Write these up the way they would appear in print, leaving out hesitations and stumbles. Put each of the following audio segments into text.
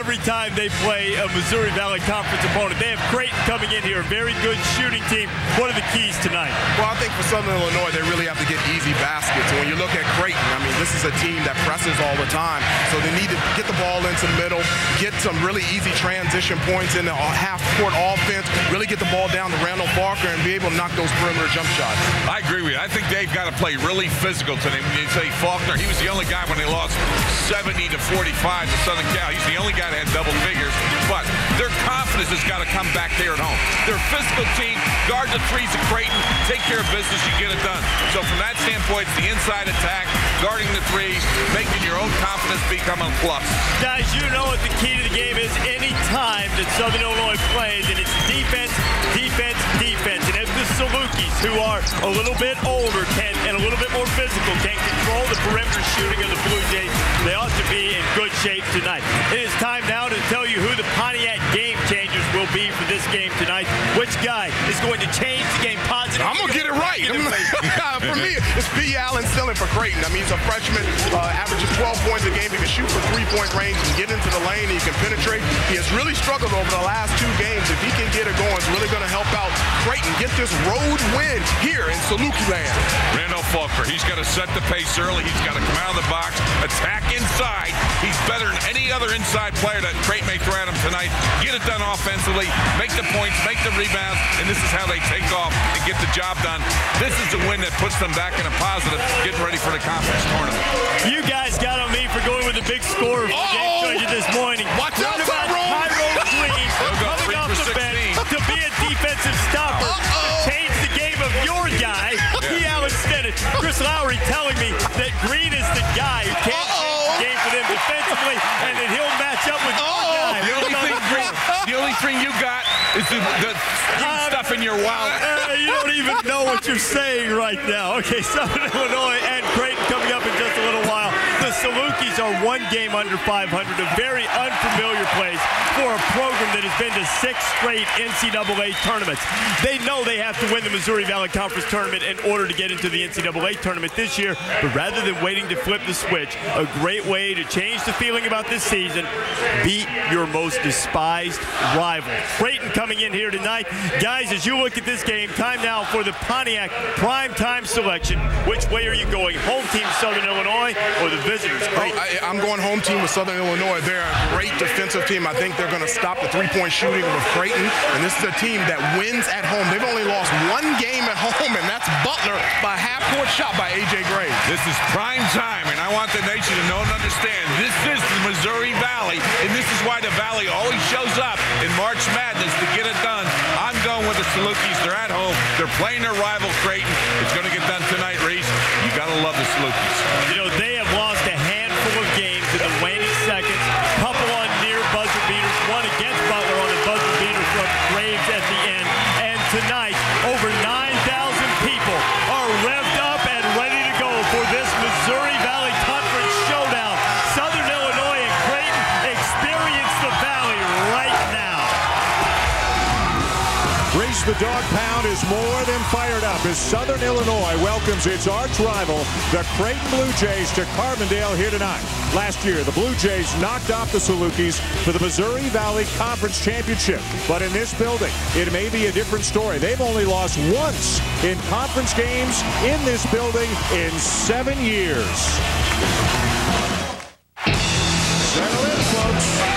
every time they play a Missouri Valley Conference opponent. They have Creighton coming in here, a very good shooting team. What are the keys tonight? Well, I think for Southern Illinois, they really have to get easy baskets. And when you look at Creighton, I mean, this is a team that presses all the time. So they need to get the ball into the middle, get some really easy transition points in the half-court offense, really get the ball down to Randall Barker and be able to knock those perimeter jump shots. I agree with you. I think they've got to play really physical today. When you say Faulkner, he was the only guy when they lost 70 to 45 to Southern Cal. He's the only guy that had double figures. But their confidence has got to come back there at home. They're a physical team. Guard the threes of Creighton. Take care of business. You get it done. So from that standpoint, it's the inside attack, guarding the threes, making your own confidence become a plus. Guys, you know what the key to the game is. Any time that Southern Illinois plays, and it's defense, defense, defense. And if the Salukis, who are a little bit older and a little bit more physical, can control the perimeter shooting of the Blue Jays, they ought to be in good shape tonight. It is time now to tell you who the Pontiac game changers will be for this game tonight. Which guy is going to change the game positively? I'm going to get it right. For me, it's P. Allen Stillin for Creighton. I mean, he's a freshman, averaging 12 points a game. He can shoot for three-point range and get into the lane. He can penetrate. He has really struggled over the last 2 games. If he can get it going, it's really going to help out Creighton get this road win here in Saluki land. Randolph Faulkner, he's got to set the pace early. He's got to come out of the box, attack inside. He's better than any other inside player that Creighton may throw at him tonight. Get it done offensively, make the points, make the rebounds, and this is how they take off and get the job done. This is the win that puts them back in a positive, getting ready for the conference tournament. You guys got on me for going with a big score for game judges this morning. Watch out, Tyrone Green coming off the bench to be a defensive stopper, to change the game of your guy, P. Allen Stillin. Chris Lowry telling me that Green is the guy who can't change the game for them defensively, and that he'll match up with your guy. The only thing you got is the stuff in your wallet. You don't even know what you're saying right now. Okay, Southern Illinois and Creighton coming up in just a little while. The Salukis are 1 game under 500, a very unfamiliar place for a program that has been to 6 straight NCAA tournaments. They know they have to win the Missouri Valley Conference tournament in order to get into the NCAA tournament this year, but rather than waiting to flip the switch, a great way to change the feeling about this season, beat your most despised rival. Creighton coming in here tonight. Guys, as you look at this game, time now for the Pontiac primetime selection. Which way are you going? Home team Southern Illinois or the visitors? I'm going home team with Southern Illinois. They're a great defensive team. I think they're going to stop the three-point shooting with Creighton, and this is a team that wins at home. They've only lost 1 game at home, and that's Butler by a half-court shot by A.J. Graves. This is prime time, and I want the nation to know and understand this is the Missouri Valley, and this is why the Valley always shows up in March Madness to get it done. I'm going with the Salukis. They're at home. They're playing their rival, Creighton. It's going to get done tonight, Reese. You got to love the Salukis. You know, they have lost a handful of games in the waning seconds. Couple on near buzzer beaters. One against Butler on a buzzer beater from Graves at the end. And tonight, over 9,000 people are revved up and ready to go for this Missouri Valley Conference showdown. Southern Illinois and Creighton experience the Valley right now. Reese, the dog pound is more than fired up as Southern Illinois welcomes its arch rival, the Creighton Blue Jays, to Carbondale here tonight. Last year, the Blue Jays knocked off the Salukis for the Missouri Valley Conference Championship. But in this building, it may be a different story. They've only lost once in conference games in this building in 7 years. Settle in, folks.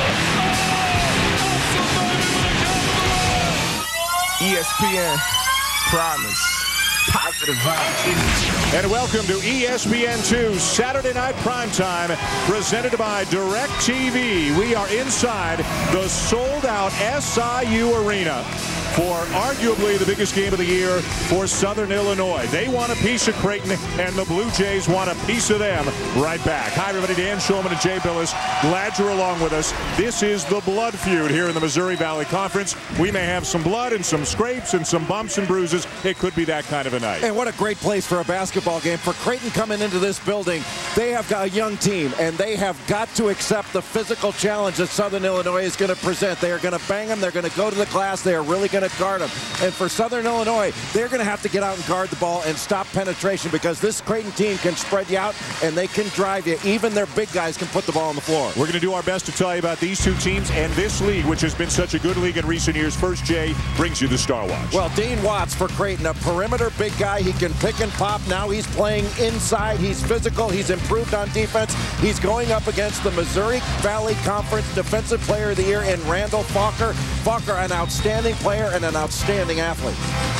ESPN, promise, positive vibes. And welcome to ESPN2 Saturday Night Primetime, presented by DirecTV. We are inside the sold-out SIU Arena for arguably the biggest game of the year for Southern Illinois. They want a piece of Creighton, and the Blue Jays want a piece of them right back. Hi, everybody. Dan Shulman and Jay Billis. Glad you're along with us. This is the blood feud here in the Missouri Valley Conference. We may have some blood and some scrapes and some bumps and bruises. It could be that kind of a night. And what a great place for a basketball game. For Creighton coming into this building, they have got a young team, and they have got to accept the physical challenge that Southern Illinois is going to present. They are going to bang them. They're going to go to the glass. They are really going to guard them. And for Southern Illinois, they're going to have to get out and guard the ball and stop penetration, because this Creighton team can spread you out and they can can drive you. Even their big guys can put the ball on the floor. We're going to do our best to tell you about these two teams and this league, which has been such a good league in recent years. First, Jay brings you the Star Watch. Well, Dean Watts for Creighton, a perimeter big guy. He can pick and pop. Now he's playing inside. He's physical. He's improved on defense. He's going up against the Missouri Valley Conference Defensive Player of the Year in Randall Falker. Falker, an outstanding player and an outstanding athlete.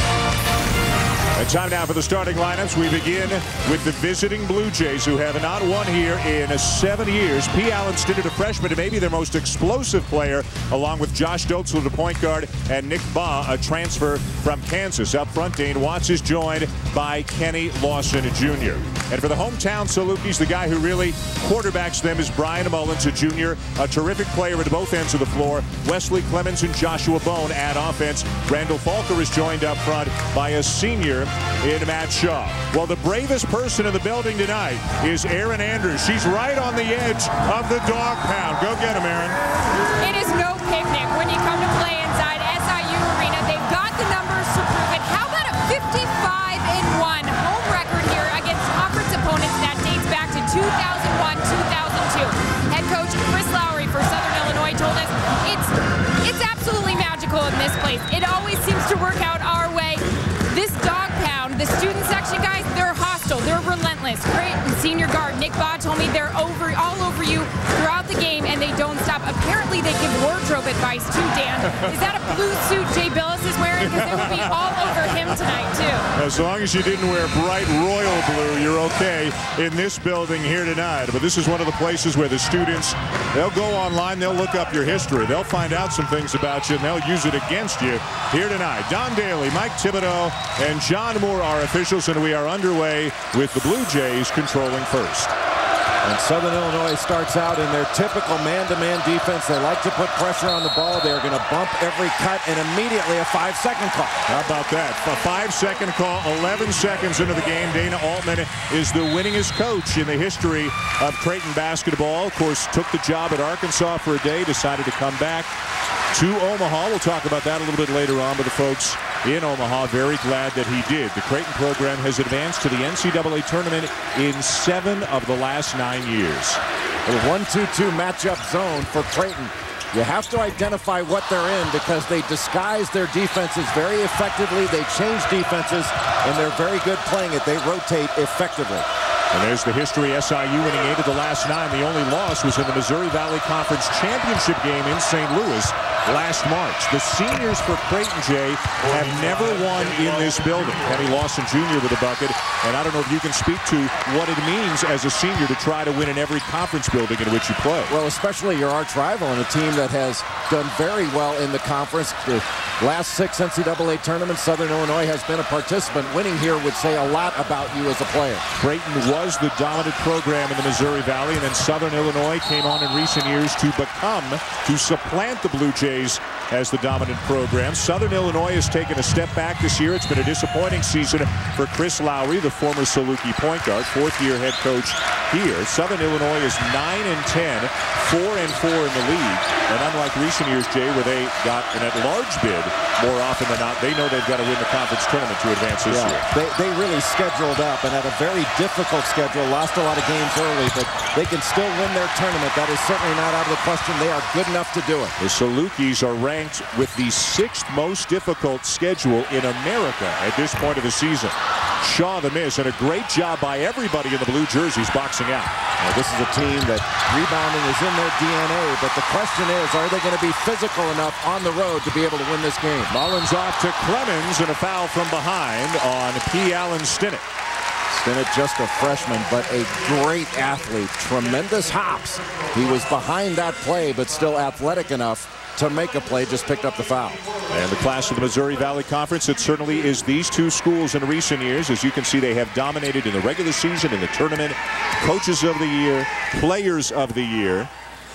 And time now for the starting lineups. We begin with the visiting Blue Jays, who have not won here in 7 years. P. Allen Stinnett, a freshman, and maybe their most explosive player, along with Josh Doetzel, the point guard, and Nick Baugh, a transfer from Kansas. Up front, Dane Watts is joined by Kenny Lawson Jr. And for the hometown Salukis, the guy who really quarterbacks them is Brian Mullins, a junior, a terrific player at both ends of the floor. Wesley Clemens and Joshua Bone add offense. Randall Falker is joined up front by a senior in Matt Shaw. Well, the bravest person in the building tonight is Erin Andrews. She's right on the edge of the dog pound. Go get him, Erin. It is no picnic when you come to play inside SIU Arena. They've got the numbers to prove it. How about a 55-1 home record here against conference opponents that dates back to 2001-2002. Head coach Chris Lowry for Southern Illinois told us it's absolutely magical in this place. It always seems to work out our way. This dog pound, the student section guys, they're hostile. They're relentless. Creighton senior guard Nick Baugh told me they're all over you throughout the game, and they don't stop. Apparently, they give wardrobe advice too, Dan. Is that a blue suit Jay Billis is wearing? Because they will be all over him tonight, too. As long as you didn't wear bright royal blue, you're okay in this building here tonight. But this is one of the places where the students, they'll go online, they'll look up your history. They'll find out some things about you, and they'll use it against you here tonight. Don Daly, Mike Thibodeau, and John Moore are officials, and we are underway with the Blue Jays controlling first. And Southern Illinois starts out in their typical man-to-man defense. They like to put pressure on the ball. They're going to bump every cut and immediately a 5-second call. How about that? A 5-second call, 11 seconds into the game. Dana Altman is the winningest coach in the history of Creighton basketball. Of course, took the job at Arkansas for a day, decided to come back to Omaha. We'll talk about that a little bit later on, but the folks in Omaha very glad that he did. The Creighton program has advanced to the NCAA tournament in 7 of the last 9 years. A 1-2-2 matchup zone for Creighton. You have to identify what they're in because they disguise their defenses very effectively. They change defenses, and they're very good playing it. They rotate effectively. And there's the history. SIU winning 8 of the last 9. The only loss was in the Missouri Valley Conference Championship game in St. Louis last March. The seniors for Creighton, Jay, have never won in this building. Kenny Lawson Jr. with a bucket. And I don't know if you can speak to what it means as a senior to try to win in every conference building in which you play. Well, especially your arch rival and a team that has done very well in the conference. The last 6 NCAA tournaments, Southern Illinois has been a participant. Winning here would say a lot about you as a player. Creighton was the dominant program in the Missouri Valley, and then Southern Illinois came on in recent years to supplant the Blue Jays as the dominant program. Southern Illinois has taken a step back this year. It's been a disappointing season for Chris Lowry, the former Saluki point guard, 4th-year head coach here. Southern Illinois is 9-10, 4-4 in the league. And unlike recent years, Jay, where they got an at-large bid more often than not, they know they've got to win the conference tournament to advance this year. They really scheduled up and had a very difficult schedule, lost a lot of games early, but they can still win their tournament. That is certainly not out of the question. They are good enough to do it. The Salukis are ranked with the 6th most difficult schedule in America at this point of the season. Shaw the miss, and a great job by everybody in the blue jerseys boxing out. Well, this is a team that rebounding is in their DNA, but the question is, are they going to be physical enough on the road to be able to win this game? Mullins off to Clemens, and a foul from behind on P. Allen Stinnett. Stinnett just a freshman, but a great athlete. Tremendous hops. He was behind that play, but still athletic enough to make a play, just picked up the foul. And the class of the Missouri Valley Conference, it certainly is these two schools in recent years. As you can see, they have dominated in the regular season, in the tournament. Coaches of the year, players of the year.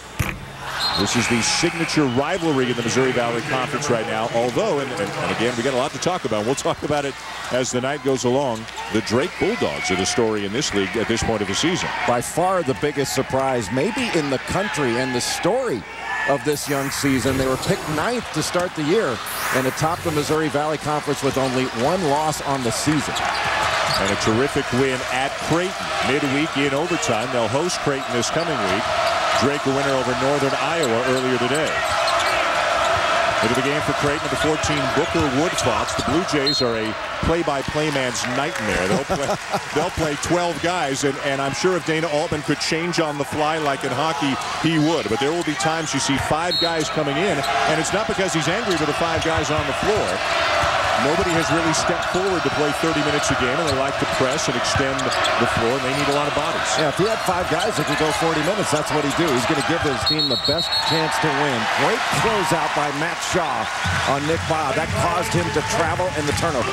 This is the signature rivalry in the Missouri Valley Conference right now. Although, and again, we got a lot to talk about. We'll talk about it as the night goes along. The Drake Bulldogs are the story in this league at this point of the season. By far the biggest surprise, maybe in the country, and the story of this young season. They were picked 9th to start the year and atop the Missouri Valley Conference with only 1 loss on the season. And a terrific win at Creighton. Midweek in overtime. They'll host Creighton this coming week. Drake a winner over Northern Iowa earlier today. Into the game for Creighton, the 14, Booker Woodfox. The Blue Jays are a play-by-play man's nightmare. They'll play 12 guys, and I'm sure if Dana Altman could change on the fly like in hockey, he would. But there will be times you see 5 guys coming in, and it's not because he's angry with the 5 guys on the floor. Nobody has really stepped forward to play 30 minutes a game, and they like to press and extend the floor, and they need a lot of bodies. Yeah, if he had 5 guys that could go 40 minutes, that's what he'd do. He's going to give his team the best chance to win. Great closeout by Matt Shaw on Nick Bob. That caused him to travel in the turnover.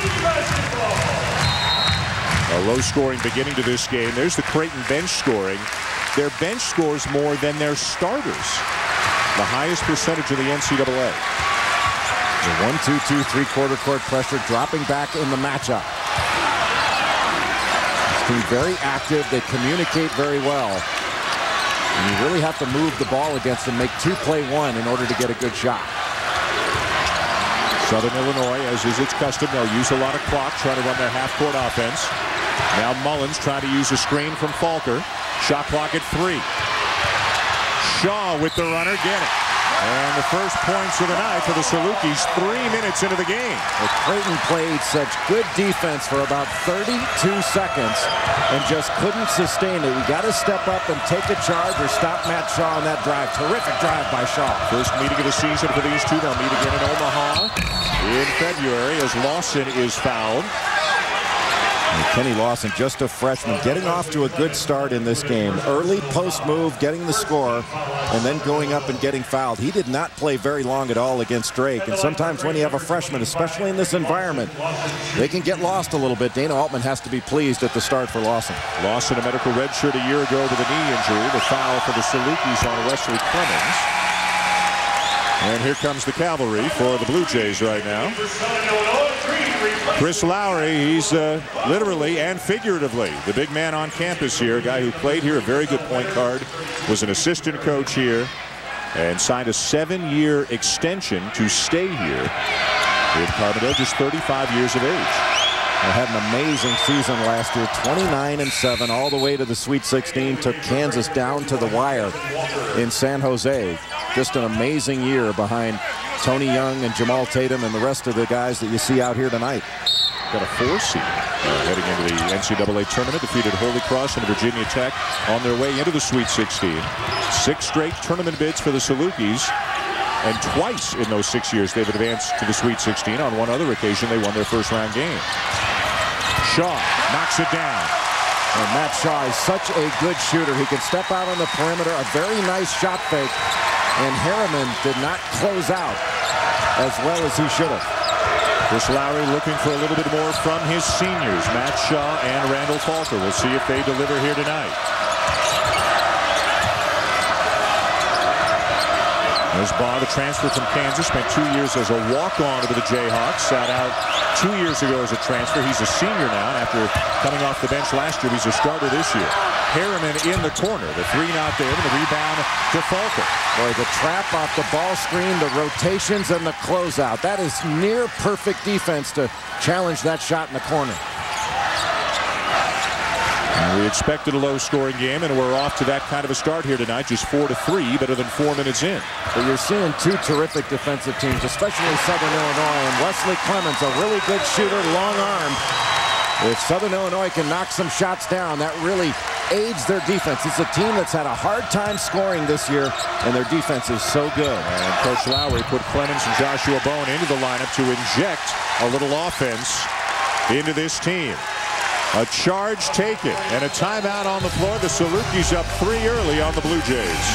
A low-scoring beginning to this game. There's the Creighton bench scoring. Their bench scores more than their starters. The highest percentage of the NCAA. The 1-2-2 3/4 court pressure dropping back in the matchup. This team very active. They communicate very well. And you really have to move the ball against them, make 2-play-1 in order to get a good shot. Southern Illinois, as is its custom, they'll use a lot of clock, trying to run their half-court offense. Now Mullins trying to use a screen from Falker. Shot clock at 3. Shaw with the runner, get it. And the first points of the night for the Salukis 3 minutes into the game. But Creighton played such good defense for about 32 seconds and just couldn't sustain it. You got to step up and take a charge or stop Matt Shaw on that drive. Terrific drive by Shaw. First meeting of the season for these two. They'll meet again in Omaha in February as Lawson is fouled. And Kenny Lawson, just a freshman, getting off to a good start in this game. Early post move, getting the score, and then going up and getting fouled. He did not play very long at all against Drake. And sometimes when you have a freshman, especially in this environment, they can get lost a little bit. Dana Altman has to be pleased at the start for Lawson. Lawson, a medical redshirt a year ago with a knee injury. The foul for the Salukis on Wesley Clemens. And here comes the cavalry for the Blue Jays right now. Chris Lowry, he's literally and figuratively the big man on campus here, a guy who played here, a very good point guard, was an assistant coach here, and signed a 7-year extension to stay here with Carbondale, just 35 years of age. They had an amazing season last year, 29-7, all the way to the Sweet 16, took Kansas down to the wire in San Jose. Just an amazing year behind Tony Young and Jamal Tatum and the rest of the guys that you see out here tonight. Got a 4 seed heading into the NCAA tournament. Defeated Holy Cross and Virginia Tech on their way into the Sweet 16. 6 straight tournament bids for the Salukis. And twice in those 6 years they've advanced to the Sweet 16. On one other occasion they won their first round game. Shaw knocks it down. And Matt Shaw is such a good shooter. He can step out on the perimeter, a very nice shot fake. And Harriman did not close out as well as he should have. Chris Lowry looking for a little bit more from his seniors, Matt Shaw and Randall Falker. We'll see if they deliver here tonight. There's Barr, the transfer from Kansas, spent 2 years as a walk-on with the Jayhawks, sat out 2 years ago as a transfer. He's a senior now, and after coming off the bench last year, he's a starter this year. Harriman in the corner, the 3 not there, and the rebound to Falker. Boy, the trap off the ball screen, the rotations, and the closeout. That is near perfect defense to challenge that shot in the corner. And we expected a low-scoring game, and we're off to that kind of a start here tonight. Just 4-3, better than 4 minutes in. But you're seeing 2 terrific defensive teams, especially Southern Illinois. And Wesley Clemens, a really good shooter, long arm. If Southern Illinois can knock some shots down, that really aids their defense. It's a team that's had a hard time scoring this year, and their defense is so good. And Coach Lowry put Clemens and Joshua Bone into the lineup to inject a little offense into this team. A charge taken and a timeout on the floor. The Salukis up 3 early on the Blue Jays.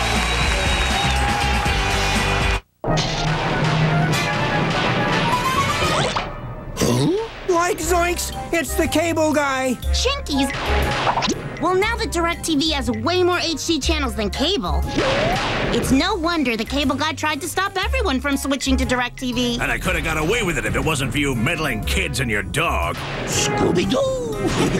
Like zoinks, it's the cable guy. Chinkies? Well, now that DirecTV has way more HD channels than cable, it's no wonder the cable guy tried to stop everyone from switching to DirecTV. And I could have got away with it if it wasn't for you meddling kids and your dog. Scooby-Doo!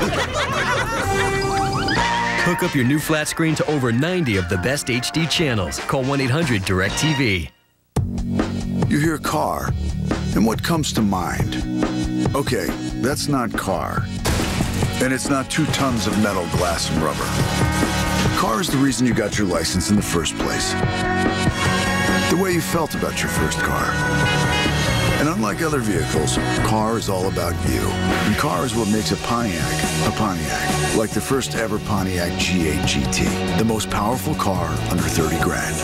Hook up your new flat screen to over 90 of the best HD channels. Call 1-800-DIRECTV. You hear car, and what comes to mind? Okay, that's not car. And it's not 2 tons of metal, glass, and rubber. Car is the reason you got your license in the first place. The way you felt about your first car. And unlike other vehicles, car is all about you. And car is what makes a Pontiac. Like the first ever Pontiac G8 GT. The most powerful car under 30 grand.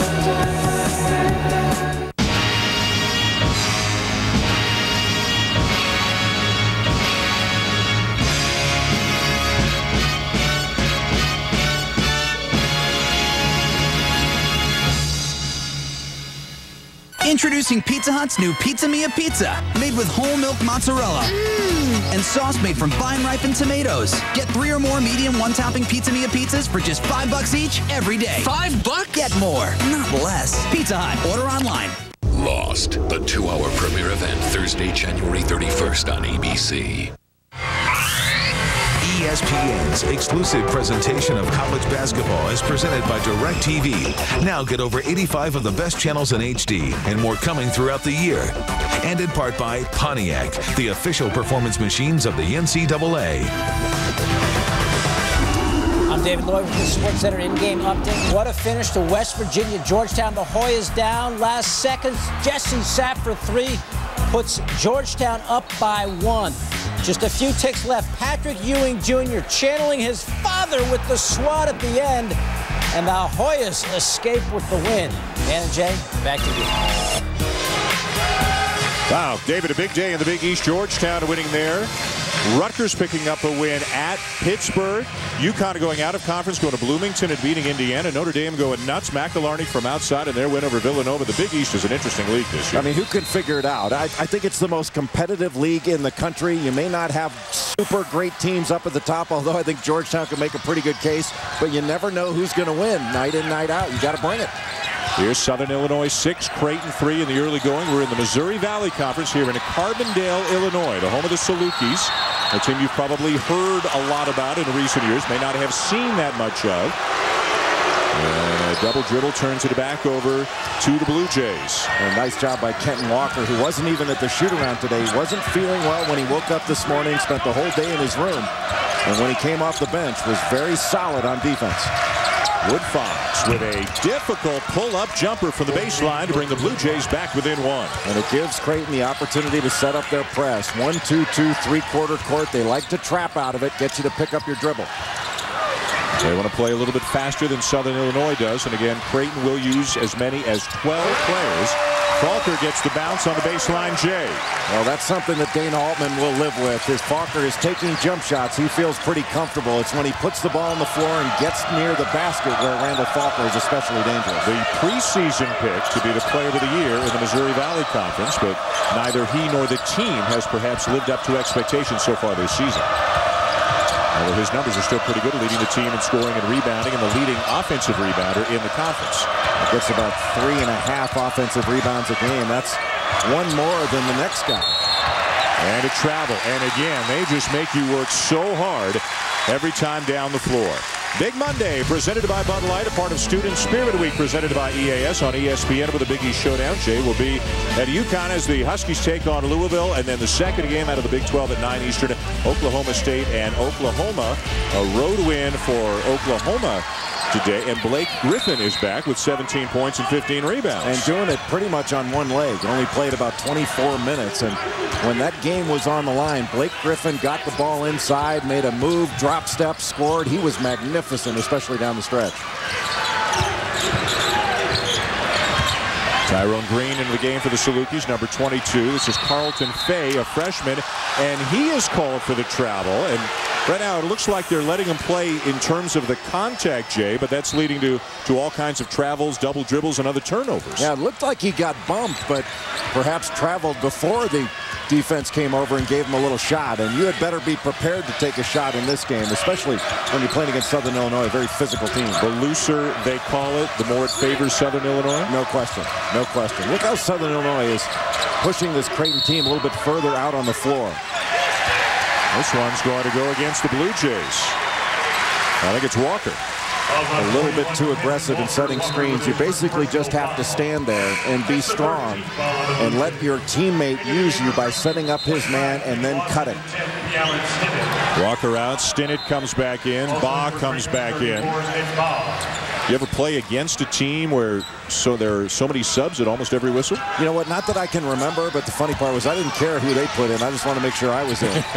Introducing Pizza Hut's new Pizza Mia Pizza, made with whole milk mozzarella and sauce made from vine-ripened tomatoes. Get 3 or more medium one-topping Pizza Mia pizzas for just $5 each every day. $5? Get more, not less. Pizza Hut. Order online. Lost, the 2-hour premiere event Thursday, January 31st on ABC. ESPN's exclusive presentation of college basketball is presented by DirecTV. Now get over 85 of the best channels in HD and more coming throughout the year. And in part by Pontiac, the official performance machines of the NCAA. I'm David Lloyd with the Sports Center in-game update. What a finish to West Virginia. Georgetown, the Hoyas down. Last seconds, Jesse Sapp for 3 puts Georgetown up by 1. Just a few ticks left. Patrick Ewing Jr. channeling his father with the swat at the end. And the Hoyas escape with the win. Dan and Jay, back to you. Wow, David, a big day in the Big East. Georgetown winning there. Rutgers picking up a win at Pittsburgh. UConn going out of conference, going to Bloomington and beating Indiana. Notre Dame going nuts. McElharney from outside and their win over Villanova. The Big East is an interesting league this year. I mean, who could figure it out? I think it's the most competitive league in the country. You may not have super great teams up at the top, although I think Georgetown can make a pretty good case. But you never know who's going to win night in, night out. You got to bring it. Here's Southern Illinois 6, Creighton 3 in the early going. We're in the Missouri Valley Conference here in Carbondale, Illinois, the home of the Salukis, a team you've probably heard a lot about in recent years, may not have seen that much of. And a double dribble turns it back over to the Blue Jays. A nice job by Kenton Walker, who wasn't even at the shoot-around today. He wasn't feeling well when he woke up this morning, spent the whole day in his room. And when he came off the bench, was very solid on defense. Wood Fox with a difficult pull-up jumper from the baseline to bring the Blue Jays back within 1. And it gives Creighton the opportunity to set up their press. 1-2-2 3-quarter court. They like to trap out of it, get you to pick up your dribble. They want to play a little bit faster than Southern Illinois does. And again, Creighton will use as many as 12 players. Faulker gets the bounce on the baseline, Jay. Well, that's something that Dana Altman will live with. As Faulker is taking jump shots, he feels pretty comfortable. It's when he puts the ball on the floor and gets near the basket where Randall Faulker is especially dangerous. The preseason pick to be the player of the year in the Missouri Valley Conference, but neither he nor the team has perhaps lived up to expectations so far this season. Although his numbers are still pretty good, leading the team in scoring and rebounding, and the leading offensive rebounder in the conference. He gets about 3.5 offensive rebounds a game. That's 1 more than the next guy. And a travel. And again, they just make you work so hard every time down the floor. Big Monday presented by Bud Light, a part of Student Spirit Week presented by EAS on ESPN with the Big East Showdown. Jay will be at UConn as the Huskies take on Louisville, and then the second game out of the Big 12 at 9 Eastern, Oklahoma State and Oklahoma. A road win for Oklahoma today, and Blake Griffin is back with 17 points and 15 rebounds. And doing it pretty much on one leg. Only played about 24 minutes, and when that game was on the line, Blake Griffin got the ball inside, made a move, drop step, scored. He was magnificent, especially down the stretch. Tyrone Green into the game for the Salukis, number 22. This is Carlton Fay, a freshman, and he is called for the travel. And right now it looks like they're letting him play in terms of the contact, Jay, but that's leading to all kinds of travels, double dribbles, and other turnovers. Yeah, it looked like he got bumped, but perhaps traveled before the defense came over and gave him a little shot. And you had better be prepared to take a shot in this game, especially when you're playing against Southern Illinois, a very physical team. The looser they call it, the more it favors Southern Illinois? No question. No question. Look how Southern Illinois is pushing this Creighton team a little bit further out on the floor. This one's going to go against the Blue Jays. I think it's Walker. a little bit too aggressive in setting screens. You basically just have to stand there and be strong and let your teammate use you by setting up his man and then cutting. Walker out. Stinnett comes back in. Baugh comes back in. You ever play against a team where there are so many subs at almost every whistle? You know what? Not that I can remember, but the funny part was I didn't care who they put in. I just want to make sure I was in.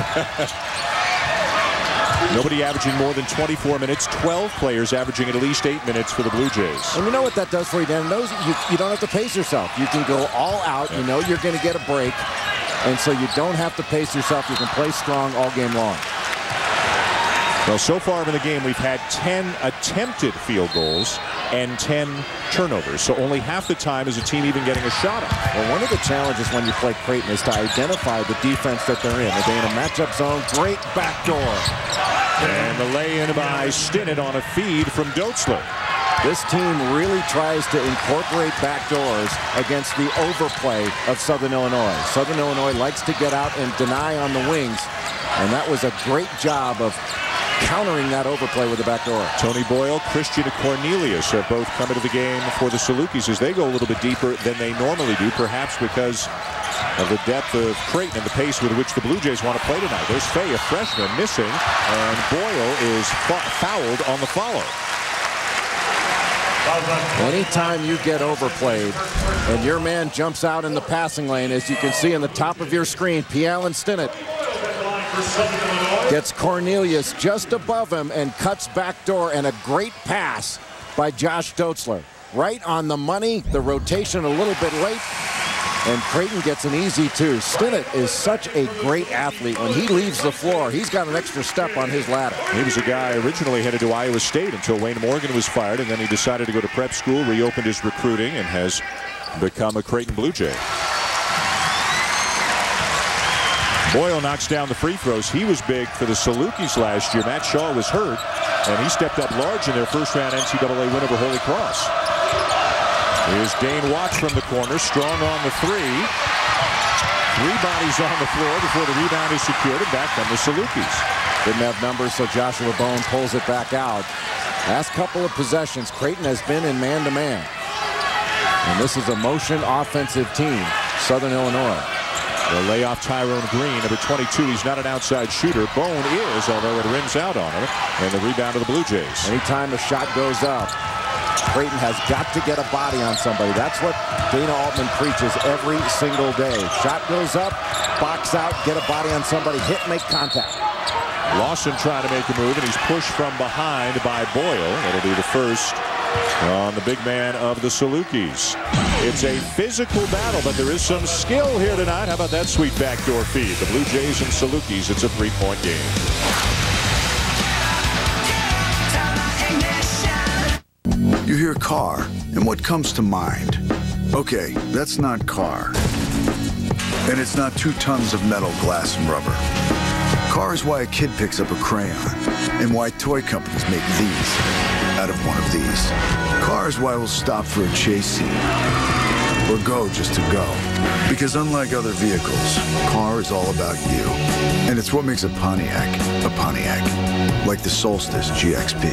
Nobody averaging more than 24 minutes. 12 players averaging at least 8 minutes for the Blue Jays. And you know what that does for you, Dan? You don't have to pace yourself. You can go all out. You know you're going to get a break. And so you don't have to pace yourself. You can play strong all game long. Well, so far in the game, we've had 10 attempted field goals and 10 turnovers. So only half the time is a team even getting a shot on. Well, one of the challenges when you play Creighton is to identify the defense that they're in. Are they in a matchup zone? Great backdoor. And the lay-in by Stinnett on a feed from Doetzler. This team really tries to incorporate backdoors against the overplay of Southern Illinois. Southern Illinois likes to get out and deny on the wings. And that was a great job of countering that overplay with the backdoor. Tony Boyle, Christian Cornelius have both come into the game for the Salukis as they go a little bit deeper than they normally do, perhaps because of the depth of Creighton and the pace with which the Blue Jays want to play tonight. There's Fay, a freshman, missing, and Boyle is fouled on the follow. Anytime you get overplayed and your man jumps out in the passing lane, as you can see in the top of your screen, P. Allen Stinnett gets Cornelius just above him and cuts backdoor, and a great pass by Josh Doetzler. Right on the money, the rotation a little bit late, and Creighton gets an easy two. Stinnett is such a great athlete. When he leaves the floor, he's got an extra step on his ladder. He was a guy originally headed to Iowa State until Wayne Morgan was fired, and then he decided to go to prep school, reopened his recruiting, and has become a Creighton Blue Jay. Boyle knocks down the free throws. He was big for the Salukis last year. Matt Shaw was hurt, and he stepped up large in their first-round NCAA win over Holy Cross. Here's Dane Watts from the corner, strong on the three. 3 bodies on the floor before the rebound is secured, and back come the Salukis. Didn't have numbers, so Joshua Bone pulls it back out. Last couple of possessions, Creighton has been in man-to-man. And this is a motion offensive team, Southern Illinois. They'll lay off Tyrone Green, number 22. He's not an outside shooter. Bone is, although it rims out on him. And the rebound of the Blue Jays. Anytime a shot goes up, Creighton has got to get a body on somebody. That's what Dana Altman preaches every single day. Shot goes up, box out, get a body on somebody, hit, make contact. Lawson trying to make a move, and he's pushed from behind by Boyle. It'll be the first on the big man of the Salukis. It's a physical battle, but there is some skill here tonight. How about that sweet backdoor feed? The Blue Jays and Salukis, it's a 3-point game. You hear car, and what comes to mind? Okay, that's not car. And it's not 2 tons of metal, glass, and rubber. Car is why a kid picks up a crayon, and why toy companies make these out of one of these. Car is why we'll stop for a chase scene, or go just to go. Because unlike other vehicles, car is all about you. And it's what makes a Pontiac, like the Solstice GXP.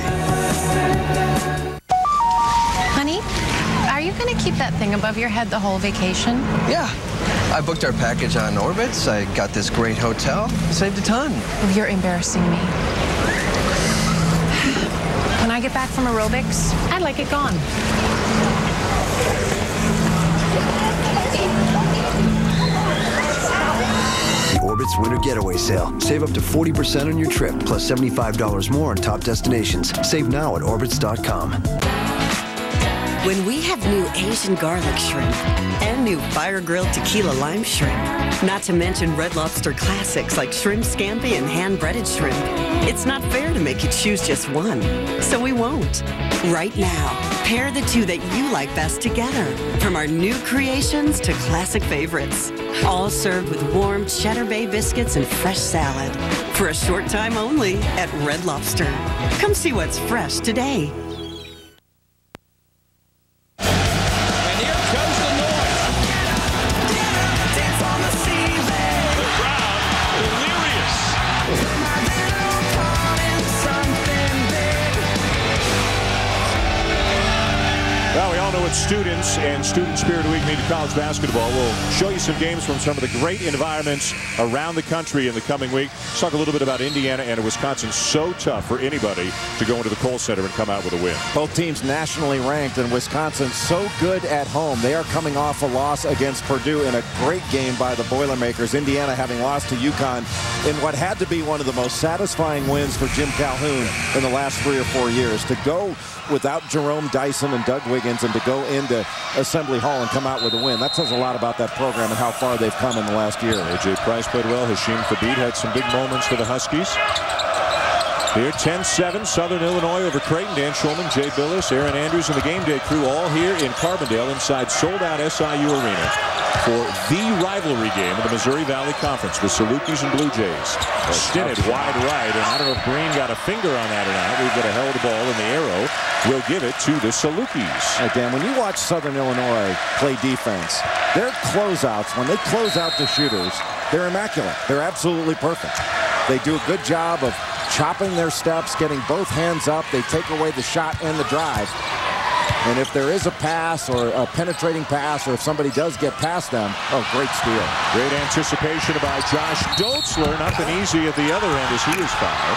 Honey, are you going to keep that thing above your head the whole vacation? Yeah. I booked our package on Orbitz. I got this great hotel. Saved a ton. Oh, you're embarrassing me. When I get back from aerobics, I'd like it gone. The Orbitz Winter Getaway Sale. Save up to 40% on your trip, plus $75 more on top destinations. Save now at Orbitz.com. When we have new Asian garlic shrimp and new fire grilled tequila lime shrimp, not to mention Red Lobster classics like shrimp scampi and hand-breaded shrimp, it's not fair to make you choose just one. So we won't. Right now, pair the 2 that you like best together. From our new creations to classic favorites. All served with warm Cheddar Bay biscuits and fresh salad. For a short time only at Red Lobster. Come see what's fresh today. Students and Student Spirit Week meet college basketball. We'll show you some games from some of the great environments around the country in the coming week. Let's talk a little bit about Indiana and Wisconsin. So tough for anybody to go into the Kohl Center and come out with a win. Both teams nationally ranked, and Wisconsin so good at home. They are coming off a loss against Purdue in a great game by the Boilermakers. Indiana having lost to UConn in what had to be one of the most satisfying wins for Jim Calhoun in the last 3 or 4 years. To go without Jerome Dyson and Doug Wiggins and to go into Assembly Hall and come out with a win, that says a lot about that program and how far they've come in the last year. A.J. Price played well. Hashim Thabit had some big moments for the Huskies. Here, 10-7, Southern Illinois over Creighton. Dan Schulman, Jay Billis, Aaron Andrews, and the game day crew all here in Carbondale inside sold-out SIU Arena for the rivalry game of the Missouri Valley Conference, the Salukis and Blue Jays. Stinnett wide right, and I don't know if Green got a finger on that or not. We've got a held ball, and the arrow will give it to the Salukis. Hey, Dan, when you watch Southern Illinois play defense, their closeouts, when they close out the shooters, they're immaculate. They're absolutely perfect. They do a good job of chopping their steps, getting both hands up. They take away the shot and the drive. And if there is a pass or a penetrating pass, or if somebody does get past them, oh, great steal. Great anticipation by Josh Dotzler. Nothing easy at the other end as he is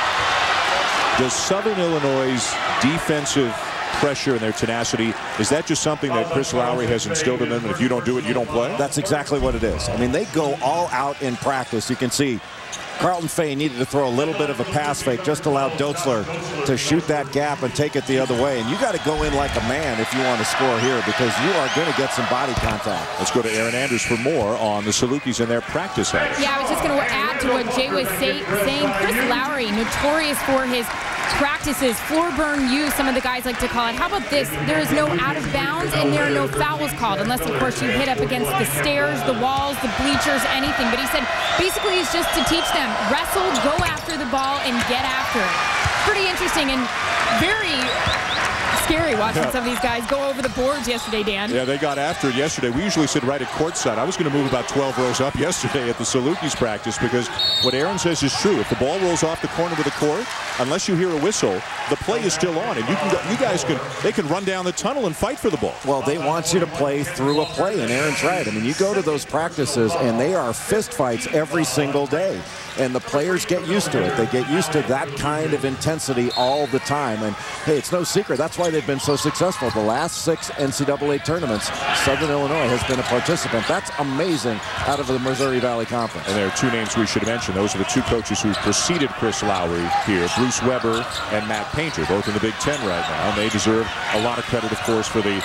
fouled. Does Southern Illinois' defensive pressure and their tenacity, is that just something that Chris Lowry has instilled in them, and if you don't do it, you don't play? That's exactly what it is. I mean, they go all out in practice. You can see Carlton Fay needed to throw a little bit of a pass fake, just allowed Dotzler to shoot that gap and take it the other way. And you got to go in like a man if you want to score here, because you are going to get some body contact. Let's go to Aaron Andrews for more on the Salukis and their practice habits. Yeah, I was just going to add to what Jay was saying. Chris Lowry, notorious for his practices, floor burn use, some of the guys like to call it. How about this? There is no out of bounds and there are no fouls called, unless of course you hit up against the stairs, the walls, the bleachers, anything. But he said basically it's just to teach them, wrestle, go after the ball, and get after it. Pretty interesting and very scary watching some of these guys go over the boards yesterday, Dan. Yeah, they got after it yesterday. We usually sit right at courtside. I was going to move about 12 rows up yesterday at the Salukis practice, because what Aaron says is true. If the ball rolls off the corner of the court, unless you hear a whistle, the play is still on, and they can run down the tunnel and fight for the ball. Well, they want you to play through a play, and Aaron's right. I mean, you go to those practices, and they are fist fights every single day. And the players get used to it. They get used to that kind of intensity all the time. And, hey, it's no secret. That's why they've been so successful. The last 6 NCAA tournaments, Southern Illinois has been a participant. That's amazing out of the Missouri Valley Conference. And there are 2 names we should mention. Those are the 2 coaches who preceded Chris Lowry here, Bruce Weber and Matt Painter, both in the Big Ten right now. And they deserve a lot of credit, of course, for the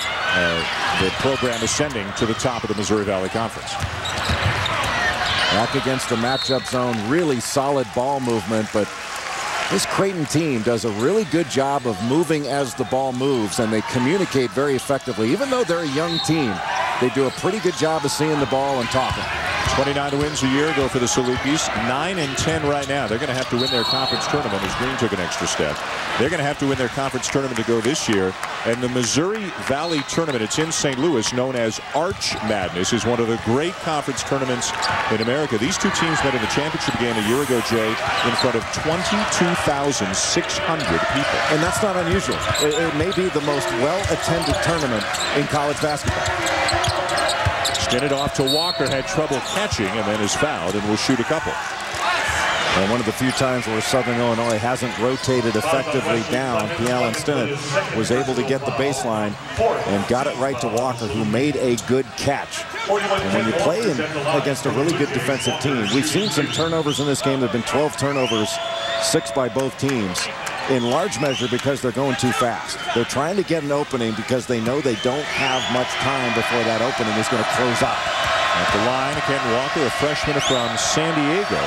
program ascending to the top of the Missouri Valley Conference. Back against the matchup zone, really solid ball movement, but this Creighton team does a really good job of moving as the ball moves, and they communicate very effectively. Even though they're a young team, they do a pretty good job of seeing the ball and talking. 29 wins a year ago for the Salukis, 9-10 right now. They're going to have to win their conference tournament, as Green took an extra step. They're going to have to win their conference tournament to go this year. And the Missouri Valley Tournament, it's in St. Louis, known as Arch Madness, is one of the great conference tournaments in America. These 2 teams met in the championship game a year ago, Jay, in front of 22,600 people. And that's not unusual. It may be the most well-attended tournament in college basketball. Stinnett off to Walker, had trouble catching, and then is fouled and will shoot a couple. And one of the few times where Southern Illinois hasn't rotated effectively down, Allen Stinnett was able to get the baseline and got it right to Walker, who made a good catch. And when you play against a really good defensive team, we've seen some turnovers in this game. There have been 12 turnovers, 6 by both teams, in large measure because they're going too fast. They're trying to get an opening because they know they don't have much time before that opening is going to close up. At the line, Ken Walker, a freshman from San Diego.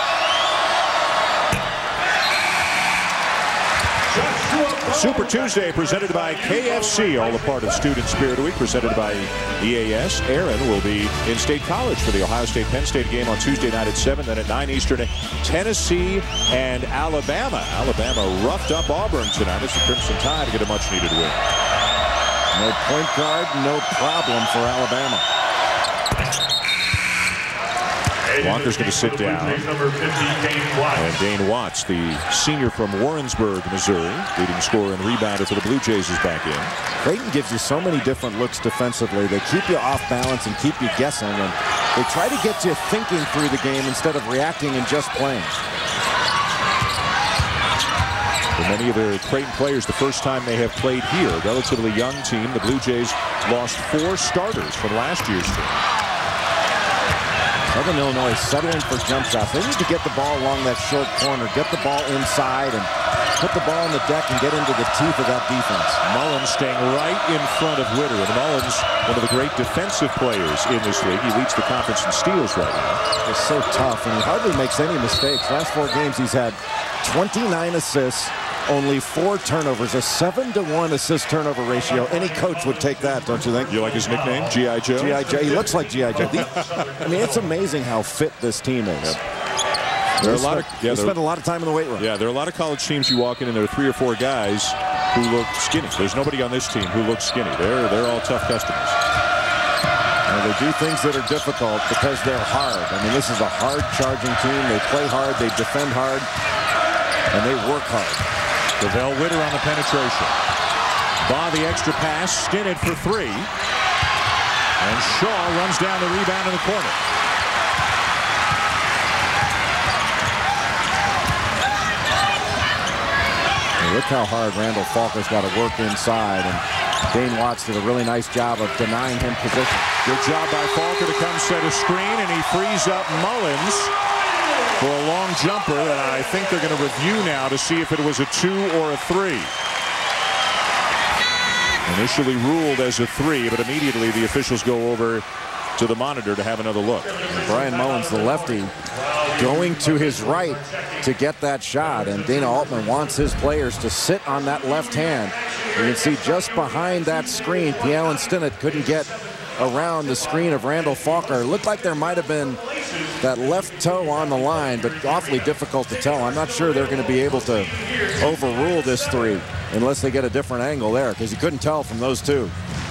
Super Tuesday presented by KFC, all a part of Student Spirit Week, presented by EAS. Aaron will be in State College for the Ohio State-Penn State game on Tuesday night at 7, then at 9 Eastern, Tennessee and Alabama. Alabama roughed up Auburn tonight as the Crimson Tide get a much-needed win. No point guard, no problem for Alabama. Walker's going to sit down. And Dane Watts, the senior from Warrensburg, Missouri, leading scorer and rebounder for the Blue Jays, is back in. Creighton gives you so many different looks defensively. They keep you off balance and keep you guessing, and they try to get you thinking through the game instead of reacting and just playing. For many of the Creighton players, the first time they have played here, a relatively young team. The Blue Jays lost 4 starters from last year's team. Southern Illinois settling for jump shots. They need to get the ball along that short corner, get the ball inside, and put the ball on the deck and get into the teeth of that defense. Mullins staying right in front of Witter. And Mullins, one of the great defensive players in this league. He leads the conference in steals right now. He's so tough, and he hardly makes any mistakes. Last 4 games, he's had 29 assists, only 4 turnovers, a 7-to-1 assist-turnover ratio. Any coach would take that, don't you think? You like his nickname, G.I. Joe? G.I. Joe. He looks like G.I. Joe. I mean, it's amazing how fit this team is. Yep. There are a lot of spend a lot of time in the weight room. Yeah, there are a lot of college teams you walk in, and there are 3 or 4 guys who look skinny. There's nobody on this team who looks skinny. They're all tough customers. And they do things that are difficult because they're hard. I mean, this is a hard-charging team. They play hard, they defend hard, and they work hard. Lavelle Witter on the penetration. Baugh the extra pass, Stinnett for 3. And Shaw runs down the rebound in the corner. And look how hard Randall Falker's got to work inside, and Dane Watts did a really nice job of denying him position. Good job by Falker to come set a screen, and he frees up Mullins for a long jumper that I think they're going to review now to see if it was a 2 or a 3. Initially ruled as a 3, but immediately the officials go over to the monitor to have another look. And Brian Mullins, the lefty, going to his right to get that shot, and Dana Altman wants his players to sit on that left hand. You can see just behind that screen, Pialin Stinnett couldn't get around the screen of Randall Falker. It looked like there might have been that left toe on the line, but awfully difficult to tell. I'm not sure they're going to be able to overrule this 3 unless they get a different angle there, because you couldn't tell from those 2.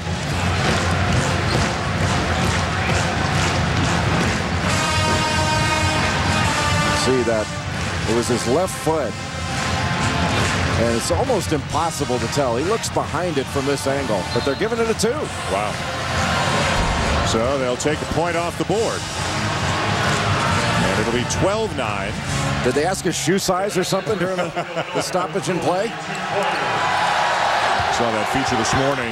See that it was his left foot, and it's almost impossible to tell. He looks behind it from this angle, but they're giving it a 2. Wow. So they'll take a point off the board. And it'll be 12-9. Did they ask his shoe size or something during the stoppage in play? Saw that feature this morning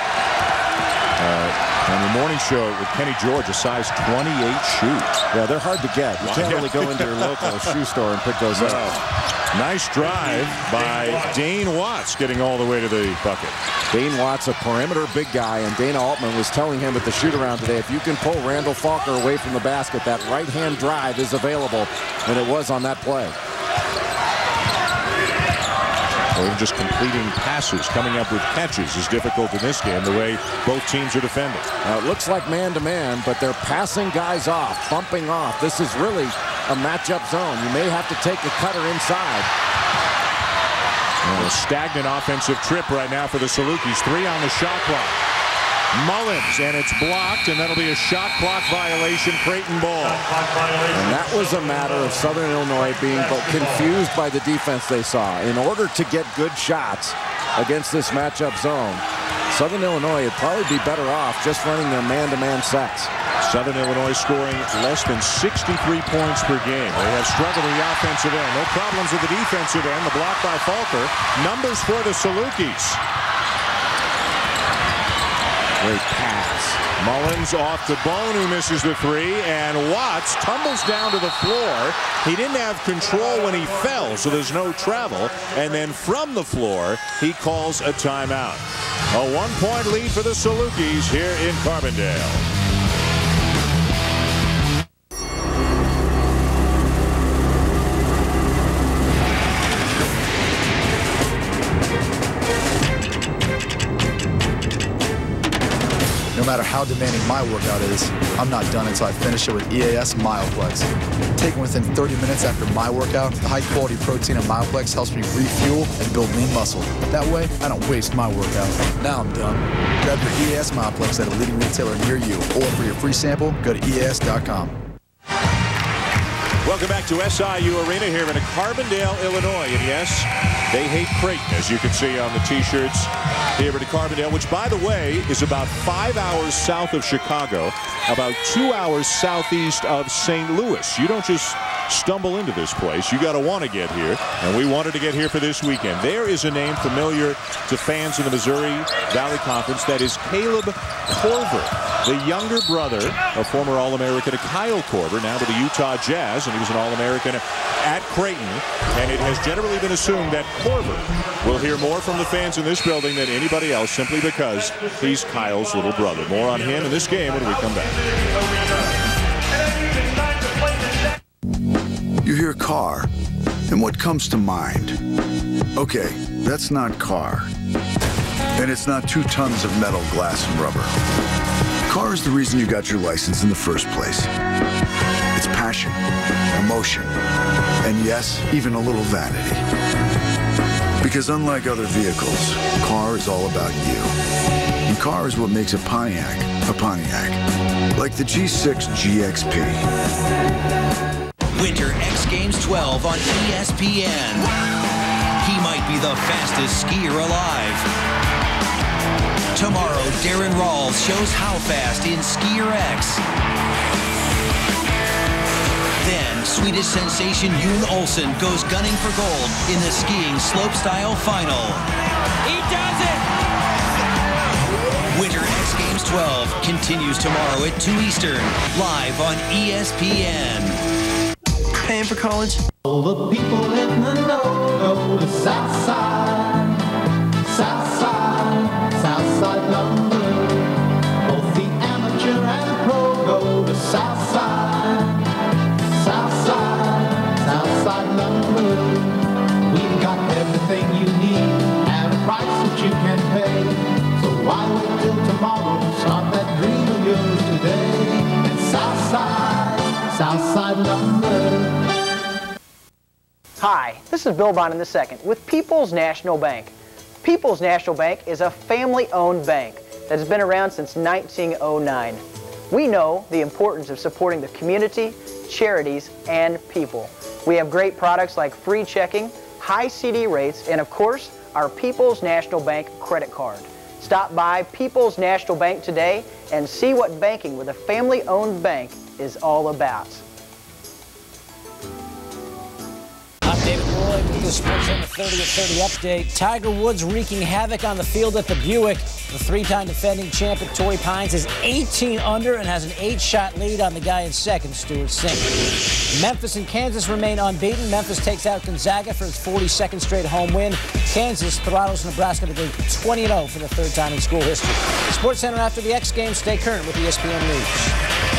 on the morning show with Kenny George, a size 28 shoe. Yeah, they're hard to get. You can't really go into your local shoe store and pick those up. Nice drive by Dane Watts, getting all the way to the bucket. Dane Watts, a perimeter big guy, and Dana Altman was telling him at the shoot-around today, if you can pull Randall Falker away from the basket, that right-hand drive is available, and it was on that play. Or even just completing passes, coming up with catches is difficult in this game, the way both teams are defending. Now, it looks like man-to-man, but they're passing guys off, bumping off. This is really a matchup zone. You may have to take a cutter inside. A stagnant offensive trip right now for the Salukis. 3 on the shot clock. Mullins, and it's blocked, and that'll be a shot clock violation, Creighton ball. And that was a matter of Southern Illinois being confused by the defense they saw. In order to get good shots against this matchup zone, Southern Illinois would probably be better off just running their man-to-man sets. Southern Illinois scoring less than 63 points per game. They have struggled in the offensive end. No problems with the defensive end. The block by Falker. Numbers for the Salukis. Great pass. Mullins off to Bone, who misses the 3, and Watts tumbles down to the floor. He didn't have control when he fell, so there's no travel. And then from the floor, he calls a timeout. A 1-point lead for the Salukis here in Carbondale. No matter how demanding my workout is, I'm not done until I finish it with EAS Myoplex. Taken within 30 minutes after my workout, the high-quality protein in Myoplex helps me refuel and build lean muscle. That way, I don't waste my workout. Now I'm done. Grab your EAS Myoplex at a leading retailer near you, or for your free sample, go to EAS.com. Welcome back to SIU Arena here in Carbondale, Illinois. And yes, they hate Creighton, as you can see on the T-shirts here in Carbondale, which, by the way, is about 5 hours south of Chicago, about 2 hours southeast of St. Louis. You don't just stumble into this place. You got to want to get here, and we wanted to get here for this weekend. There is a name familiar to fans in the Missouri Valley Conference. That is Caleb Korver, the younger brother of former All-American Kyle Korver, now to the Utah Jazz, and he was an All-American at Creighton. And it has generally been assumed that Korver will hear more from the fans in this building than anybody else, simply because he's Kyle's little brother. More on him in this game when we come back. You hear car, and what comes to mind? Okay, that's not car. And it's not 2 tons of metal, glass, and rubber. Car is the reason you got your license in the first place. It's passion, emotion, and yes, even a little vanity. Because unlike other vehicles, car is all about you. And car is what makes a Pontiac, like the G6 GXP. Winter X Games 12 on ESPN. He might be the fastest skier alive. Tomorrow, Darren Rawls shows how fast in Skier X. Then, Swedish sensation Yoon Olsen goes gunning for gold in the skiing slopestyle final. He does it! Winter X Games 12 continues tomorrow at 2 Eastern, live on ESPN. Paying for college? All the people in the know go to Southside, Southside, Southside Lumber. Both the amateur and pro go to Southside, Southside, Southside Lumber. We've got everything you need at a price that you can pay. So why wait till tomorrow? Start that dream of yours today. It's Southside, Southside Lumber. Hi, this is Bill Bond II with People's National Bank. People's National Bank is a family-owned bank that has been around since 1909. We know the importance of supporting the community, charities, and people. We have great products like free checking, high CD rates, and of course, our People's National Bank credit card. Stop by People's National Bank today and see what banking with a family-owned bank is all about. I'm David Lloyd with the SportsCenter 30 at 30 update. Tiger Woods wreaking havoc on the field at the Buick. The 3-time defending champ at Torrey Pines is 18 under and has an 8-shot lead on the guy in second, Stuart Sink. Memphis and Kansas remain unbeaten. Memphis takes out Gonzaga for its 42nd straight home win. Kansas throttles Nebraska to go 20-0 for the 3rd time in school history. SportsCenter after the X Games. Stay current with ESPN News.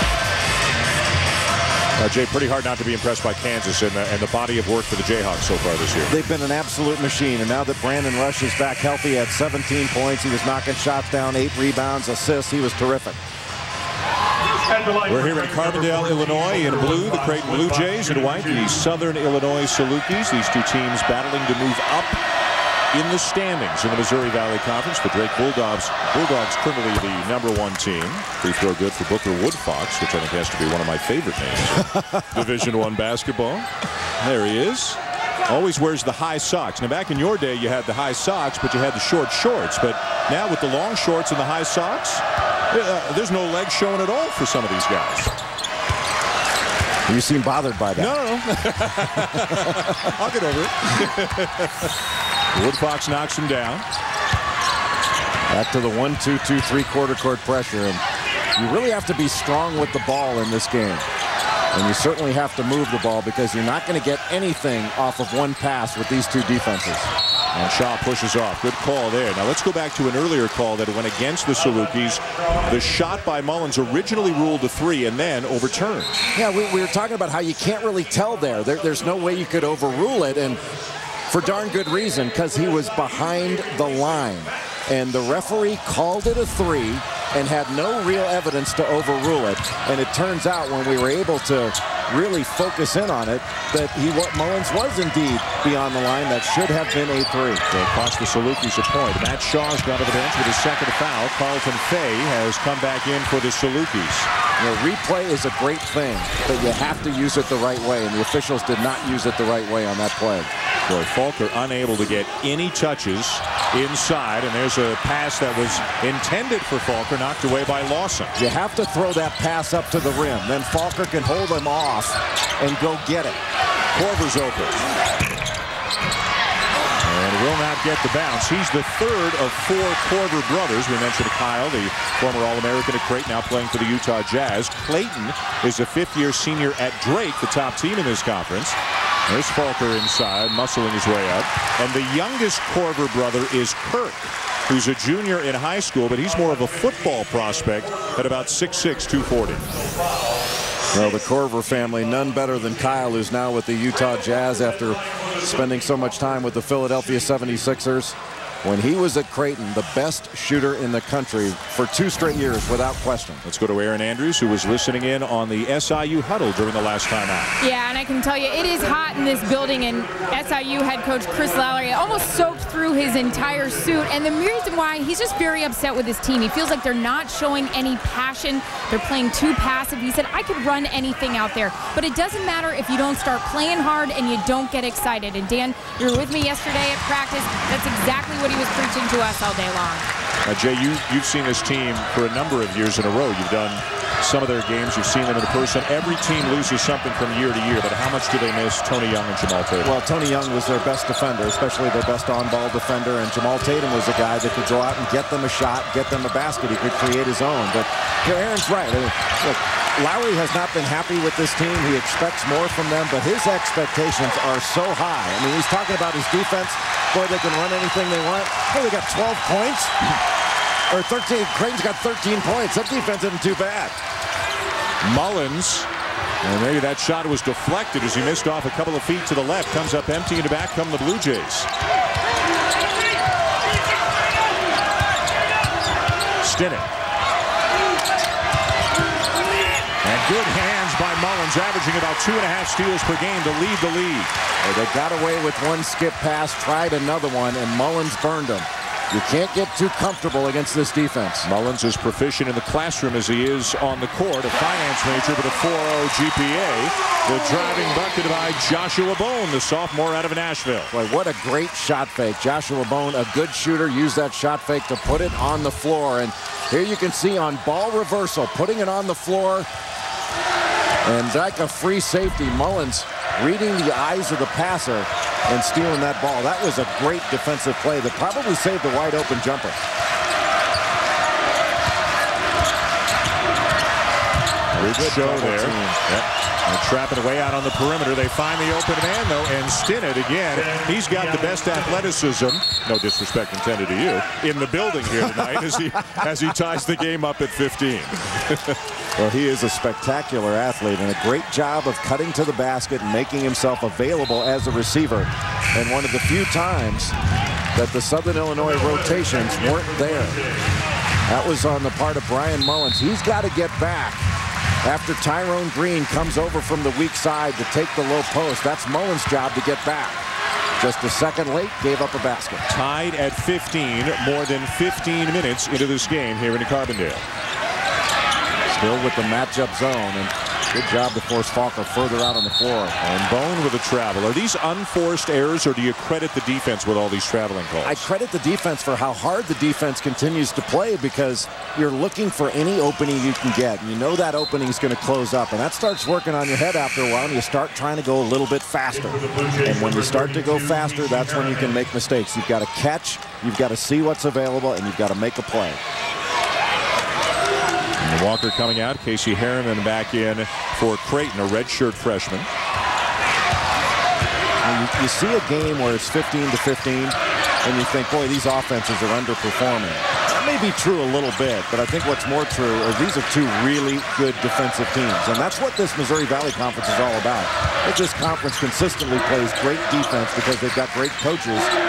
Jay, pretty hard not to be impressed by Kansas and the body of work for the Jayhawks so far this year. They've been an absolute machine, and now that Brandon Rush is back healthy at 17 points, he was knocking shots down, 8 rebounds, assists. He was terrific. We're here in Carbondale, Illinois. In blue, the Creighton Blue Jays. In white, the Southern Illinois Salukis. These two teams battling to move up in the standings in the Missouri Valley Conference. The Drake Bulldogs currently the #1 team. Free throw good for Booker Woodfox, which I think has to be one of my favorite names. Division I basketball. There he is. Always wears the high socks. Now, back in your day, you had the high socks, but you had the short shorts. But now with the long shorts and the high socks, there's no legs showing at all for some of these guys. You seem bothered by that. No. I'll get over it. Woodfox knocks him down. Back to the 1-2-2 3/4 court pressure. And you really have to be strong with the ball in this game. And you certainly have to move the ball because you're not going to get anything off of one pass with these two defenses. And Shaw pushes off. Good call there. Now let's go back to an earlier call that went against the Salukis. The shot by Mullins originally ruled a 3 and then overturned. Yeah, we were talking about how you can't really tell there. There's no way you could overrule it. And for darn good reason, because he was behind the line. And the referee called it a 3 and had no real evidence to overrule it. And it turns out when we were able to really focus in on it that Mullins was indeed beyond the line. That should have been a 3. So it cost the Salukis a point. Matt Shaw's gone to the bench with his second foul. Carlton Fay has come back in for the Salukis. You know, replay is a great thing, but you have to use it the right way, and the officials did not use it the right way on that play. Boy, Falker unable to get any touches inside, and there's a pass that was intended for Falker, knocked away by Lawson. You have to throw that pass up to the rim. Then Falker can hold him off and go get it. Korver's open. And will not get the bounce. He's the third of 4 Korver brothers. We mentioned Kyle, the former All-American at Creighton, now playing for the Utah Jazz. Clayton is a 5th-year senior at Drake, the top team in this conference. There's Falker inside, muscling his way up. And the youngest Korver brother is Kirk, who's a junior in high school, but he's more of a football prospect at about 6'6", 240. Well, the Korver family, none better than Kyle, who's now with the Utah Jazz after spending so much time with the Philadelphia 76ers. When he was at Creighton, the best shooter in the country for 2 straight years, without question. Let's go to Aaron Andrews, who was listening in on the SIU huddle during the last time out. Yeah, and I can tell you, it is hot in this building, and SIU head coach Chris Lowry almost soaked through his entire suit. And the reason why, he's just very upset with his team. He feels like they're not showing any passion. They're playing too passive. He said, I could run anything out there, but it doesn't matter if you don't start playing hard and you don't get excited. And Dan, you were with me yesterday at practice. That's exactly what he was preaching to us all day long. Jay, you've seen this team for a number of years in a row. You've done some of their games. You've seen them in person. Every team loses something from year to year, but how much do they miss Tony Young and Jamal Tatum? Well, Tony Young was their best defender, especially their best on-ball defender, and Jamal Tatum was a guy that could go out and get them a shot, get them a basket. He could create his own. But Aaron's right. I mean, look, Lowry has not been happy with this team. He expects more from them, but his expectations are so high. I mean, he's talking about his defense. Boy, they can run anything they want. Boy, they got 12 points. Or 13. Creighton's got 13 points. That defense isn't too bad. Mullins, and maybe that shot was deflected as he missed off a couple of feet to the left. Comes up empty, and back come the Blue Jays. Stinnett. And good hands by Mullins, averaging about 2.5 steals per game to lead the league. They got away with one skip pass, tried another one, and Mullins burned them. You can't get too comfortable against this defense. Mullins is proficient in the classroom as he is on the court, a finance major with a 4.0 GPA. The driving bucket by Joshua Bone, the sophomore out of Nashville. Boy, what a great shot fake. Joshua Bone, a good shooter, used that shot fake to put it on the floor. And here you can see on ball reversal, putting it on the floor. And like a free safety, Mullins reading the eyes of the passer and stealing that ball. That was a great defensive play that probably saved a wide open jumper. Good show there. Yep. They're trapping away out on the perimeter. They find the open man, though, and Stinnett again. He's got the best athleticism, no disrespect intended to you, in the building here tonight as he ties the game up at 15. Well, he is a spectacular athlete and a great job of cutting to the basket and making himself available as a receiver. And one of the few times that the Southern Illinois rotations weren't there. That was on the part of Brian Mullins. He's got to get back after Tyrone Green comes over from the weak side to take the low post. That's Mullins' job to get back. Just a second late, gave up a basket. Tied at 15, more than 15 minutes into this game here in Carbondale. Still with the matchup zone, and good job to force Falker further out on the floor. And Bone with a travel. Are these unforced errors, or do you credit the defense with all these traveling calls? I credit the defense for how hard the defense continues to play, because you're looking for any opening you can get. And you know that opening is going to close up, and that starts working on your head after a while, and you start trying to go a little bit faster. And when you start to go faster, that's when you can make mistakes. You've got to catch, you've got to see what's available, and you've got to make a play. And Walker coming out. Casey Harriman back in for Creighton, a redshirt freshman. You see a game where it's 15-15, and you think, boy, these offenses are underperforming. That may be true a little bit, but I think what's more true is these are 2 really good defensive teams. And that's what this Missouri Valley Conference is all about. This conference consistently plays great defense because they've got great coaches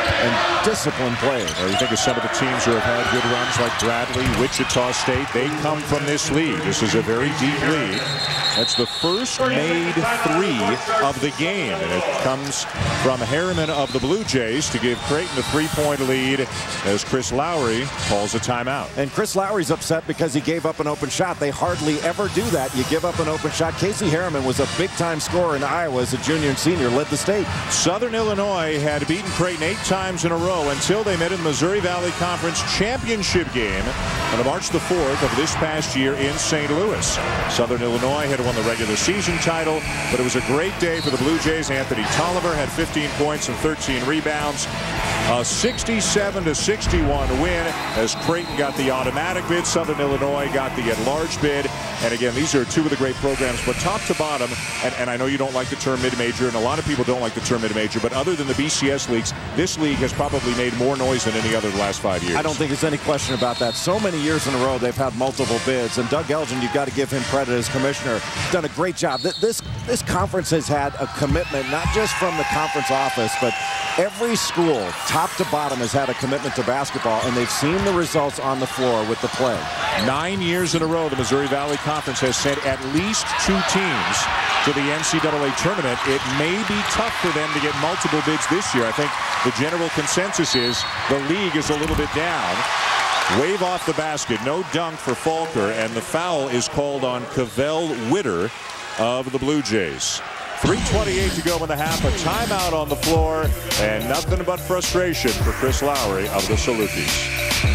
and disciplined play. Well, you think of some of the teams who have had good runs like Bradley, Wichita State. They come from this league. This is a very deep league. That's the first made three of the game, and it comes from Harriman of the Blue Jays to give Creighton a 3-point lead as Chris Lowry calls a timeout. And Chris Lowry's upset because he gave up an open shot. They hardly ever do that. You give up an open shot. Casey Harriman was a big-time scorer in Iowa as a junior and senior, led the state. Southern Illinois had beaten Creighton 8 times in a row until they met in the Missouri Valley Conference Championship game on March the 4th of this past year in St. Louis. Southern Illinois had won the regular season title, but it was a great day for the Blue Jays. Anthony Tolliver had 15 points and 13 rebounds. A 67-61 win as Creighton got the automatic bid. Southern Illinois got the at-large bid. And again, these are two of the great programs, but top to bottom, and I know you don't like the term mid-major, and a lot of people don't like the term mid-major, but other than the BCS leagues, this league has probably made more noise than any other the last 5 years. I don't think there's any question about that. So many years in a row, they've had multiple bids, and Doug Elgin, you've got to give him credit as commissioner. Done a great job. This conference has had a commitment, not just from the conference office, but every school, top to bottom, has had a commitment to basketball, and they've seen the results on the floor with the play. 9 years in a row, the Missouri Valley Conference has sent at least 2 teams to the NCAA tournament. It may be tough for them to get multiple bids this year. I think the general consensus is the league is a little bit down. Wave off the basket, no dunk for Falker, and the foul is called on Cavell Witter of the Blue Jays. 3:28 to go in the half, a timeout on the floor, and nothing but frustration for Chris Lowry of the Salukis.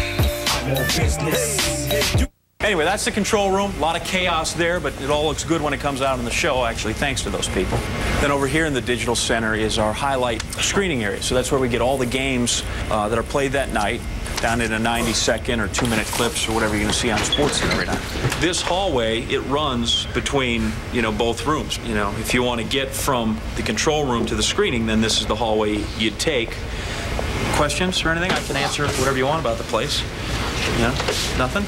Anyway, that's the control room. A lot of chaos there, but it all looks good when it comes out in the show, actually, thanks to those people. Then over here in the digital center is our highlight screening area. So that's where we get all the games that are played that night, down in a 90-second or 2-minute clips or whatever you're going to see on SportsCenter right now. This hallway, it runs between, both rooms. If you want to get from the control room to the screening, then this is the hallway you'd take. Questions or anything? I can answer whatever you want about the place. Nothing?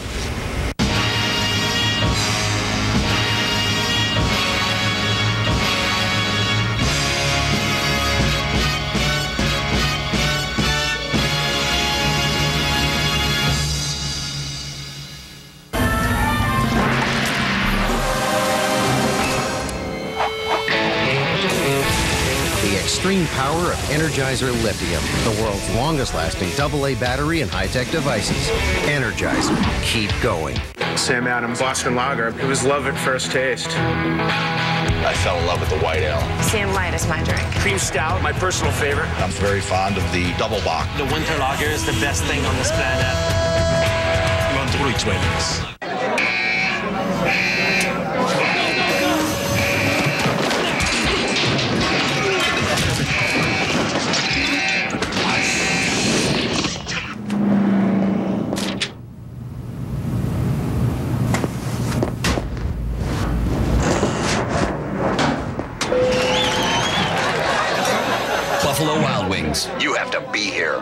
Extreme power of Energizer Lithium, the world's longest-lasting AA battery and high-tech devices. Energizer, keep going. Sam Adams, Boston Lager. It was love at first taste. I fell in love with the white ale. Sam Light is my drink. Cream Stout, my personal favorite. I'm very fond of the double bock. The winter lager is the best thing on this planet. Monterey Twins. Buffalo Wild Wings. You have to be here.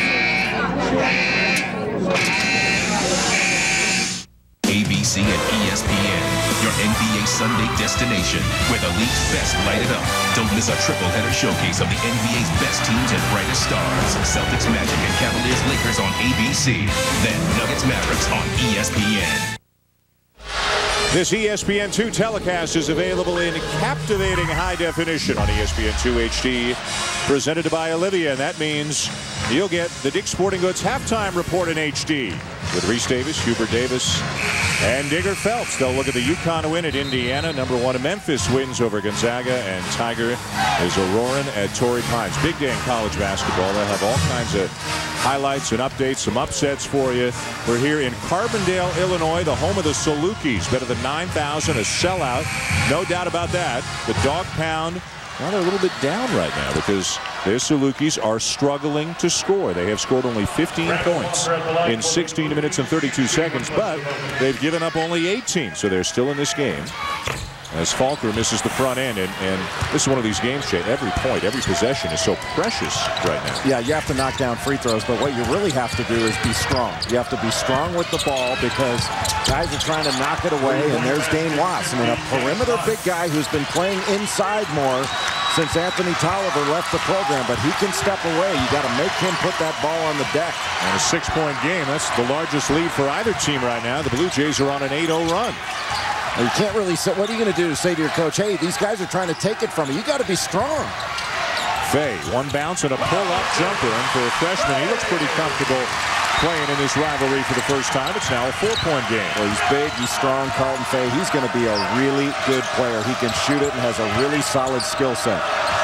ABC and ESPN, your NBA Sunday destination, where the league's best lighted up. Don't miss a triple-header showcase of the NBA's best teams and brightest stars. Celtics, Magic, and Cavaliers, Lakers on ABC. Then Nuggets, Mavericks on ESPN. This ESPN2 telecast is available in captivating high definition on ESPN2 HD, presented by Olivia, and that means you'll get the Dick's Sporting Goods halftime report in HD with Reese Davis, Hubert Davis, and Digger Phelps. They'll look at the UConn win at Indiana. #1 in Memphis wins over Gonzaga, and Tiger is a-roaring at Torrey Pines. Big day in college basketball. They'll have all kinds of highlights and updates, some upsets for you. We're here in Carbondale, Illinois, the home of the Salukis. Better than 9,000, a sellout. No doubt about that. The Dog Pound, well, they're a little bit down right now because their Salukis are struggling to score. They have scored only 15 points in 16 minutes and 32 seconds, but they've given up only 18, so they're still in this game. As Falker misses the front end, and this is one of these games, Jay. Every point, every possession is so precious right now. Yeah, you have to knock down free throws, but what you really have to do is be strong. You have to be strong with the ball because guys are trying to knock it away, and there's Dane Wass. I mean, a perimeter big guy who's been playing inside more. since Anthony Tolliver left the program, but he can step away. You got to make him put that ball on the deck. And a 6-point game. That's the largest lead for either team right now. The Blue Jays are on an 8-0 run. Well, you can't really say, what are you going to do to say to your coach, hey, these guys are trying to take it from you. You got to be strong. Fay, one bounce and a pull-up jumper. And for a freshman, he looks pretty comfortable playing in this rivalry for the first time. It's now a 4-point game. Well, he's big, he's strong, Carlton Fay. He's going to be a really good player. He can shoot it and has a really solid skill set.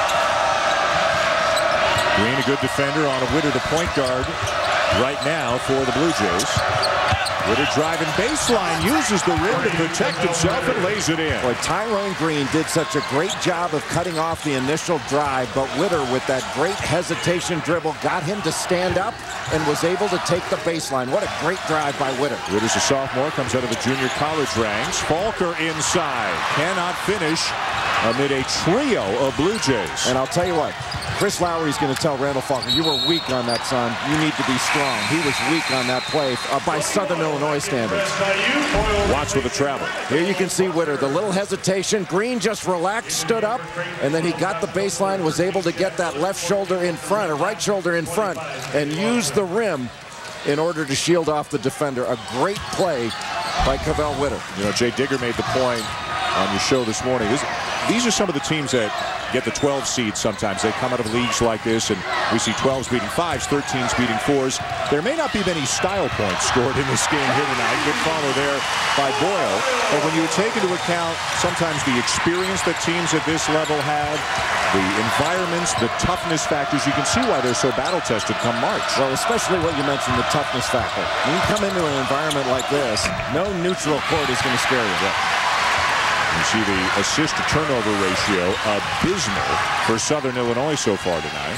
Green, a good defender on a Witter, the point guard right now for the Blue Jays. Witter driving baseline, uses the rim to protect himself and lays it in. Boy, Tyrone Green did such a great job of cutting off the initial drive, but Witter, with that great hesitation dribble, got him to stand up and was able to take the baseline. What a great drive by Witter. Witter's a sophomore, comes out of the junior college ranks. Falker inside, cannot finish amid a trio of Blue Jays. And I'll tell you what, Chris Lowry's going to tell Randall Falker, you were weak on that, son. You need to be strong. He was weak on that play by Southern Illinois standards. Watch with the travel. Here you can see Witter, the little hesitation. Green just relaxed, stood up, and then he got the baseline, was able to get that left shoulder in front, or right shoulder in front, and use the rim in order to shield off the defender. A great play by Cavell Witter. You know, Jay Digger made the point on your show this morning. These are some of the teams that get the 12 seeds sometimes. They come out of leagues like this, and we see 12s beating 5s, 13s beating 4s. There may not be many style points scored in this game here tonight. Good follow there by Boyle. But when you take into account sometimes the experience that teams at this level have, the environments, the toughness factors, you can see why they're so battle-tested come March. Well, especially what you mentioned, the toughness factor. When you come into an environment like this, no neutral court is going to scare you. You see the assist-to-turnover ratio abysmal for Southern Illinois so far tonight.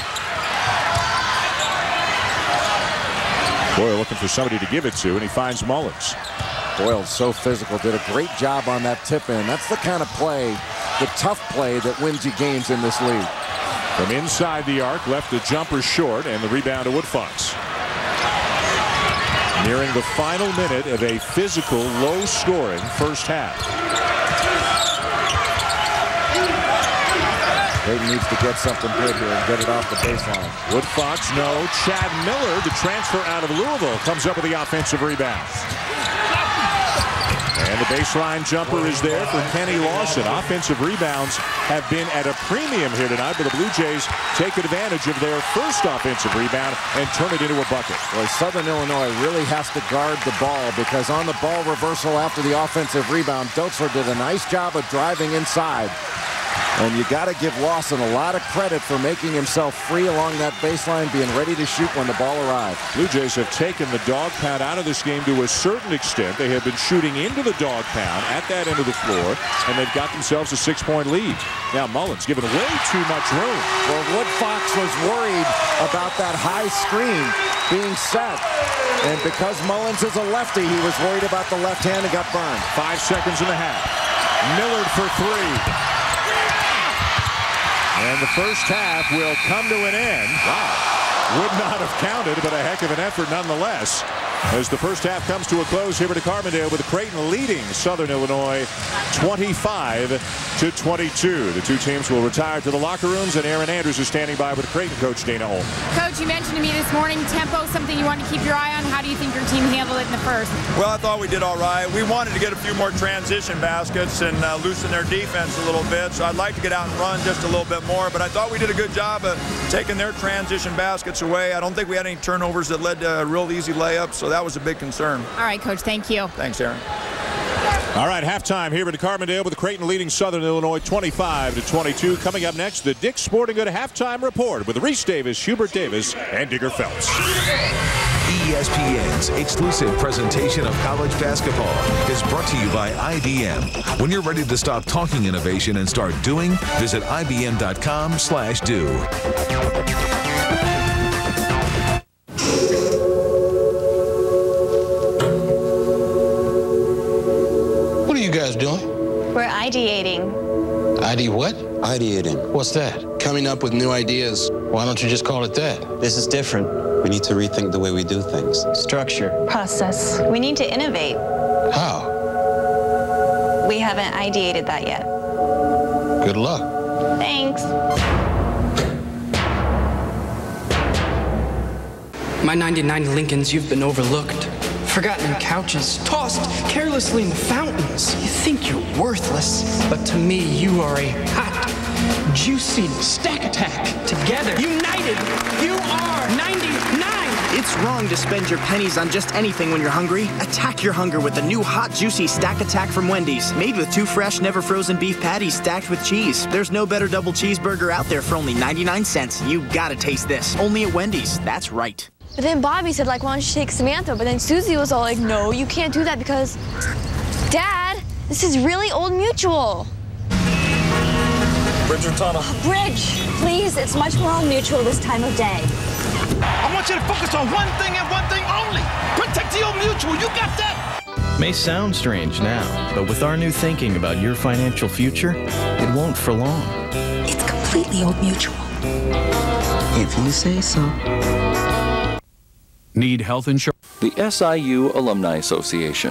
Boyle looking for somebody to give it to, and he finds Mullins. Boyle's so physical, did a great job on that tip-in. That's the kind of play, the tough play that wins you games in this league. From inside the arc, left the jumper short, and the rebound to Woodfox. Nearing the final minute of a physical, low-scoring first half. Creighton needs to get something good here and get it off the baseline. Woodfox, no. Chad Miller, the transfer out of Louisville, comes up with the offensive rebound. And the baseline jumper is there for Kenny Lawson. Offensive rebounds have been at a premium here tonight, but the Blue Jays take advantage of their first offensive rebound and turn it into a bucket. Well, Southern Illinois really has to guard the ball, because on the ball reversal after the offensive rebound, Dotzler did a nice job of driving inside. And you got to give Lawson a lot of credit for making himself free along that baseline, being ready to shoot when the ball arrived. Blue Jays have taken the dog pound out of this game to a certain extent. They have been shooting into the dog pound at that end of the floor, and they've got themselves a 6-point lead. Now Mullins giving way too much room. Well, Woodfox was worried about that high screen being set. And because Mullins is a lefty, he was worried about the left hand and got burned. 5 seconds and a half. Millard for 3. And the first half will come to an end. Wow. Would not have counted, but a heck of an effort nonetheless. As the first half comes to a close here at Carbondale, with Creighton leading Southern Illinois 25-22. The two teams will retire to the locker rooms, and Aaron Andrews is standing by with Creighton coach Dana Olm. Coach, you mentioned to me this morning, tempo is something you want to keep your eye on. How do you think your team handled it in the first? Well, I thought we did all right. We wanted to get a few more transition baskets and loosen their defense a little bit, so I'd like to get out and run just a little bit more, but I thought we did a good job of taking their transition baskets away. I don't think we had any turnovers that led to real easy layups, so that was a big concern. All right, Coach, thank you. Thanks, Aaron. All right, halftime here at Carbondale, with Creighton leading Southern Illinois 25-22. Coming up next, the Dick's Sporting Good halftime report with Reese Davis, Hubert Davis, and Digger Phelps. ESPN's exclusive presentation of college basketball is brought to you by IBM. When you're ready to stop talking innovation and start doing, visit IBM.com/do. What are you guys doing? We're ideating. ID what? Ideating. What's that? Coming up with new ideas. Why don't you just call it that? This is different. We need to rethink the way we do things. Structure. Process. We need to innovate. How? We haven't ideated that yet. Good luck. Thanks. My 99 Lincolns, you've been overlooked. Forgotten in couches, tossed carelessly in the fountains. You think you're worthless, but to me, you are a hot, juicy stack attack. Together, united, you are 99. It's wrong to spend your pennies on just anything when you're hungry. Attack your hunger with the new hot, juicy Stack Attack from Wendy's. Made with 2 fresh, never frozen beef patties stacked with cheese. There's no better double cheeseburger out there for only 99 cents. You gotta taste this. Only at Wendy's. That's right. But then Bobby said, like, why don't you take Samantha? But then Susie was all like, no, you can't do that because, Dad, this is really Old Mutual. Bridge or tunnel? Bridge, please. It's much more Old Mutual this time of day. I want you to focus on one thing and one thing only. Protect the Old Mutual. You got that? May sound strange now, but with our new thinking about your financial future, it won't for long. It's completely Old Mutual. If you say so. Need health insurance? The SIU Alumni Association.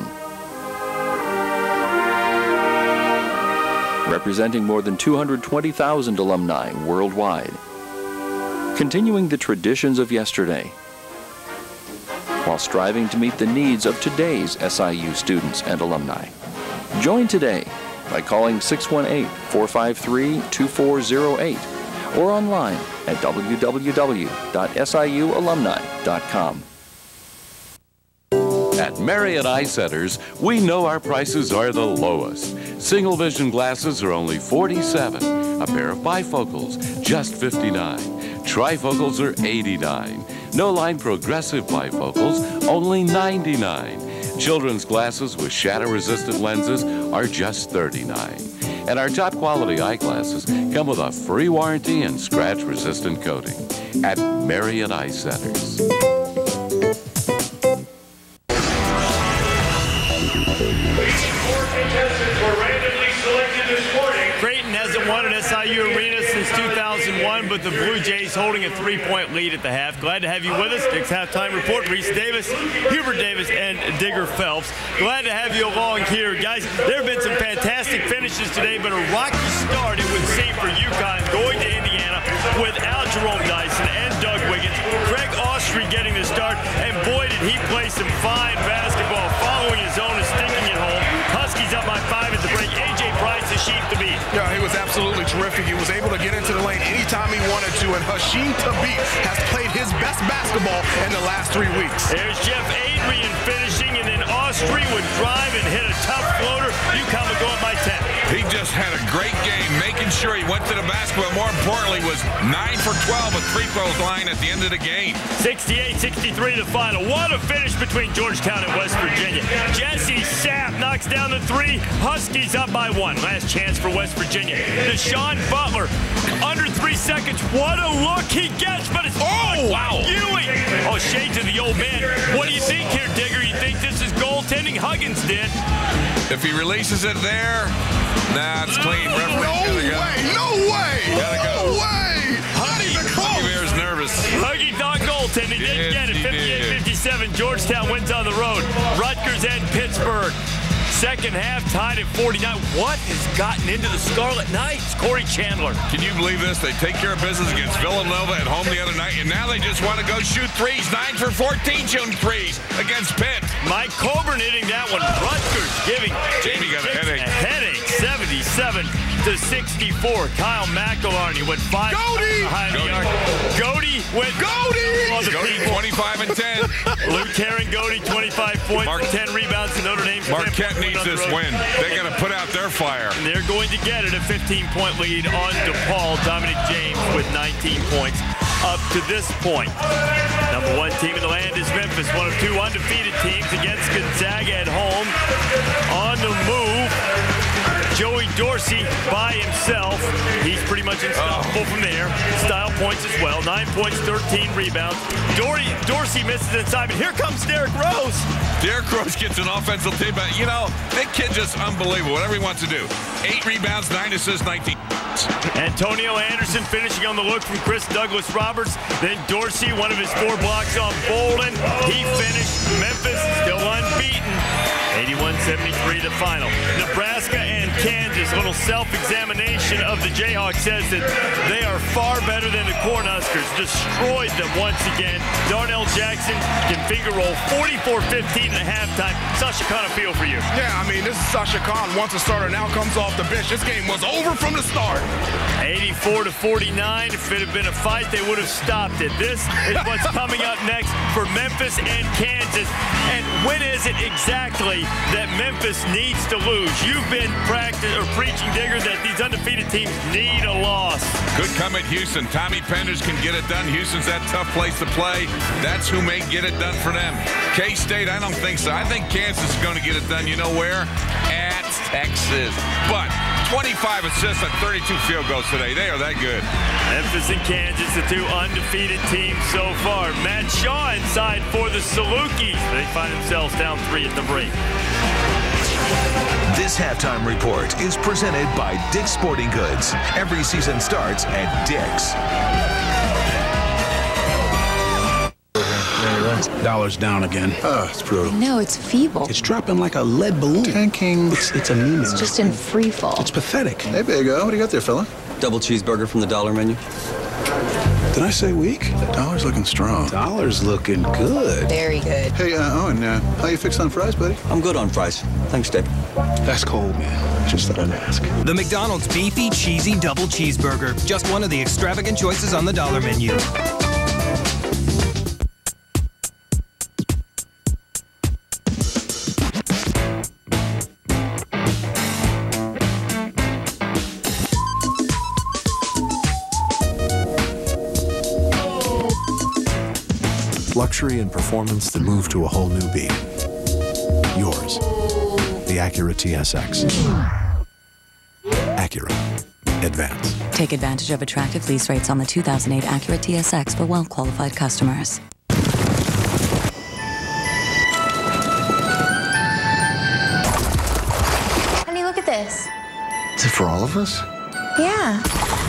Representing more than 220,000 alumni worldwide. Continuing the traditions of yesterday, while striving to meet the needs of today's SIU students and alumni. Join today by calling 618-453-2408 or online at www.siualumni.com. At Marriott Eye Centers, we know our prices are the lowest. Single vision glasses are only $47. A pair of bifocals, just $59. Trifocals are $89. No-line progressive bifocals, only $99. Children's glasses with shadow-resistant lenses are just $39. And our top-quality eyeglasses come with a free warranty and scratch-resistant coating. At Marriott Eye Centers. Creighton hasn't won at SIU Arena since 2001, but the Blue Jays holding a 3-point lead at the half. Glad to have you with us. Next halftime report, Reese Davis, Hubert Davis, and Digger Phelps. Glad to have you along here. Guys, there have been some fantastic finishes today, but a rocky start, it would seem, for UConn going to Indiana without Jerome Dyson and Doug Wiggins. Craig Austrie getting the start, and boy, did he play some fine basketball, following his own and sticking it home. Huskies up by 5 at the break. A.J. Price, the sheep to beat. Yeah, he was absolutely terrific. He was able to get into the lane anytime he wanted to, and Hashim Thabit has played his best basketball in the last 3 weeks. There's Jeff Adrian finishing, and then Austrie would drive and hit a tough floater. UConn would go up by 10. He just had a great game, making sure he went to the basket, but more importantly was 9 for 12 at free-throw line at the end of the game. 68-63 the final. What a finish between Georgetown and West Virginia. Jesse Sapp knocks down the 3. Huskies up by 1. Last chance for West Virginia. Deshaun Butler, under 3 seconds. What a look he gets, but it's wow. Ewing. Oh, shade to the old man. What do you think here, Digger? You think this is goaltending? Huggins did. If he releases it there, nah, it's clean. No way! No way! No way! Not even close. Huggy Bear's nervous. Huggy thought goaltending. Didn't get it. 58-57. Georgetown wins on the road. Rutgers and Pittsburgh. Second half tied at 49. What has gotten into the Scarlet Knights? Corey Chandler. Can you believe this? They take care of business against Villanova at home the other night, and now they just want to go shoot threes. 9 for 14 shooting threes against Pitt. Mike Coburn hitting that one. Rutgers giving Jamie got a headache. 77-64. Kyle McElharney went 5 behind the arc. Goody went. Goody 25 and 10. Luke Karen Goody 25 points, 10 rebounds to Notre Dame. Marquette needs this win. They got to put out their fire. And they're going to get it. A 15-point lead on DePaul. Dominic James with 19 points up to this point. Number 1 team in the land is Memphis. One of 2 undefeated teams against Gonzaga at home. On the move, Joey Dorsey by himself. He's pretty much unstoppable from there. Style points as well. 9 points, 13 rebounds. Dorsey misses inside, but here comes Derrick Rose. Derrick Rose gets an offensive team, but you know, that kid just unbelievable. Whatever he wants to do. 8 rebounds, 9 assists, 19. Antonio Anderson finishing on the look from Chris Douglas Roberts. Then Dorsey, one of his 4 blocks on Bolden. He finished. Memphis still unbeaten. 81-73 the final. Nebraska and Kansas, a little self-examination of the Jayhawks says that they are far better than the Cornhuskers. Destroyed them once again. Darnell Jackson can finger roll 44-15 at halftime. Sasha Khan, a feel for you. Yeah, I mean, this is Sasha Khan. Once a starter, now comes off the bench. This game was over from the start. 84-49. If it had been a fight, they would have stopped it. This is what's coming up next for Memphis and Kansas. And when is it exactly that Memphis needs to lose? You've been preaching, Digger, that these undefeated teams need a loss. Could come at Houston. Tommy Penders can get it done. Houston's that tough place to play. That's who may get it done for them. K-State, I don't think so. I think Kansas is going to get it done. You know where? At Texas. But 25 assists on 32 field goals today. They are that good. Memphis and Kansas, the two undefeated teams so far. Matt Shaw inside for the Salukis. They find themselves down 3 at the break. This halftime report is presented by Dick's Sporting Goods. Every season starts at Dick's. Dollar's down again. Oh, it's brutal. No, it's feeble. It's dropping like a lead balloon. Tanking. It's anemic. It's just in free fall. It's pathetic. Hey, big O, what do you got there, fella? Double cheeseburger from the dollar menu. Did I say weak? Dollar's looking strong. Dollar's looking good. Very good. Hey, Owen, how you fix on fries, buddy? I'm good on fries. Thanks, Dave. That's cold, man. Just thought I'd ask. The McDonald's Beefy Cheesy Double Cheeseburger. Just one of the extravagant choices on the dollar menu. Luxury and performance that move to a whole new beat. Yours, the Acura TSX. Acura. Advance. Take advantage of attractive lease rates on the 2008 Acura TSX for well-qualified customers. Honey, look at this. Is it for all of us? Yeah.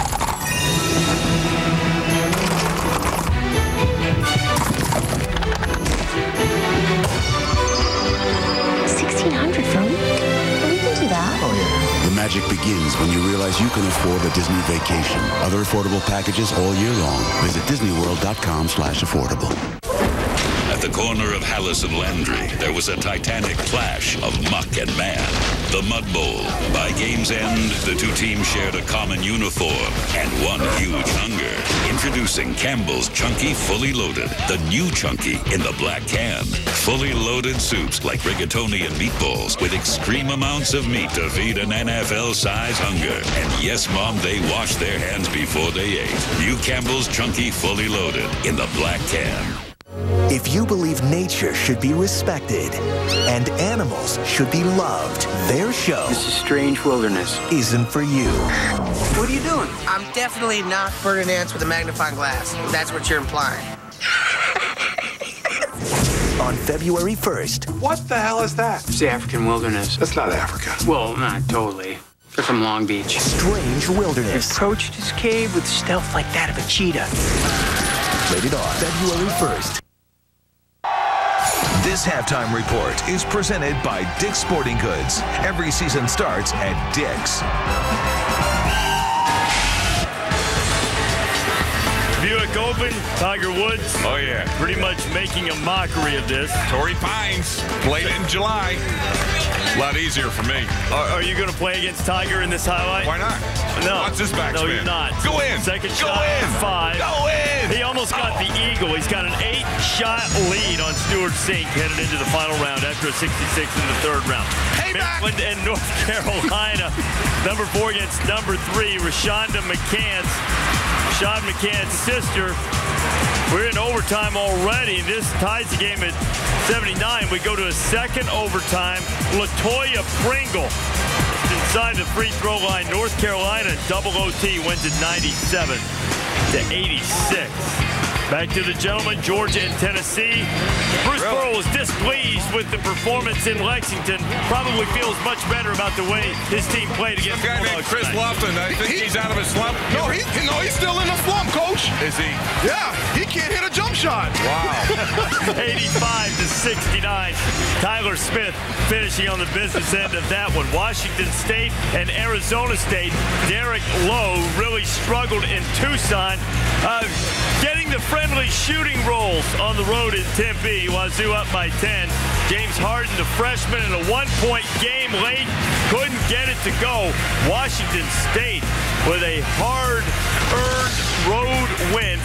$1,600 for a week. We can do that. Oh, yeah. The magic begins when you realize you can afford a Disney vacation. Other affordable packages all year long. Visit DisneyWorld.com/affordable. At the corner of Hallis and Landry, there was a titanic clash of muck and man. The Mud Bowl. By game's end, the two teams shared a common uniform and one huge hunger. Introducing Campbell's Chunky Fully Loaded, the new Chunky in the black can. Fully loaded soups like rigatoni and meatballs with extreme amounts of meat to feed an NFL-size hunger. And yes, Mom, they washed their hands before they ate. New Campbell's Chunky Fully Loaded in the black can. If you believe nature should be respected and animals should be loved, their show, This is Strange Wilderness, isn't for you. What are you doing? I'm definitely not burning ants with a magnifying glass. If that's what you're implying. On February 1st. What the hell is that? It's the African wilderness. That's not Africa. Well, not totally. They're from Long Beach. Strange Wilderness. Approached his cave with stealth like that of a cheetah. Rated R. February 1st. This halftime report is presented by Dick's Sporting Goods. Every season starts at Dick's. Buick Open, Tiger Woods. Oh, yeah. Pretty much making a mockery of this. Torrey Pines played it in July. A lot easier for me. Are you going to play against Tiger in this highlight? Why not? No. Watch this backspin. No, you're not. Go in. Second Go shot, in. 5. Go in. He almost got the eagle. He's got an 8-shot lead on Stewart Sink headed into the final round after a 66 in the third round. Maryland and North Carolina. Number 4 against number 3, Rashonda McCants. Rashonda McCants' sister. We're in overtime already. This ties the game at 79. We go to a second overtime. LaToya Pringle inside the free throw line. North Carolina double OT wins at 97-86. Back to the gentlemen, Georgia and Tennessee. Bruce Pearl was displeased with the performance in Lexington. Probably feels much better about the way his team played against the guy named Chris Lofton. I think he's out of his slump. No, he's still in the slump, Coach. Is he? Yeah, he can't hit a jump shot. Wow. 85-69. Tyler Smith finishing on the business end of that one. Washington State and Arizona State. Derek Lowe really struggled in Tucson. Getting the friendly shooting rolls on the road in Tempe. Wazoo up by 10. James Harden, the freshman, in a one-point game late. Couldn't get it to go. Washington State with a hard-earned road win,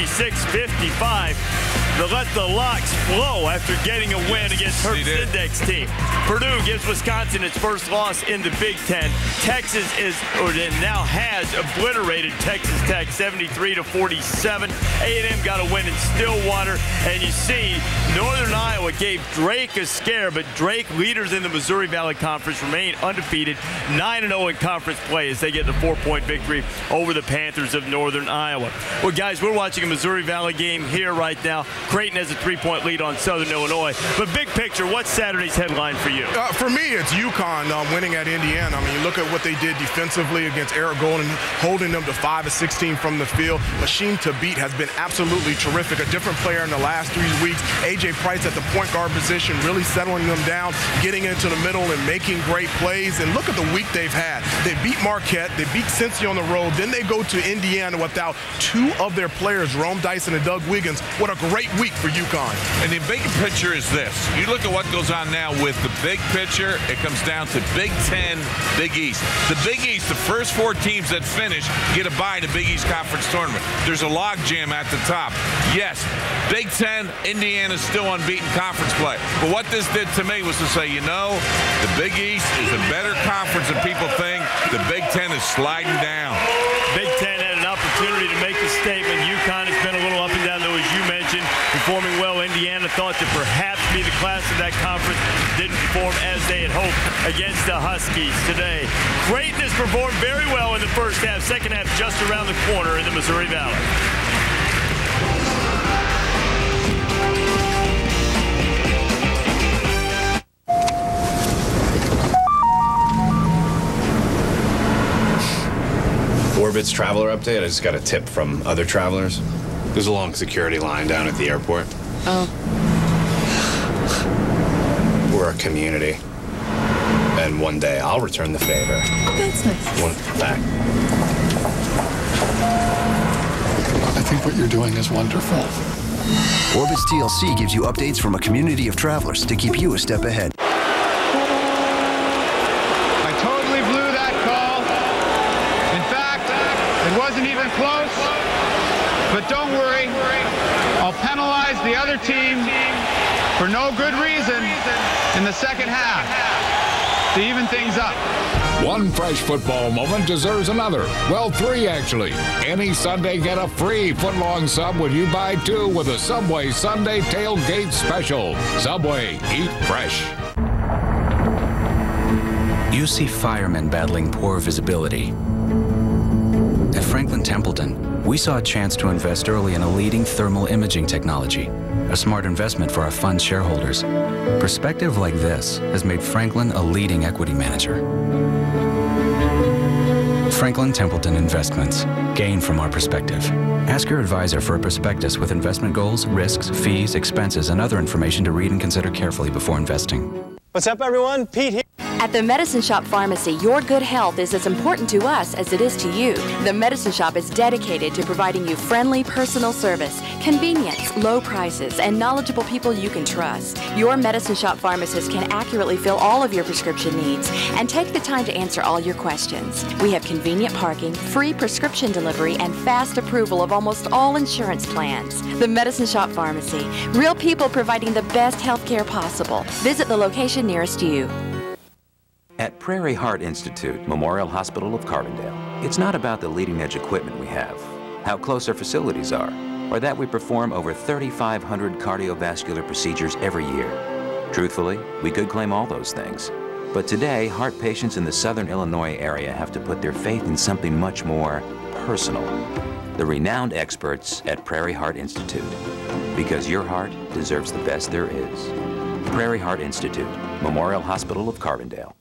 56-55. To let the locks flow after getting a win against Herb Sindek's team. Purdue gives Wisconsin its first loss in the Big Ten. Texas now has obliterated Texas Tech 73-47. A&M got a win in Stillwater, and you see Northern Iowa gave Drake a scare, but Drake, leaders in the Missouri Valley Conference, remain undefeated, 9-0 in conference play as they get the 4-point victory over the Panthers of Northern Iowa. Well, guys, we're watching a Missouri Valley game here right now. Creighton has a 3-point lead on Southern Illinois. But big picture, what's Saturday's headline for you? For me, it's UConn winning at Indiana. I mean, you look at what they did defensively against Eric Golden, holding them to 5 of 16 from the field. Machine to beat has been absolutely terrific. A different player in the last 3 weeks. A.J. Price at the point guard position, really settling them down, getting into the middle and making great plays. And look at the week they've had. They beat Marquette. They beat Cincy on the road. Then they go to Indiana without 2 of their players, Rome Dyson and Doug Wiggins. What a great week for UConn. And the big picture is this. You look at what goes on now with the big picture, it comes down to Big Ten, Big East. The Big East, the first 4 teams that finish get a bye in the Big East Conference Tournament. There's a logjam at the top. Yes, Big Ten, Indiana's still unbeaten conference play. But what this did to me was to say, you know, the Big East is a better conference than people think. The Big Ten is sliding down. Big Ten had an opportunity to make the statement. UConn has been a little up and down, though, as you mentioned, performing well. Indiana thought to perhaps be the class of that conference. Didn't perform as they had hoped against the Huskies today. Creighton has performed very well in the first half. Second half just around the corner in the Missouri Valley. Orbit's traveler update. I just got a tip from other travelers. There's a long security line down at the airport. Oh. We're a community. And one day I'll return the favor. That's nice. One back. I think what you're doing is wonderful. Orbit's TLC gives you updates from a community of travelers to keep you a step ahead. I totally blew that call. In fact, it wasn't even close. But don't worry, I'll penalize the other team for no good reason in the second half to even things up. One fresh football moment deserves another. Well, 3 actually. Any Sunday, get a free foot-long sub when you buy 2 with a Subway Sunday Tailgate Special. Subway, eat fresh. You see firemen battling poor visibility. At Franklin Templeton, we saw a chance to invest early in a leading thermal imaging technology, a smart investment for our fund shareholders. Perspective like this has made Franklin a leading equity manager. Franklin Templeton Investments. Gain from our perspective. Ask your advisor for a prospectus with investment goals, risks, fees, expenses, and other information to read and consider carefully before investing. What's up, everyone? Pete here. At the Medicine Shop Pharmacy, your good health is as important to us as it is to you. The Medicine Shop is dedicated to providing you friendly, personal service, convenience, low prices, and knowledgeable people you can trust. Your Medicine Shop pharmacist can accurately fill all of your prescription needs and take the time to answer all your questions. We have convenient parking, free prescription delivery, and fast approval of almost all insurance plans. The Medicine Shop Pharmacy. Real people providing the best health care possible. Visit the location nearest you. At Prairie Heart Institute, Memorial Hospital of Carbondale, it's not about the leading-edge equipment we have, how close our facilities are, or that we perform over 3,500 cardiovascular procedures every year. Truthfully, we could claim all those things. But today, heart patients in the Southern Illinois area have to put their faith in something much more personal. the renowned experts at Prairie Heart Institute. Because your heart deserves the best there is. Prairie Heart Institute, Memorial Hospital of Carbondale.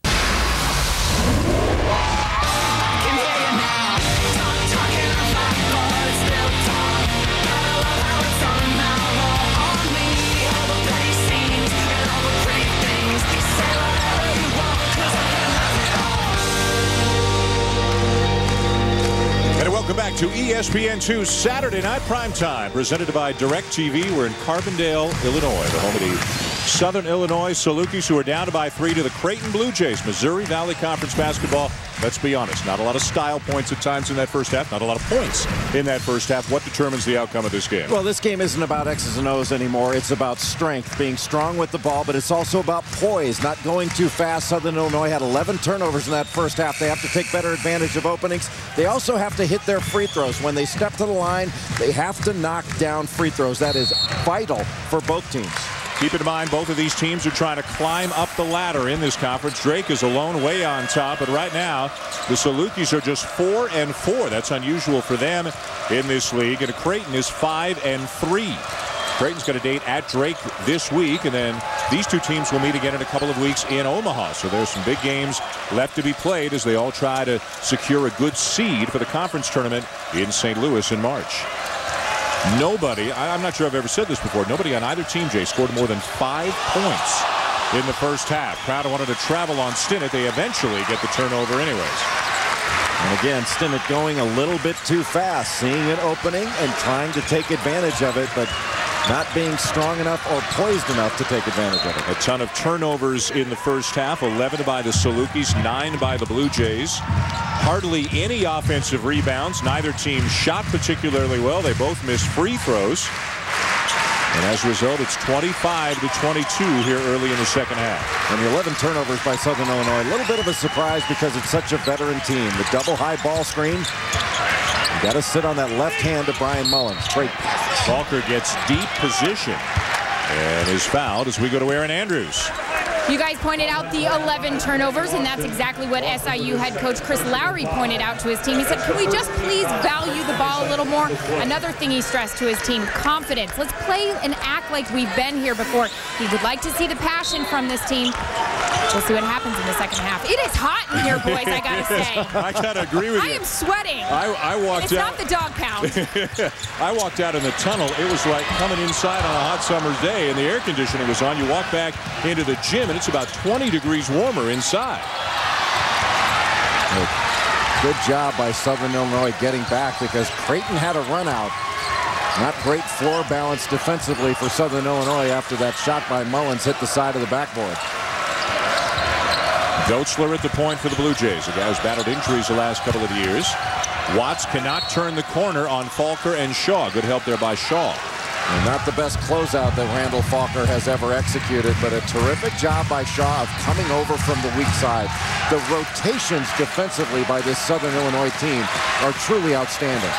Welcome back to ESPN2 Saturday Night Primetime, presented by DirecTV. We're in Carbondale, Illinois, the home of the Southern Illinois Salukis, who are down by 3 to the Creighton Blue Jays. Missouri Valley Conference basketball, let's be honest, not a lot of style points at times in that first half, not a lot of points in that first half. What determines the outcome of this game? Well, this game isn't about X's and O's anymore. It's about strength, being strong with the ball, but it's also about poise, not going too fast. Southern Illinois had 11 turnovers in that first half. They have to take better advantage of openings. They also have to hit their free throws. When they step to the line, they have to knock down free throws. That is vital for both teams. Keep in mind, both of these teams are trying to climb up the ladder in this conference. Drake is alone way on top, but right now the Salukis are just 4-4. That's unusual for them in this league. And Creighton is 5-3. Creighton's got a date at Drake this week, and then these two teams will meet again in a couple of weeks in Omaha. So there's some big games left to be played as they all try to secure a good seed for the conference tournament in St. Louis in March. Nobody, I'm not sure I've ever said this before, nobody on either team, Jay, scored more than 5 points in the first half. Crowd wanted to travel on Stinnett. They eventually get the turnover anyways. And again, Stinnett going a little bit too fast, seeing an opening and trying to take advantage of it, but not being strong enough or poised enough to take advantage of it. A ton of turnovers in the first half, 11 by the Salukis, 9 by the Blue Jays. Hardly any offensive rebounds. Neither team shot particularly well. They both missed free throws. And as a result, it's 25-22 here early in the second half. And the 11 turnovers by Southern Illinois, a little bit of a surprise because it's such a veteran team. The double high ball screen. You got to sit on that left hand of Brian Mullins. Great pass. Falker gets deep position and is fouled as we go to Aaron Andrews. You guys pointed out the 11 turnovers, and that's exactly what SIU head coach Chris Lowry pointed out to his team. He said, can we just please value the ball a little more? Another thing he stressed to his team, confidence. Let's play and act like we've been here before. He would like to see the passion from this team. We'll see what happens in the second half. It is hot in here, boys, I got to say. I got to agree with you. I am sweating. I walked out. It's not the dog pound. I walked out in the tunnel. It was like coming inside on a hot summer's day, and the air conditioning was on. You walk back into the gym, and it's about 20 degrees warmer inside. Good job by Southern Illinois getting back because Creighton had a run out. Not great floor balance defensively for Southern Illinois after that shot by Mullins hit the side of the backboard. Doetzler at the point for the Blue Jays. The guy who's battled injuries the last couple of years. Watts cannot turn the corner on Falker and Shaw. Good help there by Shaw. And not the best closeout that Randall Falker has ever executed, but a terrific job by Shaw of coming over from the weak side. The rotations defensively by this Southern Illinois team are truly outstanding.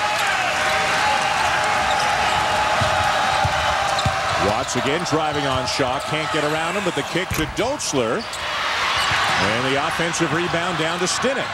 Watts again driving on Shaw. Can't get around him, but the kick to Doetzler. And the offensive rebound down to Stinnett.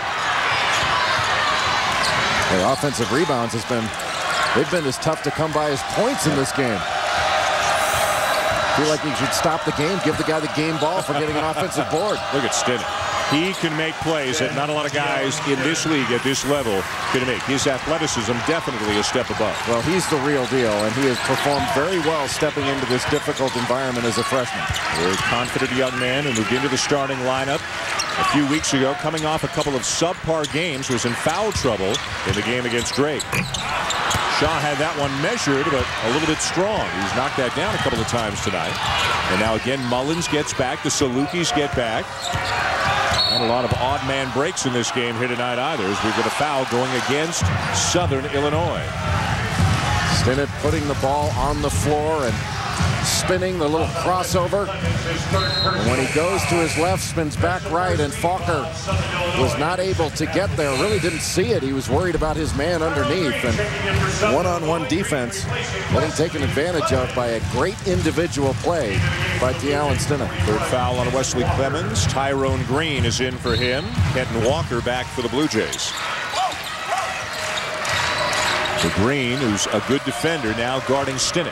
The offensive rebounds they've been as tough to come by as points in this game. Feel like you should stop the game, give the guy the game ball for getting an offensive board. Look at Stinnett. He can make plays that not a lot of guys in this league at this level can make. His athleticism definitely a step above. Well, he's the real deal, and he has performed very well stepping into this difficult environment as a freshman. Very confident young man who moved into the starting lineup a few weeks ago, coming off a couple of subpar games, was in foul trouble in the game against Drake. Shaw had that one measured, but a little bit strong. He's knocked that down a couple of times tonight. And now again, Mullins gets back. The Salukis get back. Not a lot of odd man breaks in this game here tonight either, as we've got a foul going against Southern Illinois. Stinnett putting the ball on the floor and spinning the little crossover. And when he goes to his left, spins back right, and Falker was not able to get there. Really didn't see it. He was worried about his man underneath. And one-on-one defense getting taken advantage of by a great individual play by De'Allen Stinnett. Third foul on Wesley Clemens. Tyrone Green is in for him. Kenton Walker back for the Blue Jays. To Green, who's a good defender, now guarding Stinnett.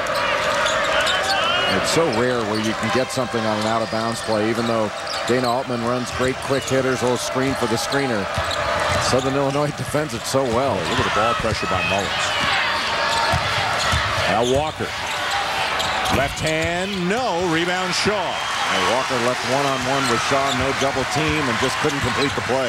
It's so rare where you can get something on an out-of-bounds play, even though Dana Altman runs great quick hitters, a little screen for the screener. Southern Illinois defends it so well. Look at the ball pressure by Mullins. Now Walker. Left hand, no. Rebound Shaw. And Walker left one-on-one with Shaw, no double team, and just couldn't complete the play.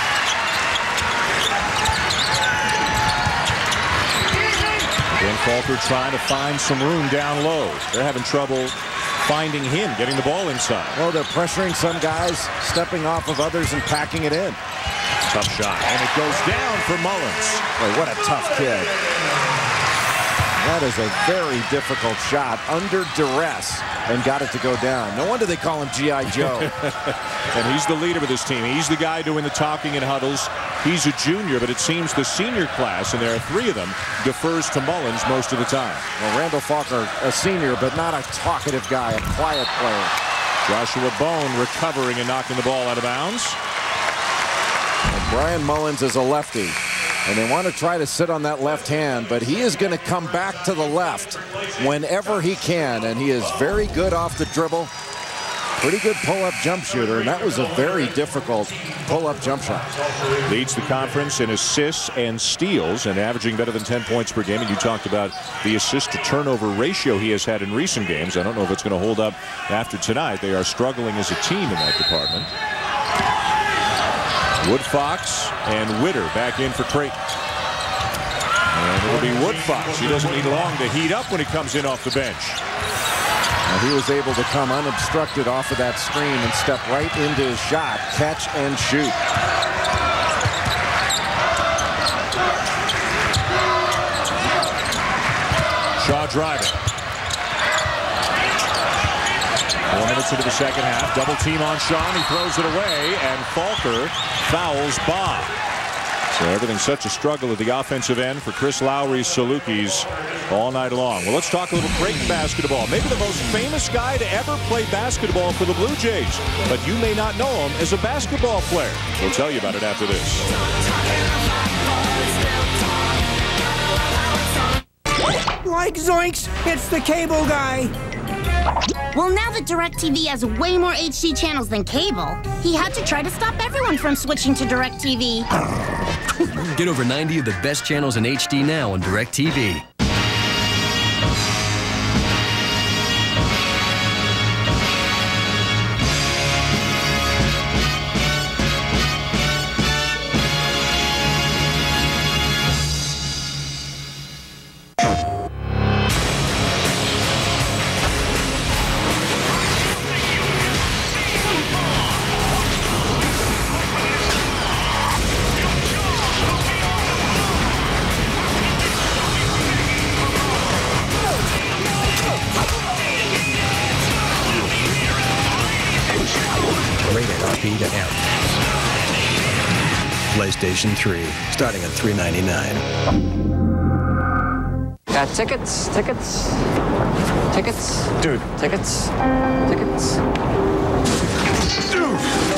Again, Falker trying to find some room down low. They're having trouble finding him, getting the ball inside. Well, they're pressuring some guys, stepping off of others and packing it in. Tough shot, and it goes down for Mullins. Boy, what a tough kid. That is a very difficult shot under duress and got it to go down. No wonder they call him G.I. Joe. And he's the leader of this team. He's the guy doing the talking in huddles. He's a junior, but it seems the senior class, and there are 3 of them, defers to Mullins most of the time. Well, Randall Falker, a senior, but not a talkative guy, a quiet player. Joshua Bone recovering and knocking the ball out of bounds. And Brian Mullins is a lefty. And they want to try to sit on that left hand, but he is going to come back to the left whenever he can, and he is very good off the dribble. Pretty good pull-up jump shooter, and that was a very difficult pull-up jump shot. Leads the conference in assists and steals, and averaging better than 10 points per game. And you talked about the assist-to-turnover ratio he has had in recent games. I don't know if it's going to hold up after tonight. They are struggling as a team in that department. Woodfox and Witter back in for Creighton. And it'll be Woodfox. He doesn't need long to heat up when he comes in off the bench. And he was able to come unobstructed off of that screen and step right into his shot, catch and shoot. Shaw driving. 4 minutes into the second half. Double team on Shaw. He throws it away, and Falker fouls Bob. So everything's such a struggle at the offensive end for Chris Lowry's Salukis all night long. Well, let's talk a little Creighton basketball. Maybe the most famous guy to ever play basketball for the Blue Jays. But you may not know him as a basketball player. We'll tell you about it after this. Like zoinks, it's the cable guy. Well, now that DirecTV has way more HD channels than cable, he had to try to stop everyone from switching to DirecTV. Get over 90 of the best channels in HD now on DirecTV. PlayStation 3, starting at $3.99. Got tickets. Dude. Tickets. Dude.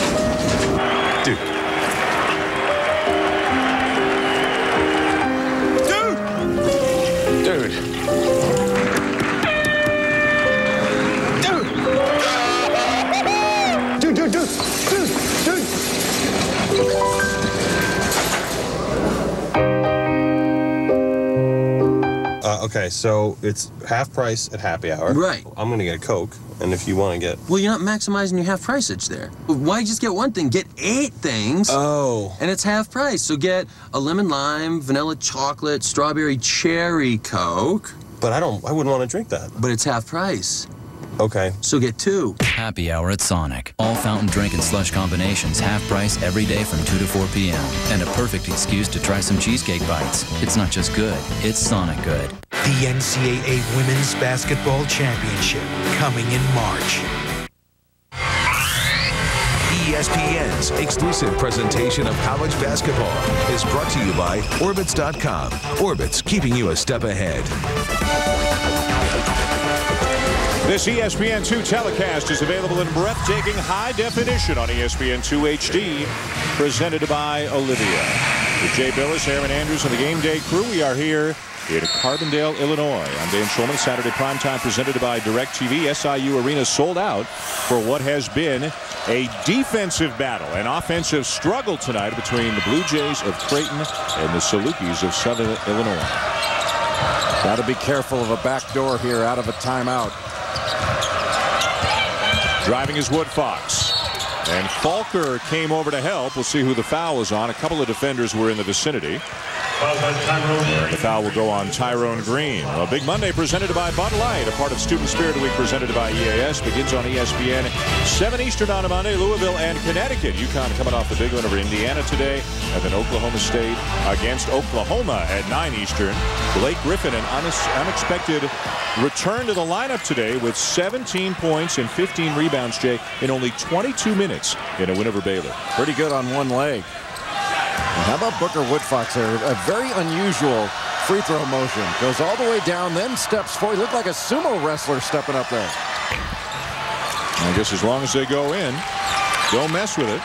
Okay, so it's half price at happy hour. Right. I'm gonna get a Coke, and if you want to get... Well, you're not maximizing your half pricage there. Why just get one thing? Get 8 things. Oh. And it's half price. So get a lemon lime, vanilla chocolate, strawberry cherry Coke. But I wouldn't want to drink that. But it's half price. Okay. So get 2. Happy hour at Sonic. All fountain drink and slush combinations half price every day from 2 to 4 p.m. And a perfect excuse to try some cheesecake bites. It's not just good, it's Sonic good. The NCAA Women's Basketball Championship coming in March. ESPN's exclusive presentation of college basketball is brought to you by Orbitz.com. Orbitz, keeping you a step ahead. This ESPN2 telecast is available in breathtaking high definition on ESPN2 HD, presented by Olivia. With Jay Billis, Aaron Andrews, and the Game Day crew, we are here in Carbondale, Illinois. I'm Dan Schulman. Saturday primetime presented by DirecTV. SIU Arena sold out for what has been a defensive battle. An offensive struggle tonight between the Blue Jays of Creighton and the Salukis of Southern Illinois. Got to be careful of a backdoor here out of a timeout. Driving is Wood Fox. And Falker came over to help. We'll see who the foul is on. A couple of defenders were in the vicinity. And the foul will go on Tyrone Green. Well, Big Monday presented by Bud Light, a part of Student Spirit Week presented by EAS. Begins on ESPN 7 Eastern on a Monday. Louisville and Connecticut. UConn coming off the big win over Indiana today. And then Oklahoma State against Oklahoma at 9 Eastern. Blake Griffin, an unexpected return to the lineup today with 17 points and 15 rebounds, Jay, in only 22 minutes in a win over Baylor. Pretty good on one leg. And how about Booker Woodfox there? A very unusual free throw motion. Goes all the way down, then steps forward. He looked like a sumo wrestler stepping up there. I guess as long as they go in, don't mess with it.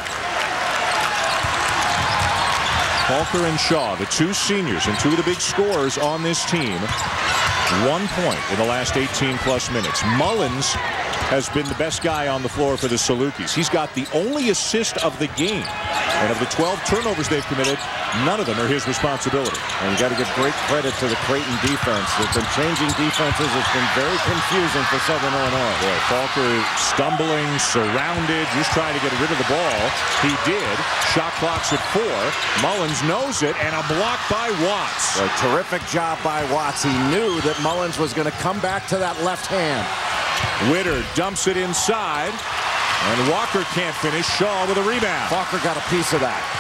Falker and Shaw, the two seniors and two of the big scorers on this team. 1 point in the last 18+ minutes. Mullins has been the best guy on the floor for the Salukis. He's got the only assist of the game. And of the 12 turnovers they've committed, none of them are his responsibility. And you got to give great credit to the Creighton defense. They've been changing defenses. It's been very confusing for Southern Illinois. Yeah, Falker stumbling, surrounded, just trying to get rid of the ball. He did. Shot clock's at 4. Mullins knows it, and a block by Watts. A terrific job by Watts. He knew that Mullins was going to come back to that left hand. Witter dumps it inside. And Walker can't finish. Shaw with a rebound. Walker got a piece of that.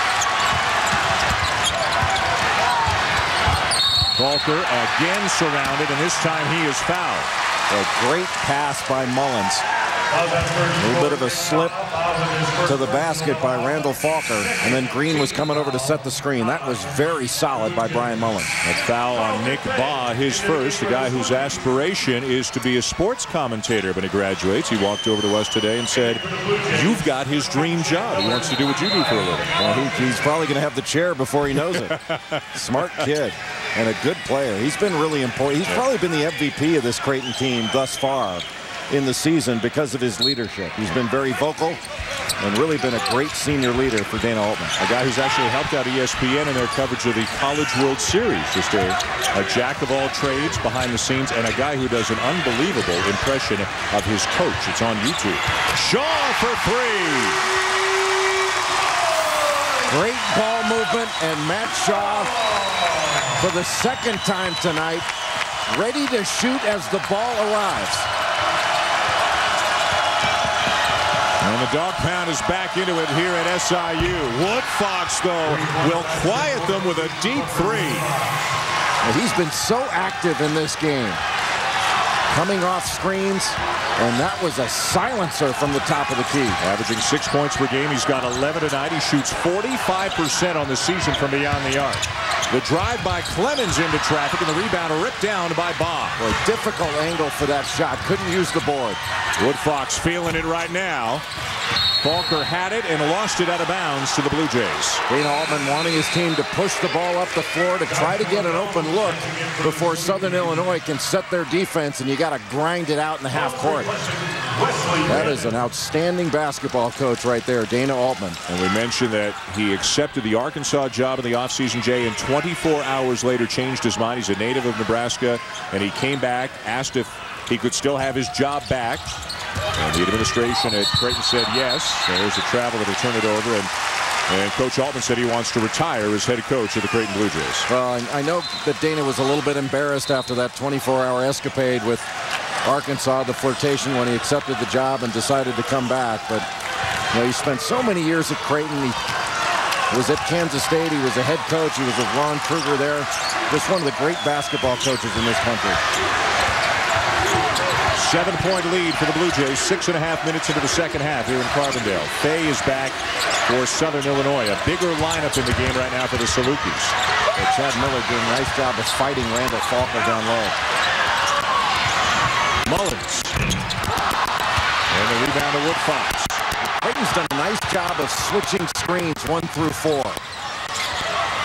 Falker again surrounded, and this time he is fouled. A great pass by Mullins. A little bit of a slip to the basket by Randall Falker, and then Green was coming over to set the screen. That was very solid by Brian Mullins. A foul on Nick Baugh, his first, a guy whose aspiration is to be a sports commentator when he graduates. He walked over to us today and said, you've got his dream job. He wants to do what you do for a living. Well, he's probably going to have the chair before he knows it. Smart kid and a good player. He's been really important. He's probably been the MVP of this Creighton team thus far in the season because of his leadership. He's been very vocal and really been a great senior leader for Dana Altman. A guy who's actually helped out ESPN in their coverage of the College World Series. Just a jack of all trades behind the scenes, and a guy who does an unbelievable impression of his coach. It's on YouTube. Shaw for 3. Great ball movement, and Matt Shaw for the second time tonight ready to shoot as the ball arrives. And the dog pound is back into it here at SIU. Wood Fox, though, will quiet them with a deep 3. And he's been so active in this game. Coming off screens, and that was a silencer from the top of the key. Averaging 6 points per game. He's got 11 tonight. He shoots 45% on the season from beyond the arc. The drive by Clemens into traffic, and the rebound ripped down by Baugh. Boy, difficult angle for that shot. Couldn't use the board. Wood Fox feeling it right now. Falker had it and lost it out of bounds to the Blue Jays. Dana Altman wanting his team to push the ball up the floor to try to get an open look before Southern Illinois can set their defense, and you got to grind it out in the half court. That is an outstanding basketball coach right there, Dana Altman. And we mentioned that he accepted the Arkansas job in the offseason, Jay, and 24 hours later changed his mind. He's a native of Nebraska, and he came back, asked if he could still have his job back. And the administration at Creighton said yes. There's a travel that'll turn it over. And Coach Altman said he wants to retire as head coach of the Creighton Blue Jays. Well, I know that Dana was a little bit embarrassed after that 24-hour escapade with Arkansas, the flirtation when he accepted the job and decided to come back. But you know, he spent so many years at Creighton. He was at Kansas State. He was a head coach. He was with Ron Kruger there. Just one of the great basketball coaches in this country. 7-point lead for the Blue Jays. 6.5 minutes into the second half here in Carbondale. Fay is back for Southern Illinois. A bigger lineup in the game right now for the Salukis. And Chad Miller doing a nice job of fighting Randall Falker down low. Mullins. And the rebound to Wood Fox. Creighton's done a nice job of switching screens 1 through 4.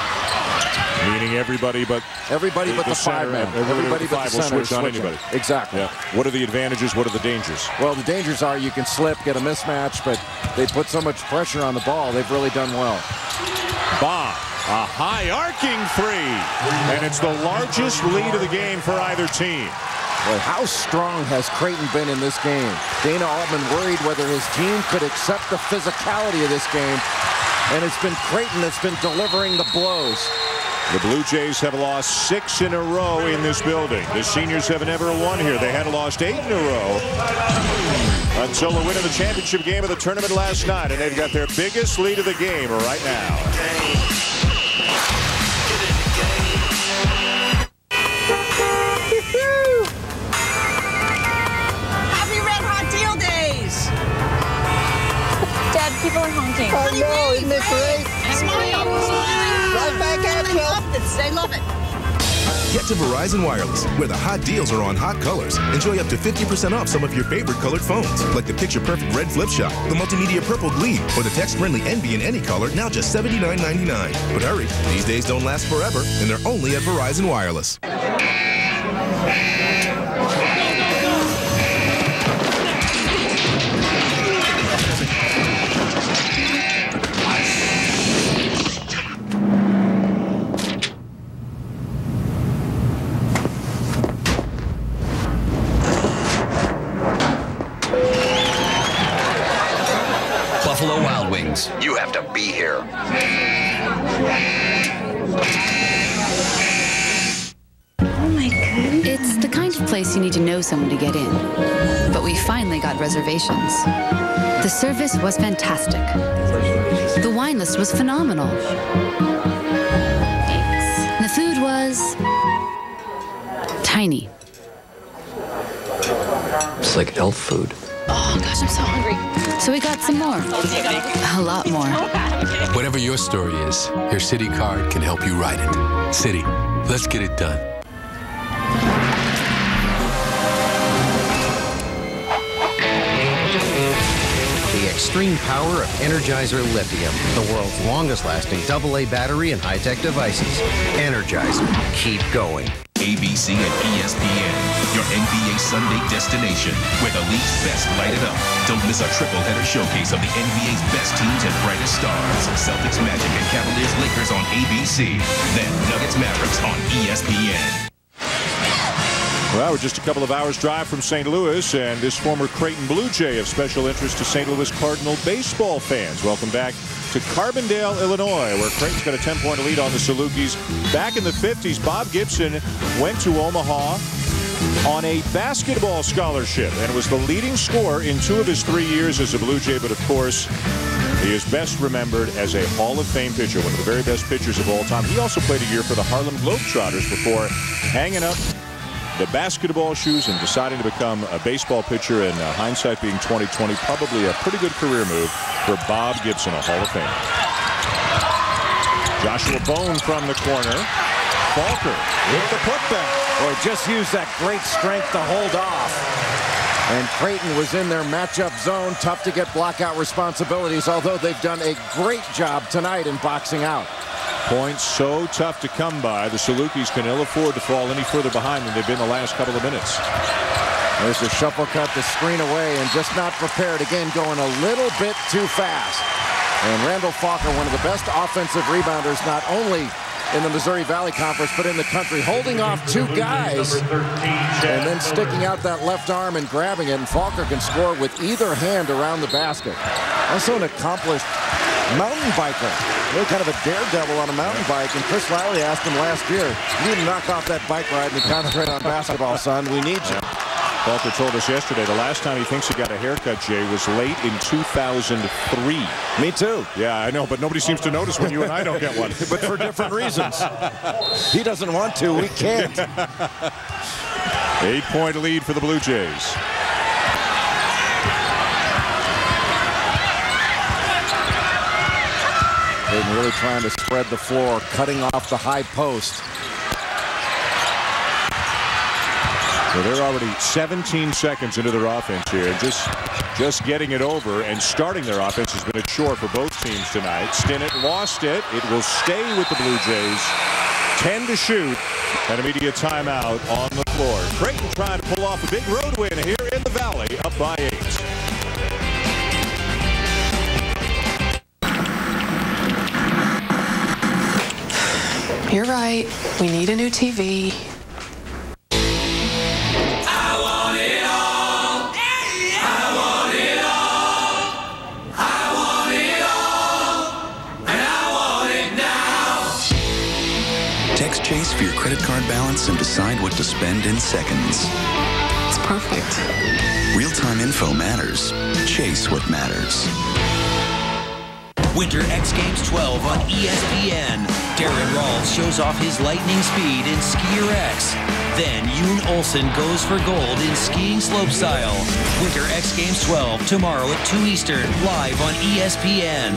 Meaning everybody but the five men. Everybody but the center will switch on anybody. Exactly. Yeah. What are the advantages? What are the dangers? Well, the dangers are you can slip, get a mismatch, but they put so much pressure on the ball. They've really done well. Bob, a high arcing three, and it's the largest lead of the game for either team. Boy, how strong has Creighton been in this game? Dana Altman worried whether his team could accept the physicality of this game, and it's been Creighton that's been delivering the blows. The Blue Jays have lost 6 in a row in this building. The seniors have never won here. They had lost 8 in a row until the win of the championship game of the tournament last night, and they've got their biggest lead of the game right now. Happy Red Hot Deal Days! Dad, people are honking. Oh no, isn't it great? Smile! Right back at you. They love it. Get to Verizon Wireless, where the hot deals are on hot colors. Enjoy up to 50% off some of your favorite colored phones, like the picture-perfect red flip shot, the multimedia purple gleam, or the text-friendly Envy in any color, now just $79.99. But hurry, these days don't last forever, and they're only at Verizon Wireless. Buffalo Wild Wings. You have to be here. Oh my goodness. It's the kind of place you need to know someone to get in. But we finally got reservations. The service was fantastic. The wine list was phenomenal. Thanks. The food was tiny. It's like elf food. Oh gosh, I'm so hungry. So we got some more. A lot more. Whatever your story is, your Citi card can help you write it. Citi, let's get it done. The extreme power of Energizer Lithium, the world's longest-lasting AA battery and high-tech devices. Energizer, keep going. ABC and ESPN, your NBA Sunday destination, where the league's best lighted up. Don't miss a triple-header showcase of the NBA's best teams and brightest stars. Celtics, Magic, and Cavaliers, Lakers on ABC. Then Nuggets, Mavericks on ESPN. Well, we're just a couple of hours drive from St. Louis, and this former Creighton Blue Jay of special interest to St. Louis Cardinal baseball fans. Welcome back to Carbondale, Illinois, where Creighton's got a 10-point lead on the Salukis. Back in the 50s, Bob Gibson went to Omaha on a basketball scholarship and was the leading scorer in 2 of his 3 years as a Blue Jay. But, of course, he is best remembered as a Hall of Fame pitcher, one of the very best pitchers of all time. He also played a year for the Harlem Globetrotters before hanging up the basketball shoes and deciding to become a baseball pitcher, and hindsight being 20/20, probably a pretty good career move for Bob Gibson, a Hall of Fame. Joshua Bone from the corner. Falker with the putback. Boy, just used that great strength to hold off. And Creighton was in their matchup zone. Tough to get blockout responsibilities, although they've done a great job tonight in boxing out. Points so tough to come by. The Salukis can ill afford to fall any further behind than they've been the last couple of minutes. There's the shuffle cut, the screen away, and just not prepared. Again, going a little bit too fast. And Randall Falker, one of the best offensive rebounders, not only in the Missouri Valley Conference, but in the country, holding off 2 guys and then sticking out that left arm and grabbing it. And Falker can score with either hand around the basket. Also an accomplished mountain biker. Really kind of a daredevil on a mountain bike. And Chris Lowry asked him last year, you need to knock off that bike ride and concentrate on basketball, son. We need you. Falker told us yesterday the last time he thinks he got a haircut, Jay, was late in 2003. Me too. Yeah, I know, but nobody seems to notice when you and I don't get one. But for different reasons. He doesn't want to. We can't. 8-point lead for the Blue Jays. Creighton really trying to spread the floor, cutting off the high post. So they're already 17 seconds into their offense here. Just getting it over and starting their offense has been a chore for both teams tonight. Stinnett lost it. It will stay with the Blue Jays. 10 to shoot. And immediate timeout on the floor. Creighton trying to pull off a big road win here in the Valley, up by 8. You're right. We need a new TV. I want it all. I want it all. I want it all. And I want it now. Text Chase for your credit card balance and decide what to spend in seconds. It's perfect. Real-time info matters. Chase what matters. Winter X Games 12 on ESPN. Darren Rawls shows off his lightning speed in Skier X. Then Yoon Olsen goes for gold in skiing slopestyle. Winter X Games 12 tomorrow at 2 Eastern, live on ESPN.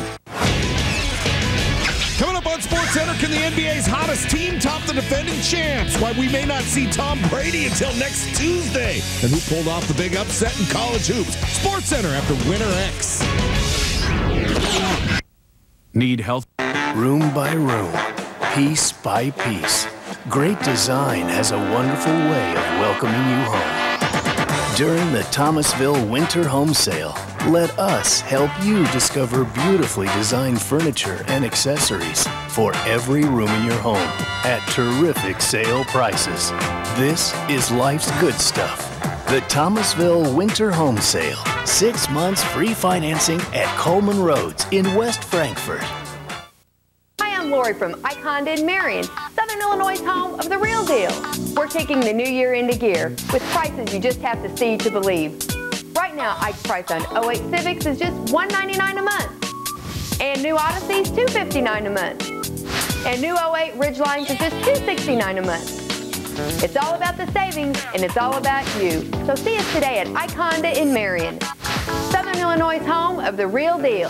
Coming up on SportsCenter, can the NBA's hottest team top the defending champs? Why we may not see Tom Brady until next Tuesday. And who pulled off the big upset in college hoops? SportsCenter after Winter X. Need help? Room by room, piece by piece, great design has a wonderful way of welcoming you home. During the Thomasville Winter Home Sale, let us help you discover beautifully designed furniture and accessories for every room in your home at terrific sale prices. This is life's good stuff. The Thomasville Winter Home Sale. 6 months free financing at Coleman Roads in West Frankfort. Hi, I'm Lori from Honda in Marion, Southern Illinois' home of the real deal. We're kicking the new year into gear with prices you just have to see to believe. Right now, Ike's price on 08 Civics is just $199 a month. And new Odysseys, $259 a month. And new 08 Ridgelines is just $269 a month. It's all about the savings, and it's all about you. So see us today at Ike Honda in Marion, Southern Illinois' home of the real deal.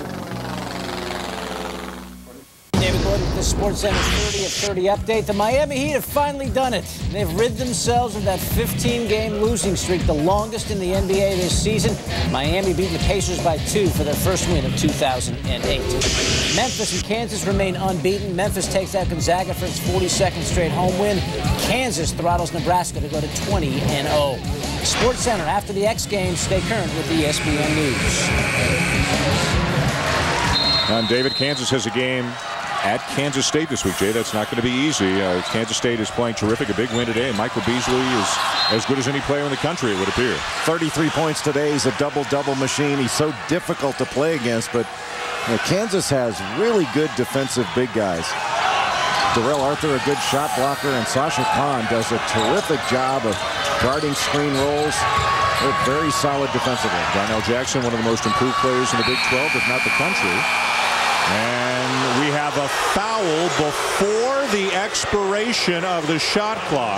David Gordon with the SportsCenter 30 at 30 update. The Miami Heat have finally done it. They've rid themselves of that 15-game losing streak, the longest in the NBA this season. Miami beating the Pacers by 2 for their first win of 2008. Memphis and Kansas remain unbeaten. Memphis takes out Gonzaga for its 42nd straight home win. Kansas throttles Nebraska to go to 20-0. SportsCenter after the X Games. Stay current with ESPN News. And David, Kansas has a game at Kansas State this week, Jay. That's not going to be easy. Kansas State is playing terrific. A big win today. And Michael Beasley is as good as any player in the country, it would appear. 33 points today. He's a double-double machine. He's so difficult to play against. But Kansas has really good defensive big guys. Darrell Arthur, a good shot blocker. And Sasha Khan does a terrific job of guarding screen rolls. They're very solid defensively. Darnell Jackson, one of the most improved players in the Big 12, if not the country. And we have a foul before the expiration of the shot clock.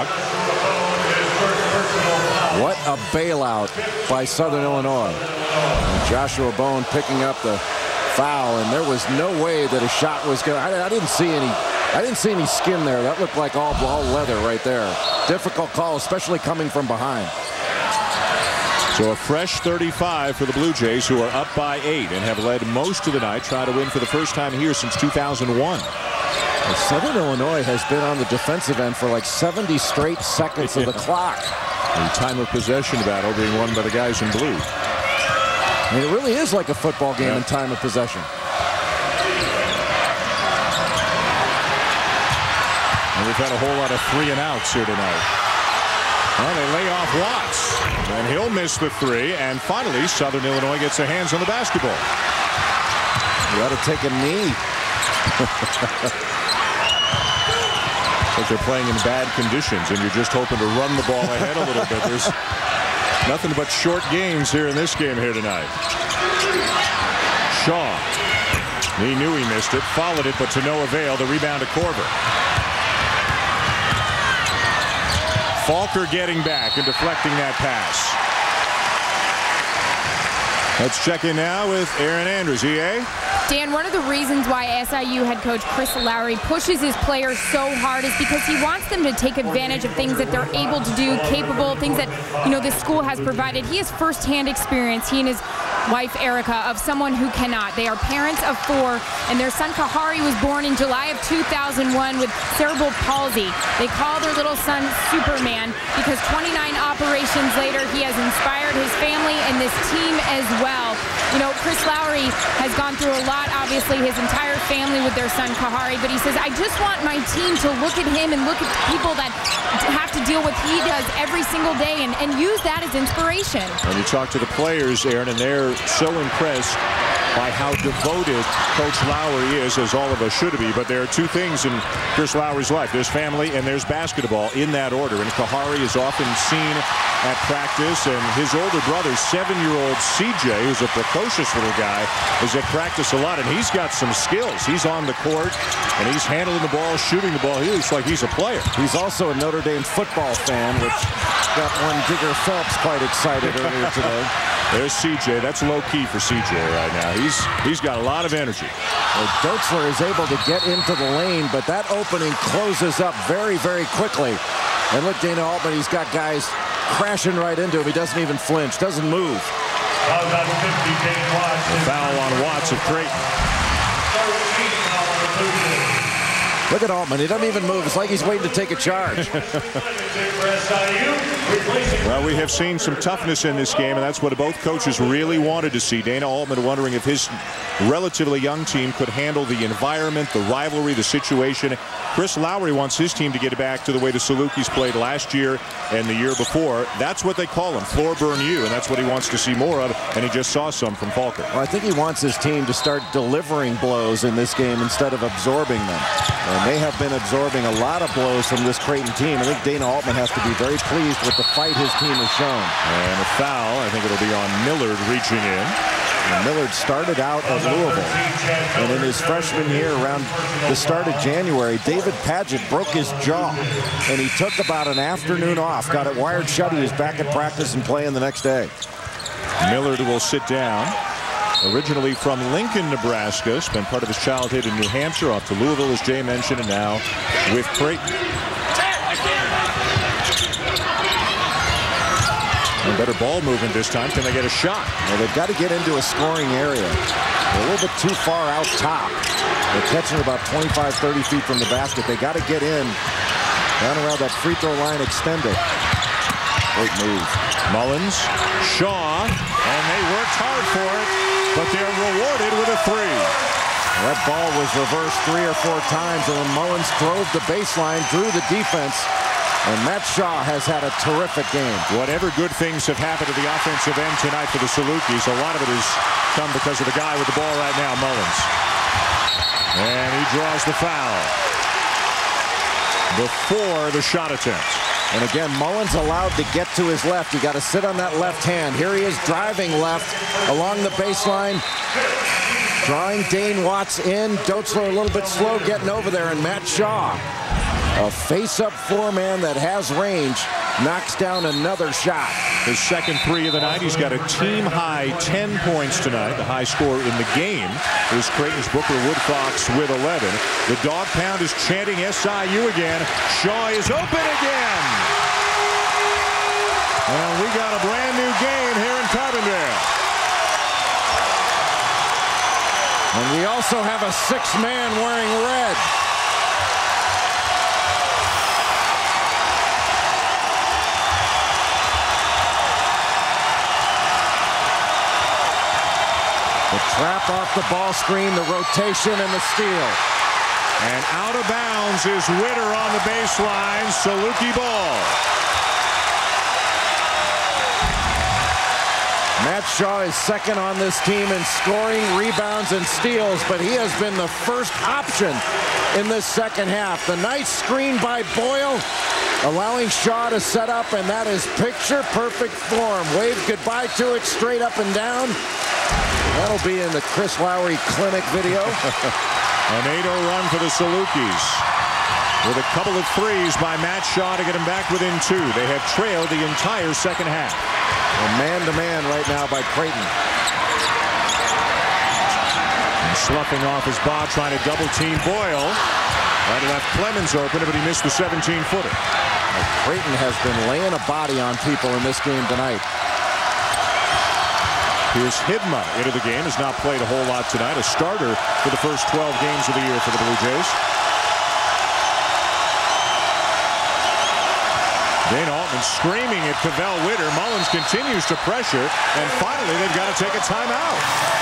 What a bailout by Southern Illinois. And Joshua Bone picking up the foul, and there was no way that a shot was going. I didn't see any skin there. That looked like all leather right there. Difficult call, especially coming from behind. So a fresh 35 for the Blue Jays, who are up by 8 and have led most of the night, try to win for the first time here since 2001. And Southern Illinois has been on the defensive end for like 70 straight seconds of the clock. The time of possession battle being won by the guys in blue. I mean, it really is like a football game in time of possession. And we've had a whole lot of 3 and outs here tonight. Well, they lay off Watts, and he'll miss the 3. And finally, Southern Illinois gets their hands on the basketball. You ought to take a knee. Like they're playing in bad conditions, and you're just hoping to run the ball ahead a little bit. There's nothing but short games here in this game here tonight. Shaw. He knew he missed it, followed it, but to no avail. The rebound to Korver. Falker getting back and deflecting that pass. Let's check in now with Aaron Andrews. EA? Dan, one of the reasons why SIU head coach Chris Lowry pushes his players so hard is because he wants them to take advantage of things that they're able to do, capable, things that, this school has provided. He has firsthand experience. He and his wife Erica of someone who cannot. They are parents of 4, and their son Kahari was born in July of 2001 with cerebral palsy. They call their little son Superman because 29 operations later, he has inspired his family and this team as well. You know, Chris Lowry has gone through a lot, obviously, his entire family with their son Kahari, but he says, I just want my team to look at him and look at people that have to deal with what he does every single day and use that as inspiration. And you talk to the players, Aaron, and they're so impressed by how devoted Coach Lowry is, as all of us should be. But there are 2 things in Chris Lowry's life. There's family and there's basketball in that order. And Kahari is often seen at practice, and his older brother, 7-year-old CJ, who's a precocious little guy, is at practice a lot, and he's got some skills. He's on the court, and he's handling the ball, shooting the ball. He looks like he's a player. He's also a Notre Dame football fan, which got one Digger Phelps quite excited earlier today. There's CJ. That's low-key for CJ right now. He's got a lot of energy. Well, Doetzler is able to get into the lane, but that opening closes up very, very quickly. And look, Dana Altman, he's got guys crashing right into him. He doesn't even flinch, doesn't move. The foul on Watts of Creighton. Look at Altman. He doesn't even move. It's like he's waiting to take a charge. Well, we have seen some toughness in this game, and that's what both coaches really wanted to see. Dana Altman wondering if his relatively young team could handle the environment, the rivalry, the situation. Chris Lowry wants his team to get back to the way the Salukis played last year and the year before. That's what they call him, floor burn you, and that's what he wants to see more of, and he just saw some from Falker. Well, I think he wants his team to start delivering blows in this game instead of absorbing them. And they have been absorbing a lot of blows from this Creighton team. I think Dana Altman has to be very pleased with the fight his team has shown. And a foul, I think it'll be on Millard reaching in. And Millard started out at Louisville, and in his freshman year, around the start of January, David Padgett broke his jaw, and he took about an afternoon off, got it wired shut. He was back at practice and playing the next day. Millard will sit down. Originally from Lincoln, Nebraska, spent part of his childhood in New Hampshire, off to Louisville, as Jay mentioned, and now with Creighton. Better ball movement this time. Can they get a shot? Well, they've got to get into a scoring area. They're a little bit too far out top. They're catching about 25, 30 feet from the basket. They got to get in down around that free throw line extended. Great move. Mullins, Shaw, and they worked hard for it, but they're rewarded with a 3. That ball was reversed 3 or 4 times, and when Mullins drove the baseline, drew the defense. And Matt Shaw has had a terrific game. Whatever good things have happened to the offensive end tonight for the Salukis, a lot of it has come because of the guy with the ball right now, Mullins. And he draws the foul before the shot attempt. And again, Mullins allowed to get to his left. You got to sit on that left hand. Here he is driving left along the baseline, drawing Dane Watts in. Doetzler a little bit slow getting over there, and Matt Shaw, a face-up four-man that has range, knocks down another shot. His second 3 of the night. He's got a team-high 10 points tonight. The high score in the game is Creighton's Booker Woodfox with 11. The dog pound is chanting SIU again. Shaw is open again. And we got a brand-new game here in Carbondale. And we also have a 6-man wearing red. The trap off the ball screen, the rotation, and the steal. And out of bounds is Witter on the baseline. Saluki ball. Matt Shaw is second on this team in scoring, rebounds, and steals, but he has been the first option in this second half. The nice screen by Boyle, allowing Shaw to set up, and that is picture-perfect form. Wave goodbye to it, straight up and down. That'll be in the Chris Lowry Clinic video. An 8-0 run for the Salukis, with a couple of threes by Matt Shaw to get him back within 2. They have trailed the entire second half. And man-to-man right now by Creighton. And sloughing off his ball, trying to double-team Boyle. Right, left Clemens open, but he missed the 17-footer. Creighton has been laying a body on people in this game tonight. Here's Hidma into the game. Has not played a whole lot tonight. A starter for the first 12 games of the year for the Blue Jays. Dane Altman screaming at Cavell Witter. Mullins continues to pressure, and finally they've got to take a timeout.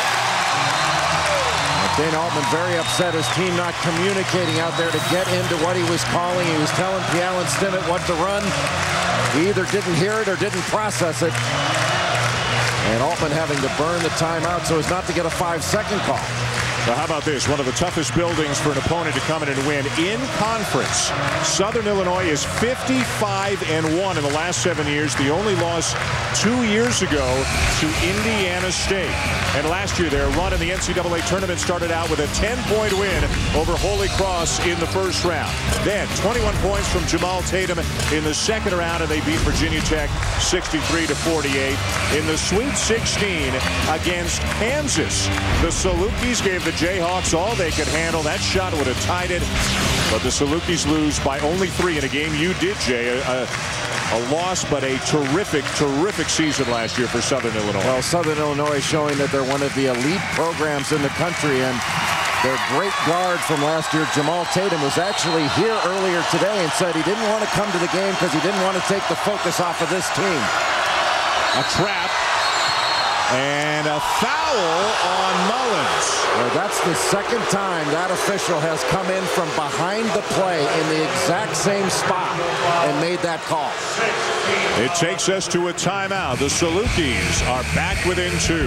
Dane Altman very upset, his team not communicating out there to get into what he was calling. He was telling Pial and Stimmett what to run. He either didn't hear it or didn't process it. And Altman having to burn the timeout so as not to get a 5-second call. Well, how about this? One of the toughest buildings for an opponent to come in and win in conference. Southern Illinois is 55-1 in the last 7 years. The only loss 2 years ago to Indiana State. And last year, their run in the NCAA tournament started out with a 10-point win over Holy Cross in the first round. Then 21 points from Jamal Tatum in the second round, and they beat Virginia Tech 63-48. In the Sweet 16 against Kansas, the Salukis gave the Jayhawks all they could handle. That shot would have tied it, but the Salukis lose by only 3 in a game you did, Jay. A loss, but a terrific season last year for Southern Illinois. Well, Southern Illinois showing that they're one of the elite programs in the country, and their great guard from last year, Jamal Tatum, was actually here earlier today and said he didn't want to come to the game because he didn't want to take the focus off of this team. A trap. And a foul on Mullins. Well, that's the second time that official has come in from behind the play in the exact same spot and made that call. It takes us to a timeout. The Salukis are back within 2.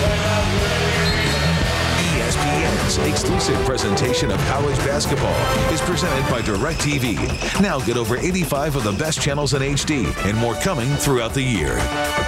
ESPN's exclusive presentation of college basketball is presented by DirecTV. Now get over 85 of the best channels in HD and more coming throughout the year.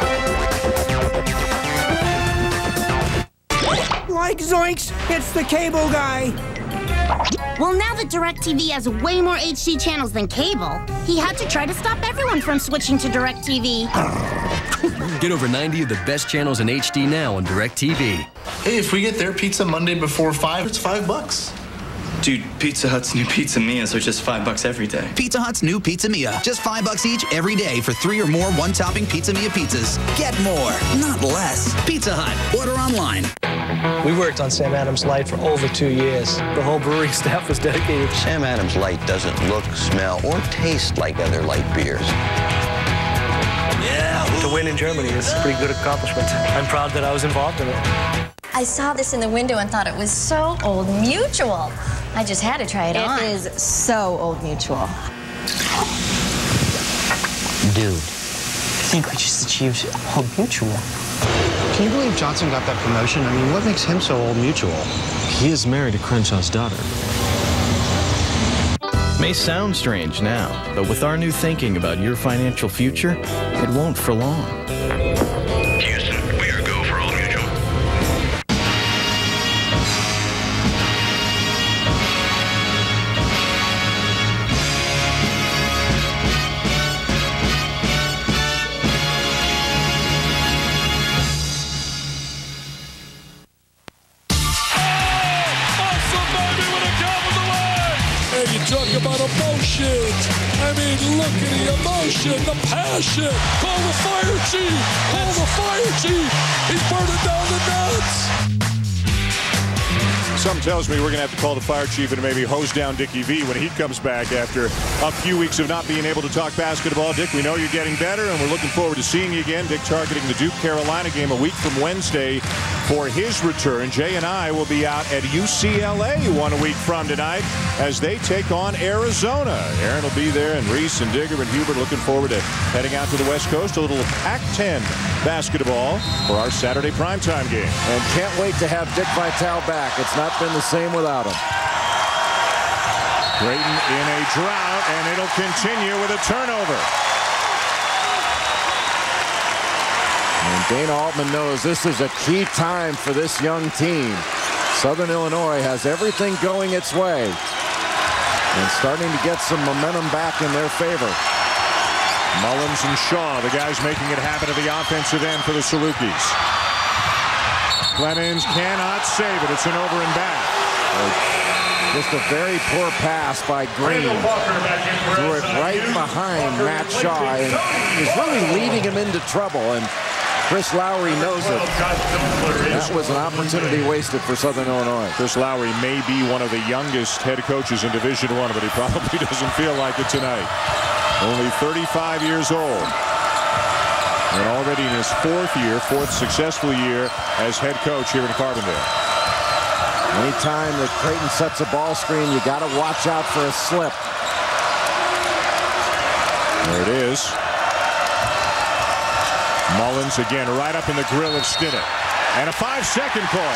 Like zoinks, it's the cable guy. Well, now that DirecTV has way more HD channels than cable, he had to try to stop everyone from switching to DirecTV. Get over 90 of the best channels in HD now on DirecTV. Hey, if we get their pizza Monday before 5, it's $5. Dude, Pizza Hut's new Pizza Mia's are just $5 every day. Pizza Hut's new Pizza Mia. Just $5 each every day for 3 or more one-topping Pizza Mia pizzas. Get more, not less. Pizza Hut. Order online. We worked on Sam Adams Light for over 2 years. The whole brewery staff was dedicated. Sam Adams Light doesn't look, smell, or taste like other light beers. Yeah. To win in Germany is a pretty good accomplishment. I'm proud that I was involved in it. I saw this in the window and thought it was so Old Mutual. I just had to try it on. It is so Old Mutual. Dude, I think we just achieved Old Mutual. Can you believe Johnson got that promotion? I mean, what makes him so Old Mutual? He is married to Crenshaw's daughter. May sound strange now, but with our new thinking about your financial future, it won't for long. Houston, we are go for Old Mutual. Talk about emotion. I mean, look at the emotion, the passion. Call the fire chief. Call the fire chief. He's burning down the nuts. Something tells me we're going to have to call the fire chief and maybe hose down Dickie V when he comes back after a few weeks of not being able to talk basketball. Dick, we know you're getting better, and we're looking forward to seeing you again. Dick targeting the Duke-Carolina game a week from Wednesday for his return. Jay and I will be out at UCLA 1 week from tonight as they take on Arizona. Aaron will be there, and Reese and Digger and Hubert looking forward to heading out to the West Coast. A little Pac-10 basketball for our Saturday primetime game. And can't wait to have Dick Vitale back. It's not been the same without him. Creighton in a drought, and it'll continue with a turnover. And Dana Altman knows this is a key time for this young team. Southern Illinois has everything going its way and starting to get some momentum back in their favor. Mullins and Shaw, the guys making it happen at the offensive end for the Salukis. Clemens cannot save it. It's an over and back. Just a very poor pass by Green. Threw it right behind Matt Shaw, and was really leading him into trouble. And Chris Lowry knows it. That was an opportunity wasted for Southern Illinois. Chris Lowry may be one of the youngest head coaches in Division I, but he probably doesn't feel like it tonight. Only 35 years old. And already in his fourth successful year as head coach here in Carbondale. Anytime that Creighton sets a ball screen, you got to watch out for a slip. There it is. Mullins again right up in the grill of Stinnett. And a 5-second call.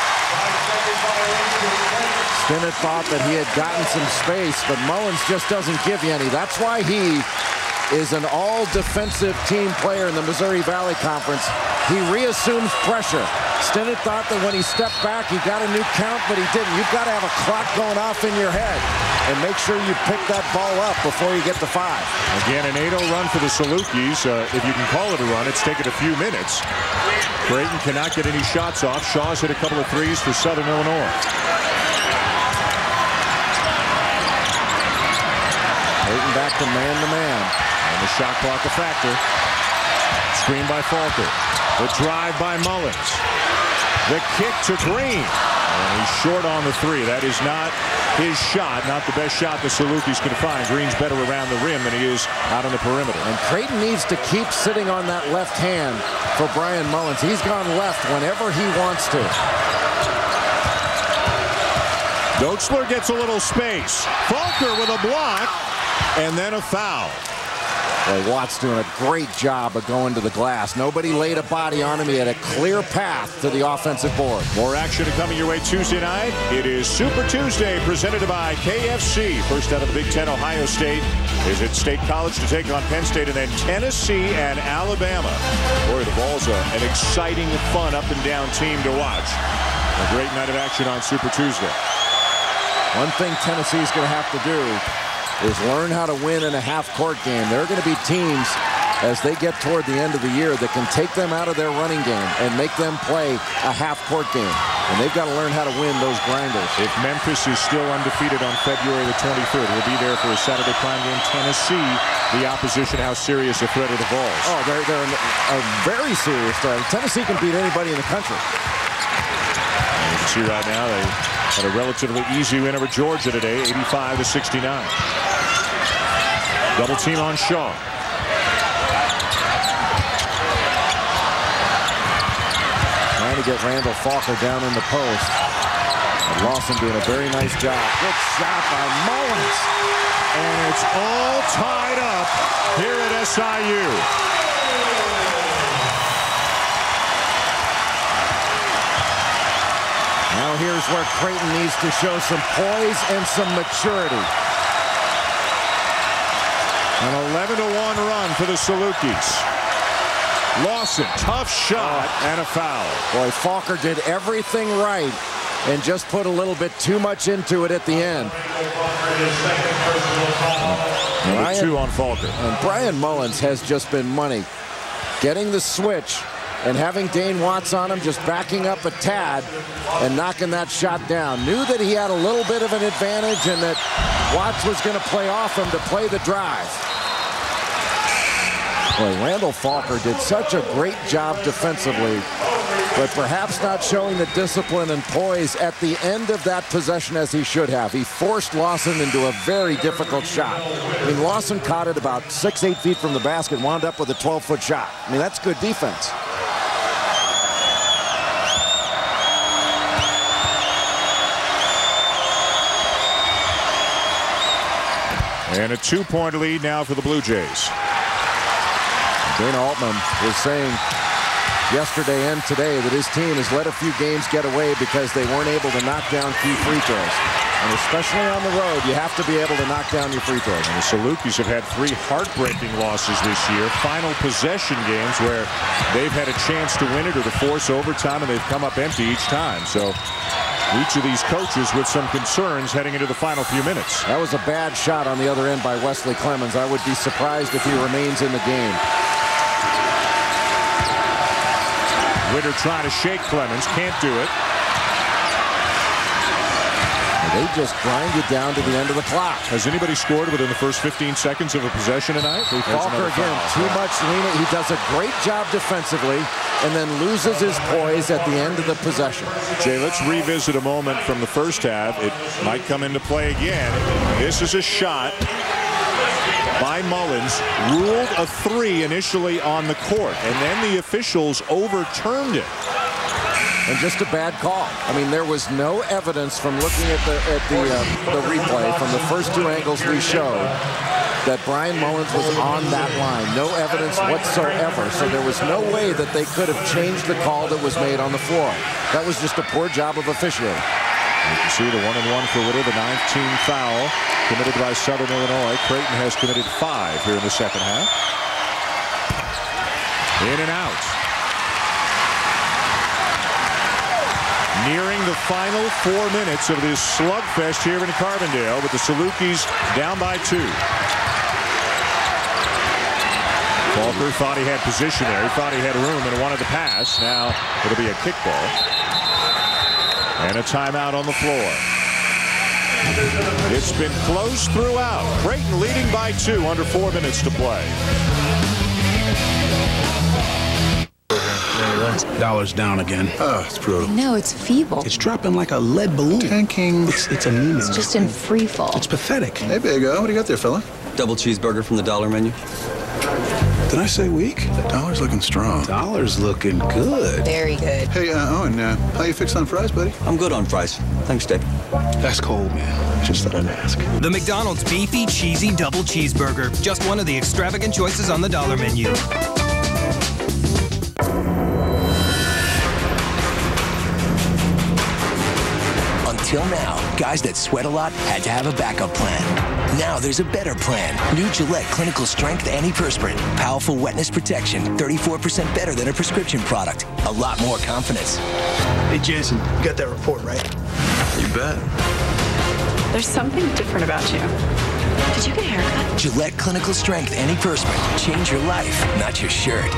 Stinnett thought that he had gotten some space, but Mullins just doesn't give you any. That's why he is an all-defensive team player in the Missouri Valley Conference. He reassumes pressure. Stinnett thought that when he stepped back, he got a new count, but he didn't. You've got to have a clock going off in your head and make sure you pick that ball up before you get to 5. Again, an 8-0 run for the Salukis. If you can call it a run, it's taken a few minutes. Creighton cannot get any shots off. Shaw's hit a couple of threes for Southern Illinois. Creighton back to man-to-man. And the shot clock a factor. Screen by Falker. The drive by Mullins. The kick to Green. And he's short on the 3. That is not his shot, not the best shot the Salukis can find. Green's better around the rim than he is out on the perimeter. And Creighton needs to keep sitting on that left hand for Brian Mullins. He's gone left whenever he wants to. Doetzler gets a little space. Falker with a block. And then a foul. Boy, Watt's doing a great job of going to the glass. Nobody laid a body on him. He had a clear path to the offensive board. More action coming your way Tuesday night. It is Super Tuesday presented by KFC. First out of the Big Ten, Ohio State is at State College to take on Penn State, and then Tennessee and Alabama. Boy, the Vols are an exciting, fun, up-and-down team to watch. A great night of action on Super Tuesday. One thing Tennessee's going to have to do is learn how to win in a half-court game. There are going to be teams, as they get toward the end of the year, that can take them out of their running game and make them play a half-court game. And they've got to learn how to win those grinders. If Memphis is still undefeated on February the 23rd, we'll be there for a Saturday prime game. Tennessee, the opposition, how serious a threat are the Vols? Oh, they're a very serious threat. Tennessee can beat anybody in the country. And you can see right now they had a relatively easy win over Georgia today, 85-69. Double team on Shaw. Trying to get Randall Falker down in the post. And Lawson doing a very nice job. Good shot by Mullins. And it's all tied up here at SIU. Now here's where Creighton needs to show some poise and some maturity. An 11-1 run for the Salukis. Lawson, tough shot and a foul. Boy, Falker did everything right and just put a little bit too much into it at the end. Brian, 2 on Falker. And Brian Mullins has just been money. Getting the switch and having Dane Watts on him, just backing up a tad and knocking that shot down. Knew that he had a little bit of an advantage and that Watts was going to play off him to play the drive. Boy, Randall Falker did such a great job defensively, but perhaps not showing the discipline and poise at the end of that possession as he should have. He forced Lawson into a very difficult shot. I mean, Lawson caught it about 6-8 feet from the basket, wound up with a 12-foot shot. I mean, that's good defense. And a 2-point lead now for the Blue Jays. Dana Altman was saying yesterday and today that his team has let a few games get away because they weren't able to knock down key free throws. And especially on the road, you have to be able to knock down your free throws. And the Salukis have had 3 heartbreaking losses this year. Final possession games where they've had a chance to win it or to force overtime, and they've come up empty each time. So each of these coaches with some concerns heading into the final few minutes. That was a bad shot on the other end by Wesley Clemens. I would be surprised if he remains in the game. Winter trying to shake Clemens, can't do it. They just grind you down to the end of the clock. Has anybody scored within the first 15 seconds of a possession tonight? Falker again, too much leaning. He does a great job defensively and then loses his poise at the end of the possession. Jay, let's revisit a moment from the first half. It might come into play again. This is a shot by Mullins, ruled a 3 initially on the court, and then the officials overturned it. And just a bad call. I mean, there was no evidence from looking at the replay from the first 2 angles we showed that Brian Mullins was on that line. No evidence whatsoever. So there was no way that they could have changed the call that was made on the floor. That was just a poor job of officiating. You can see the 1-and-1 for Witter, the 9th team foul committed by Southern Illinois. Creighton has committed 5 here in the second half. In and out. Nearing the final 4 minutes of this slugfest here in Carbondale with the Salukis down by 2. Falker thought he had position there. He thought he had room and wanted to pass. Now it'll be a kickball. And a timeout on the floor. It's been close throughout. Creighton leading by 2 under 4 minutes to play. Dollar's down again. Oh, it's brutal. No, it's feeble. It's dropping like a lead balloon. Tanking. It's anemic. It's just in free fall. It's pathetic. Hey, big O, what do you got there, fella? Double cheeseburger from the dollar menu. Did I say weak? Dollar's looking strong. Dollar's looking good. Very good. Hey, Owen, how you fixed on fries, buddy? I'm good on fries. Thanks, Dave. That's cold, man. Just thought I'd ask. The McDonald's Beefy Cheesy Double Cheeseburger. Just one of the extravagant choices on the dollar menu. Until now, guys that sweat a lot had to have a backup plan. Now there's a better plan. New Gillette Clinical Strength Antiperspirant. Powerful wetness protection. 34% better than a prescription product. A lot more confidence. Hey, Jason, you got that report, right? You bet. There's something different about you. Did you get a haircut? Gillette Clinical Strength Antiperspirant. Change your life, not your shirt.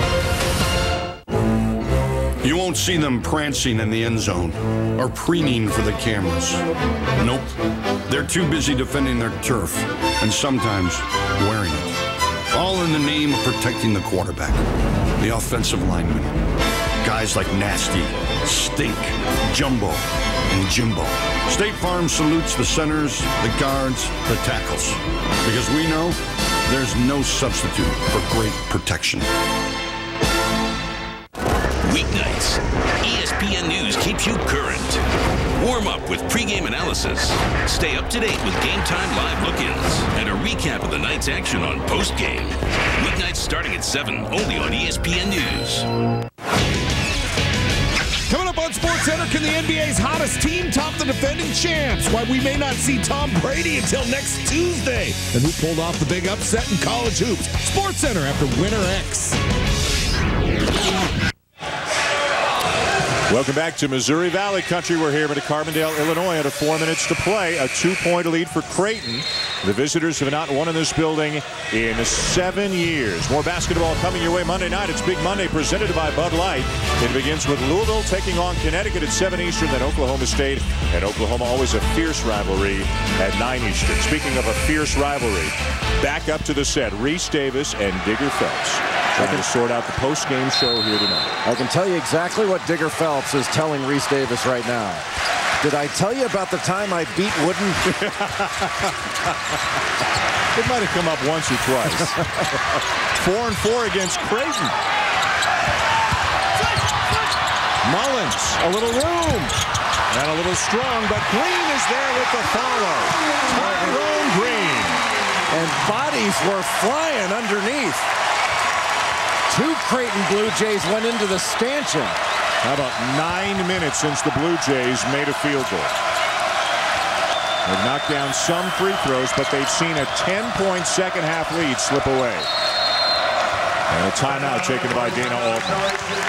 You won't see them prancing in the end zone or preening for the cameras. Nope. They're too busy defending their turf and sometimes wearing it. All in the name of protecting the quarterback, the offensive lineman. Guys like Nasty, Stink, Jumbo, and Jimbo. State Farm salutes the centers, the guards, the tackles. Because we know there's no substitute for great protection. Weeknights, ESPN News keeps you current. Warm up with pregame analysis. Stay up to date with Game Time Live look-ins and a recap of the night's action on postgame. Weeknights starting at 7, only on ESPN News. Coming up on SportsCenter, can the NBA's hottest team top the defending champs? Why we may not see Tom Brady until next Tuesday. And who pulled off the big upset in college hoops? SportsCenter after Winter X. Welcome back to Missouri Valley Country. We're here at Carbondale, Illinois, under 4 minutes to play. A 2-point lead for Creighton. The visitors have not won in this building in 7 years. More basketball coming your way Monday night. It's Big Monday presented by Bud Light. It begins with Louisville taking on Connecticut at 7 Eastern, then Oklahoma State. And Oklahoma, always a fierce rivalry at 9 Eastern. Speaking of a fierce rivalry, back up to the set, Reese Davis and Digger Phelps. Trying to sort out the post-game show here tonight. I can tell you exactly what Digger Phelps is telling Reese Davis right now. Did I tell you about the time I beat Wooden? It might have come up once or twice. 4-4 against Creighton. Mullins, a little room. And a little strong, but Green is there with the follow. Tyrone Green. And bodies were flying underneath. 2 Creighton Blue Jays went into the stanchion. How about 9 minutes since the Blue Jays made a field goal? They've knocked down some free throws, but they've seen a 10-point second-half lead slip away. And a timeout taken by Dana Altman.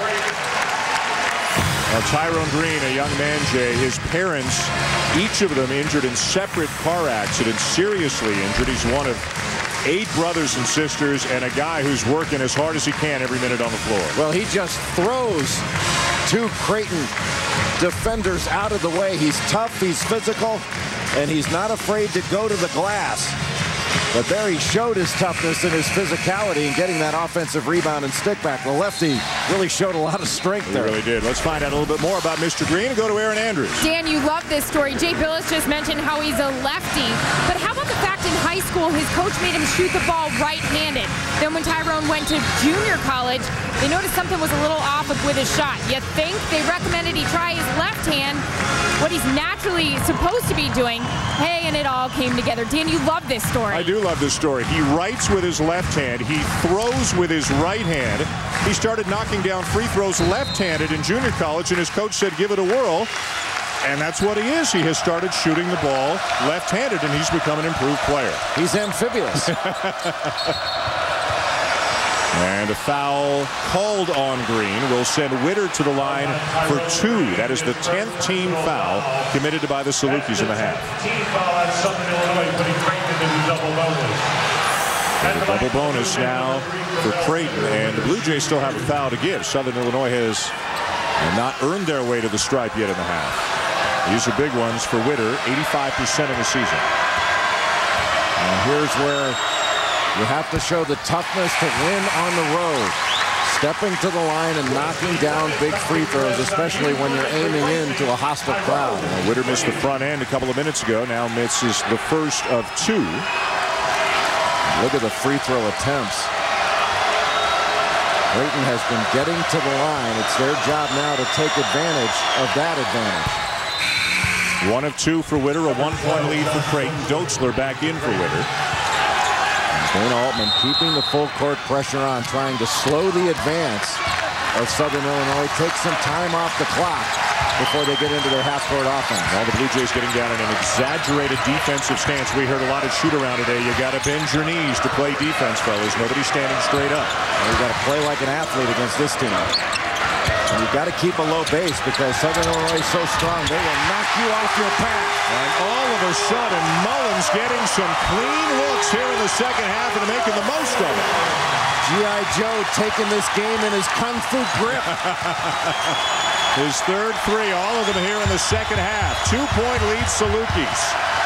Now, Tyrone Green, a young man, Jay, his parents, each of them injured in separate car accidents, seriously injured. He's one of 8 brothers and sisters, and a guy who's working as hard as he can every minute on the floor. Well, he just throws 2 Creighton defenders out of the way. He's tough, he's physical, and he's not afraid to go to the glass. But there he showed his toughness and his physicality in getting that offensive rebound and stick back. The lefty really showed a lot of strength there. He really did. Let's find out a little bit more about Mr. Green and go to Aaron Andrews. Dan, you love this story. Jay Billis just mentioned how he's a lefty. But how about the fact in high school his coach made him shoot the ball right-handed? Then when Tyrone went to junior college, they noticed something was a little off with his shot. You think they recommended he try his left hand, what he's naturally supposed to be doing. Hey, and it all came together. Dan, you love this story. I do love this story. He writes with his left hand. He throws with his right hand. He started knocking down free throws left-handed in junior college, and his coach said, give it a whirl. And that's what he is. He has started shooting the ball left-handed, and he's become an improved player. He's amphibious. And a foul called on Green will send Witter to the line for 2. That is the 10th team foul committed by the Salukis in the half. And a double bonus now for Creighton, and the Blue Jays still have a foul to give. Southern Illinois has not earned their way to the stripe yet in the half. These are big ones for Witter, 85% of the season. And here's where you have to show the toughness to win on the road. Stepping to the line and knocking down big free throws, especially when you're aiming into a hostile crowd. Witter missed the front end a couple of minutes ago. Now misses the first of 2. Look at the free throw attempts. Creighton has been getting to the line. It's their job now to take advantage of that advantage. 1 of 2 for Witter, a 1-point lead for Creighton. Doetzler back in for Witter. Dana Altman keeping the full court pressure on, trying to slow the advance of Southern Illinois, take some time off the clock before they get into their half-court offense. All the Blue Jays getting down in an exaggerated defensive stance. We heard a lot of shoot-around today. You got to bend your knees to play defense, fellas. Nobody's standing straight up. You got to play like an athlete against this team. And you've got to keep a low base because Southern Illinois is so strong. They will knock you off your path. And all of a sudden, Mullins getting some clean looks here in the second half and making the most of it. G.I. Joe taking this game in his kung fu grip. His third 3, all of them here in the second half. 2-point lead, Salukis.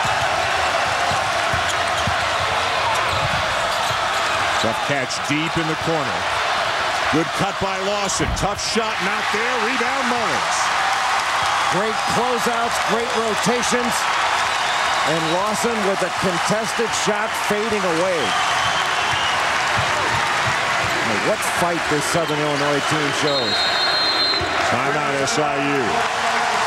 Tough catch deep in the corner. Good cut by Lawson. Tough shot, not there. Rebound, Mullins. Great closeouts, great rotations. And Lawson with a contested shot fading away. What fight this Southern Illinois team shows. Timeout SIU.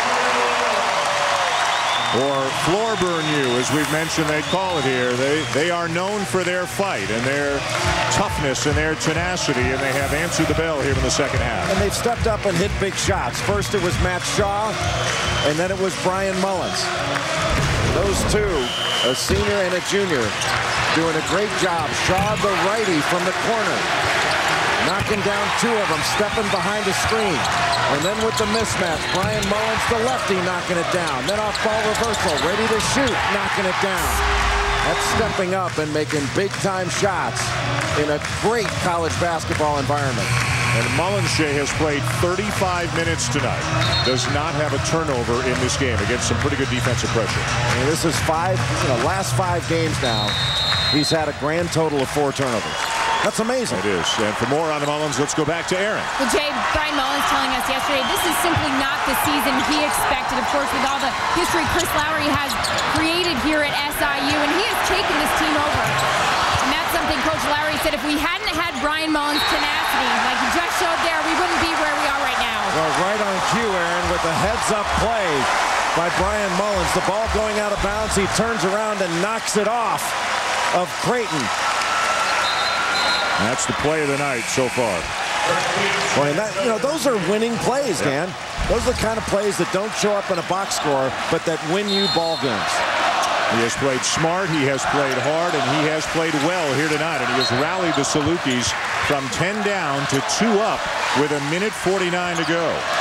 Or floor burn you, as we've mentioned they call it here. They are known for their fight and their toughness and their tenacity, and they have answered the bell here in the second half. And they've stepped up and hit big shots. First it was Matt Shaw, and then it was Brian Mullins. Those two, a senior and a junior, doing a great job. Shaw, the righty from the corner, knocking down 2 of them, stepping behind the screen. And then with the mismatch, Brian Mullins, the lefty, knocking it down. Then off ball reversal, ready to shoot, knocking it down. That's stepping up and making big-time shots in a great college basketball environment. And Mullinshay has played 35 minutes tonight. Does not have a turnover in this game against some pretty good defensive pressure. I mean, this is last 5 games now. He's had a grand total of 4 turnovers. That's amazing. It is. And for more on the Mullins, let's go back to Aaron. Well, Jay, Brian Mullins telling us yesterday, this is simply not the season he expected. Of course, with all the history Chris Lowry has created here at SIU, and he has taken this team over. And that's something Coach Lowry said, if we hadn't had Brian Mullins' tenacity, like he just showed there, we wouldn't be where we are right now. Well, right on cue, Aaron, with the heads-up play by Brian Mullins. The ball going out of bounds. He turns around and knocks it off of Creighton. That's the play of the night so far. Boy, and those are winning plays, Dan. Those are the kind of plays that don't show up in a box score, but that win you ball games. He has played smart, he has played hard, and he has played well here tonight. And he has rallied the Salukis from 10 down to 2 up with 1:49 to go.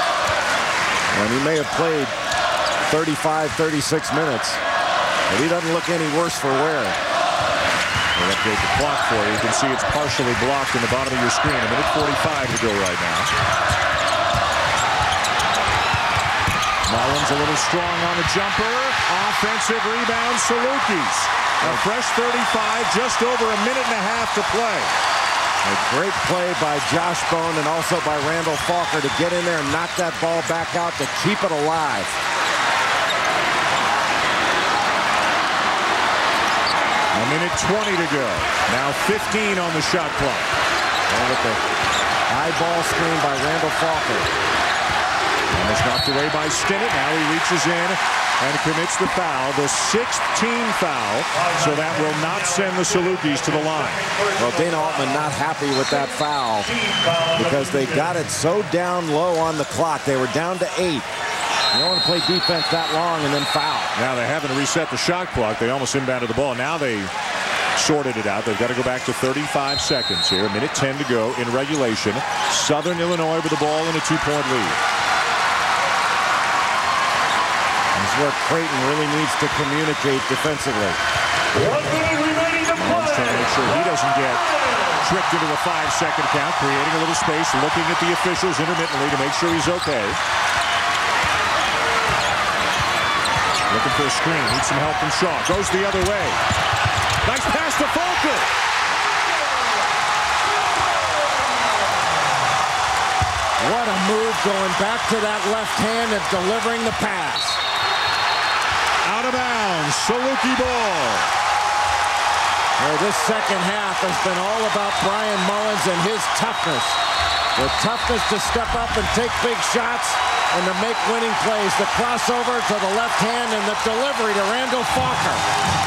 And he may have played 35, 36 minutes, but he doesn't look any worse for wear. We'll update the clock for you. You can see it's partially blocked in the bottom of your screen. 1:45 to go right now. Mullins a little strong on the jumper. Offensive rebound, Salukis. A fresh 35, just over a minute and a half to play. A great play by Josh Bone and also by Randall Falker to get in there and knock that ball back out to keep it alive. A minute 20 to go. Now 15 on the shot clock. And with the high ball screen by Randall Falker. Almost knocked away by Stinnett. Now he reaches in and commits the foul, the 6th team foul, so that will not send the Salukis to the line. Well, Dana Altman not happy with that foul because they got it so down low on the clock. They were down to 8. You don't want to play defense that long and then foul. Now they haven't reset the shot clock. They almost inbounded the ball. Now they sorted it out. They've got to go back to 35 seconds here. A minute 10 to go in regulation. Southern Illinois with the ball in a 2-point lead. This is where Creighton really needs to communicate defensively. 1 minute remaining to play. Trying to make sure he doesn't get tricked into a 5-second count, creating a little space, looking at the officials intermittently to make sure he's okay. Looking for a screen. Needs some help from Shaw. Goes the other way. Nice pass to Falker. What a move going back to that left hand and delivering the pass. Out of bounds. Saluki ball. Well, this second half has been all about Brian Mullins and his toughness. The toughness to step up and take big shots and to make winning plays. The crossover to the left hand and the delivery to Randall Falker.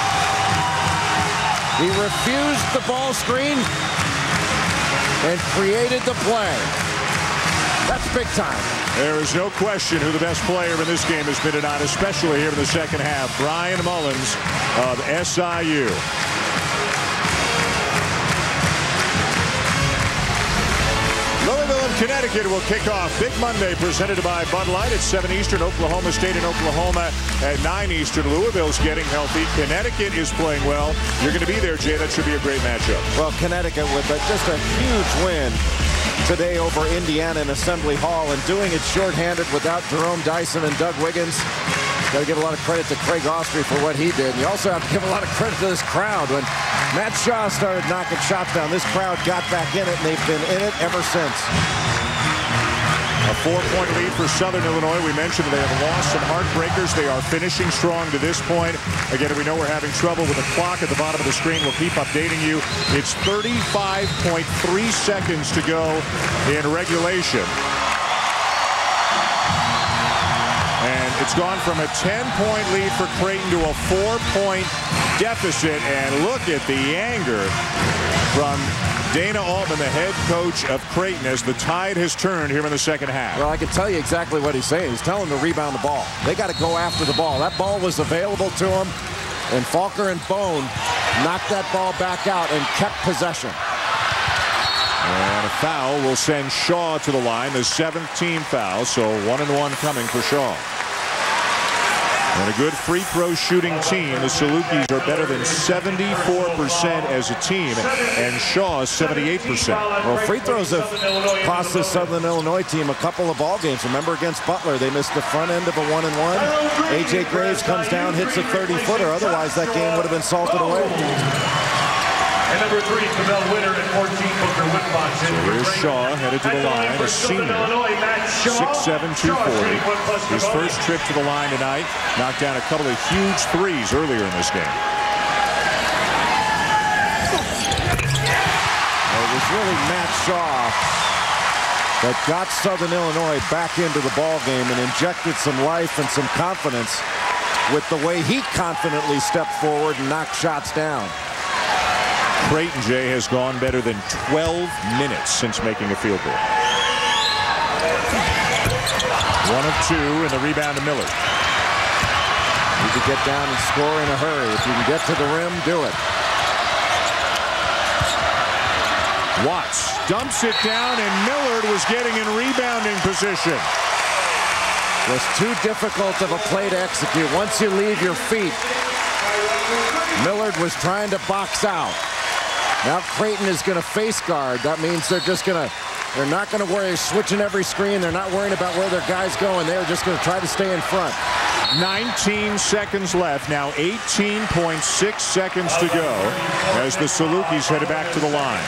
He refused the ball screen and created the play. That's big time. There is no question who the best player in this game has been tonight, especially here in the second half. Brian Mullins of SIU. Louisville and Connecticut will kick off Big Monday, presented by Bud Light at 7 Eastern. Oklahoma State and Oklahoma at 9 Eastern. Louisville's getting healthy. Connecticut is playing well. You're going to be there, Jay. That should be a great matchup. Well, Connecticut with just a huge win today over Indiana in Assembly Hall, and doing it shorthanded without Jerome Dyson and Doug Wiggins. Got to give a lot of credit to Craig Austrie for what he did. And you also have to give a lot of credit to this crowd. When Matt Shaw started knocking shots down, this crowd got back in it, and they've been in it ever since. A 4-point lead for Southern Illinois. We mentioned they have lost some heartbreakers. They are finishing strong to this point. Again, we know we're having trouble with the clock at the bottom of the screen. We'll keep updating you. It's 35.3 seconds to go in regulation. And it's gone from a 10-point lead for Creighton to a 4-point deficit. And look at the anger from Dana Altman, the head coach of Creighton, as the tide has turned here in the second half. Well, I can tell you exactly what he's saying. He's telling them to rebound the ball. They got to go after the ball. That ball was available to them, and Falker and Bone knocked that ball back out and kept possession. And a foul will send Shaw to the line, the 7th team foul, so 1-and-1 coming for Shaw. And a good free throw shooting team. The Salukis are better than 74% as a team, and Shaw is 78%. Well, free throws have cost the Southern Illinois team a couple of ball games. Remember against Butler, they missed the front end of a 1-and-1. A.J. Graves comes down, hits a 30-footer. Otherwise, that game would have been salted away. And number 3, Cabell Winter at 14, Booker Whitbox. So here's Shaw headed to the line, a senior, 6'7", 240. His first trip to the line tonight, knocked down a couple of huge threes earlier in this game. It was really Matt Shaw that got Southern Illinois back into the ball game and injected some life and some confidence with the way he confidently stepped forward and knocked shots down. Creighton, Jay, has gone better than 12 minutes since making a field goal. 1 of 2, and the rebound to Miller. You can get down and score in a hurry. If you can get to the rim, do it. Watts dumps it down, and Millard was getting in rebounding position. It was too difficult of a play to execute. Once you leave your feet, Millard was trying to box out. Now Creighton is going to face guard. That means they're just going to They're not going to worry switching every screen. They're not worrying about where their guys go, and they're just going to try to stay in front. 19 seconds left. Now 18.6 seconds to go as the Salukis head back to the line.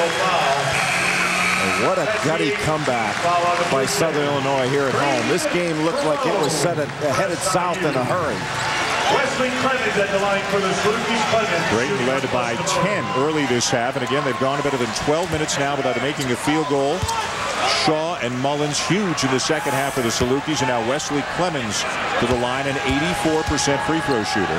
And what a gutty comeback by Southern Illinois here at home. This game looked like it was headed south in a hurry. Wesley Clemens at the line for the Salukis. Creighton led by 10 early this half, and again they've gone better than 12 minutes now without making a field goal. Shaw and Mullins huge in the second half of the Salukis, and now Wesley Clemens to the line, an 84% free throw shooter.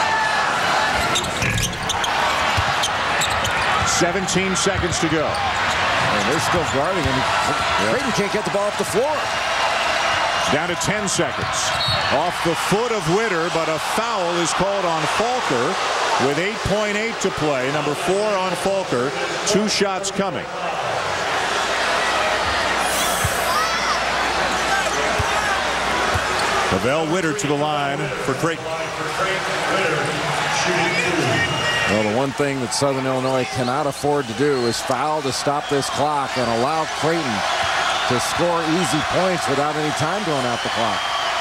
17 seconds to go. And they're still guarding him. Creighton can't get the ball off the floor. Down to 10 seconds. Off the foot of Witter, but a foul is called on Falker with 8.8 to play. Number 4 on Falker. 2 shots coming. Pavel Witter to the line for Creighton. Well, the one thing that Southern Illinois cannot afford to do is foul to stop this clock and allow Creighton to score easy points without any time going out the clock.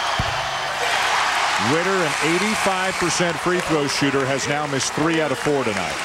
Witter, an 85% free throw shooter, has now missed 3 out of 4 tonight.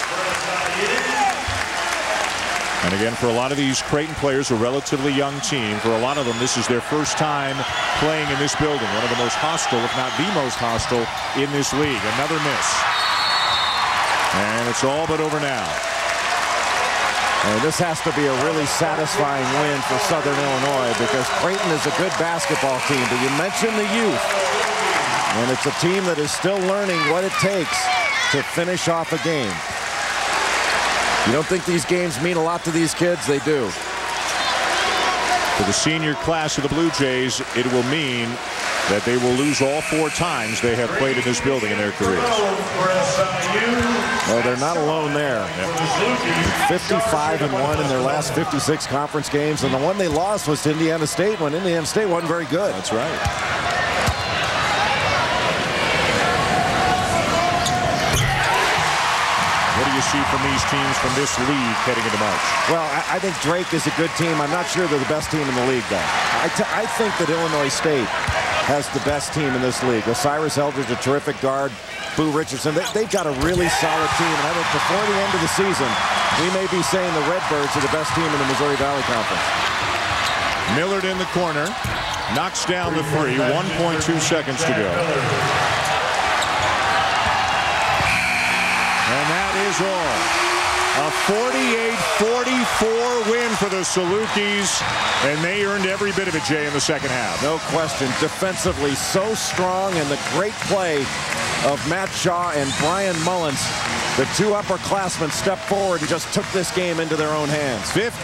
And again, for a lot of these Creighton players, a relatively young team. For a lot of them, this is their first time playing in this building. One of the most hostile, if not the most hostile, in this league. Another miss. And it's all but over now. And this has to be a really satisfying win for Southern Illinois because Creighton is a good basketball team. But you mentioned the youth. And it's a team that is still learning what it takes to finish off a game. You don't think these games mean a lot to these kids? They do. For the senior class of the Blue Jays, it will mean that they will lose all 4 times they have played in this building in their careers. Well, they're not alone there. 55-1 in their last 56 conference games, and the one they lost was to Indiana State when Indiana State wasn't very good. That's right. What do you see from these teams from this league heading into March? Well, I think Drake is a good team. I'm not sure they're the best team in the league, though. I think that Illinois State has the best team in this league. Osiris Eldridge, a terrific guard. Boo Richardson, they've got a really solid team. And I think before the end of the season, we may be saying the Redbirds are the best team in the Missouri Valley Conference. Millard in the corner. Knocks down the 3. 1.2 seconds to go. And that is all. A 48-44 win for the Salukis, and they earned every bit of it, Jay, in the second half. No question. Defensively so strong, and the great play of Matt Shaw and Brian Mullins. The 2 upperclassmen stepped forward and just took this game into their own hands.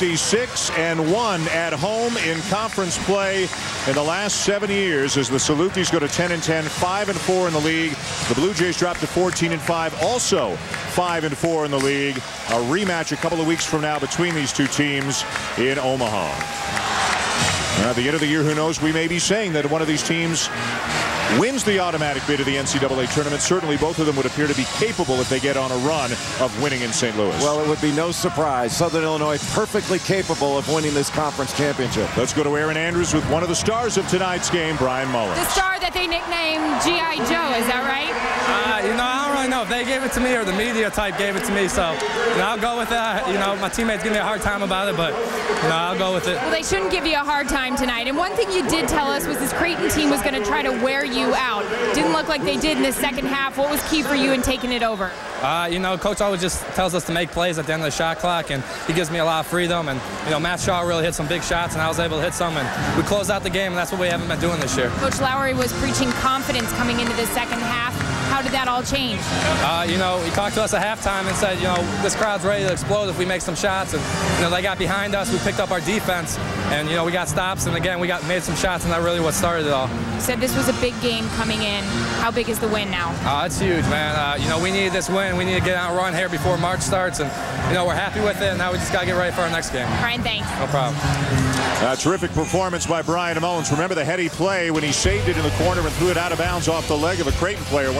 56-1 at home in conference play in the last 7 years as the Salukis go to 10-10, 5-4 in the league. The Blue Jays drop to 14-5, also 5-4 in the league. A rematch a couple of weeks from now between these 2 teams in Omaha. At the end of the year, who knows, we may be saying that one of these teams wins the automatic bid of the NCAA tournament. Certainly both of them would appear to be capable if they get on a run of winning in St. Louis. Well, it would be no surprise. Southern Illinois perfectly capable of winning this conference championship. Let's go to Aaron Andrews with one of the stars of tonight's game, Brian Mullins. The star that they nicknamed G.I. Joe, is that right? You know, I don't really know if they gave it to me or the media type gave it to me. So, you know, I'll go with that. You know, my teammates give me a hard time about it, but, you know, I'll go with it. Well, they shouldn't give you a hard time tonight. And one thing you did tell us was this Creighton team was going to try to wear you out. Didn't look like they did in the second half. What was key for you in taking it over? You know, Coach always just tells us to make plays at the end of the shot clock, and he gives me a lot of freedom. And, you know, Matt Shaw really hit some big shots, and I was able to hit some, and we closed out the game, and that's what we haven't been doing this year. Coach Lowry was preaching confidence coming into the second half. How did that all change? You know, he talked to us at halftime and said, you know, this crowd's ready to explode if we make some shots. And, you know, they got behind us. We picked up our defense, and, you know, we got stops. And, again, we made some shots, and that really what started it all. You said this was a big game coming in. How big is the win now? It's huge, man. You know, we needed this win. We need to get out and run here before March starts. And, you know, we're happy with it. And now we just got to get ready for our next game. Brian, thanks. No problem. Terrific performance by Brian Mullins. Remember the heady play when he saved it in the corner and threw it out of bounds off the leg of a Creighton player, one of the big turnovers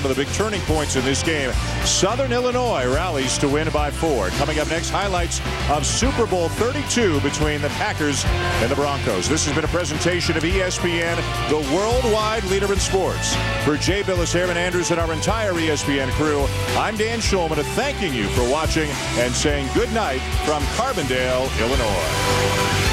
turning points in this game. Southern Illinois rallies to win by 4. Coming up next, highlights of Super Bowl 32 between the Packers and the Broncos. This has been a presentation of ESPN, the worldwide leader in sports. For Jay Billis, Aaron Andrews, and our entire ESPN crew, I'm Dan Schulman, thanking you for watching and saying good night from Carbondale, Illinois.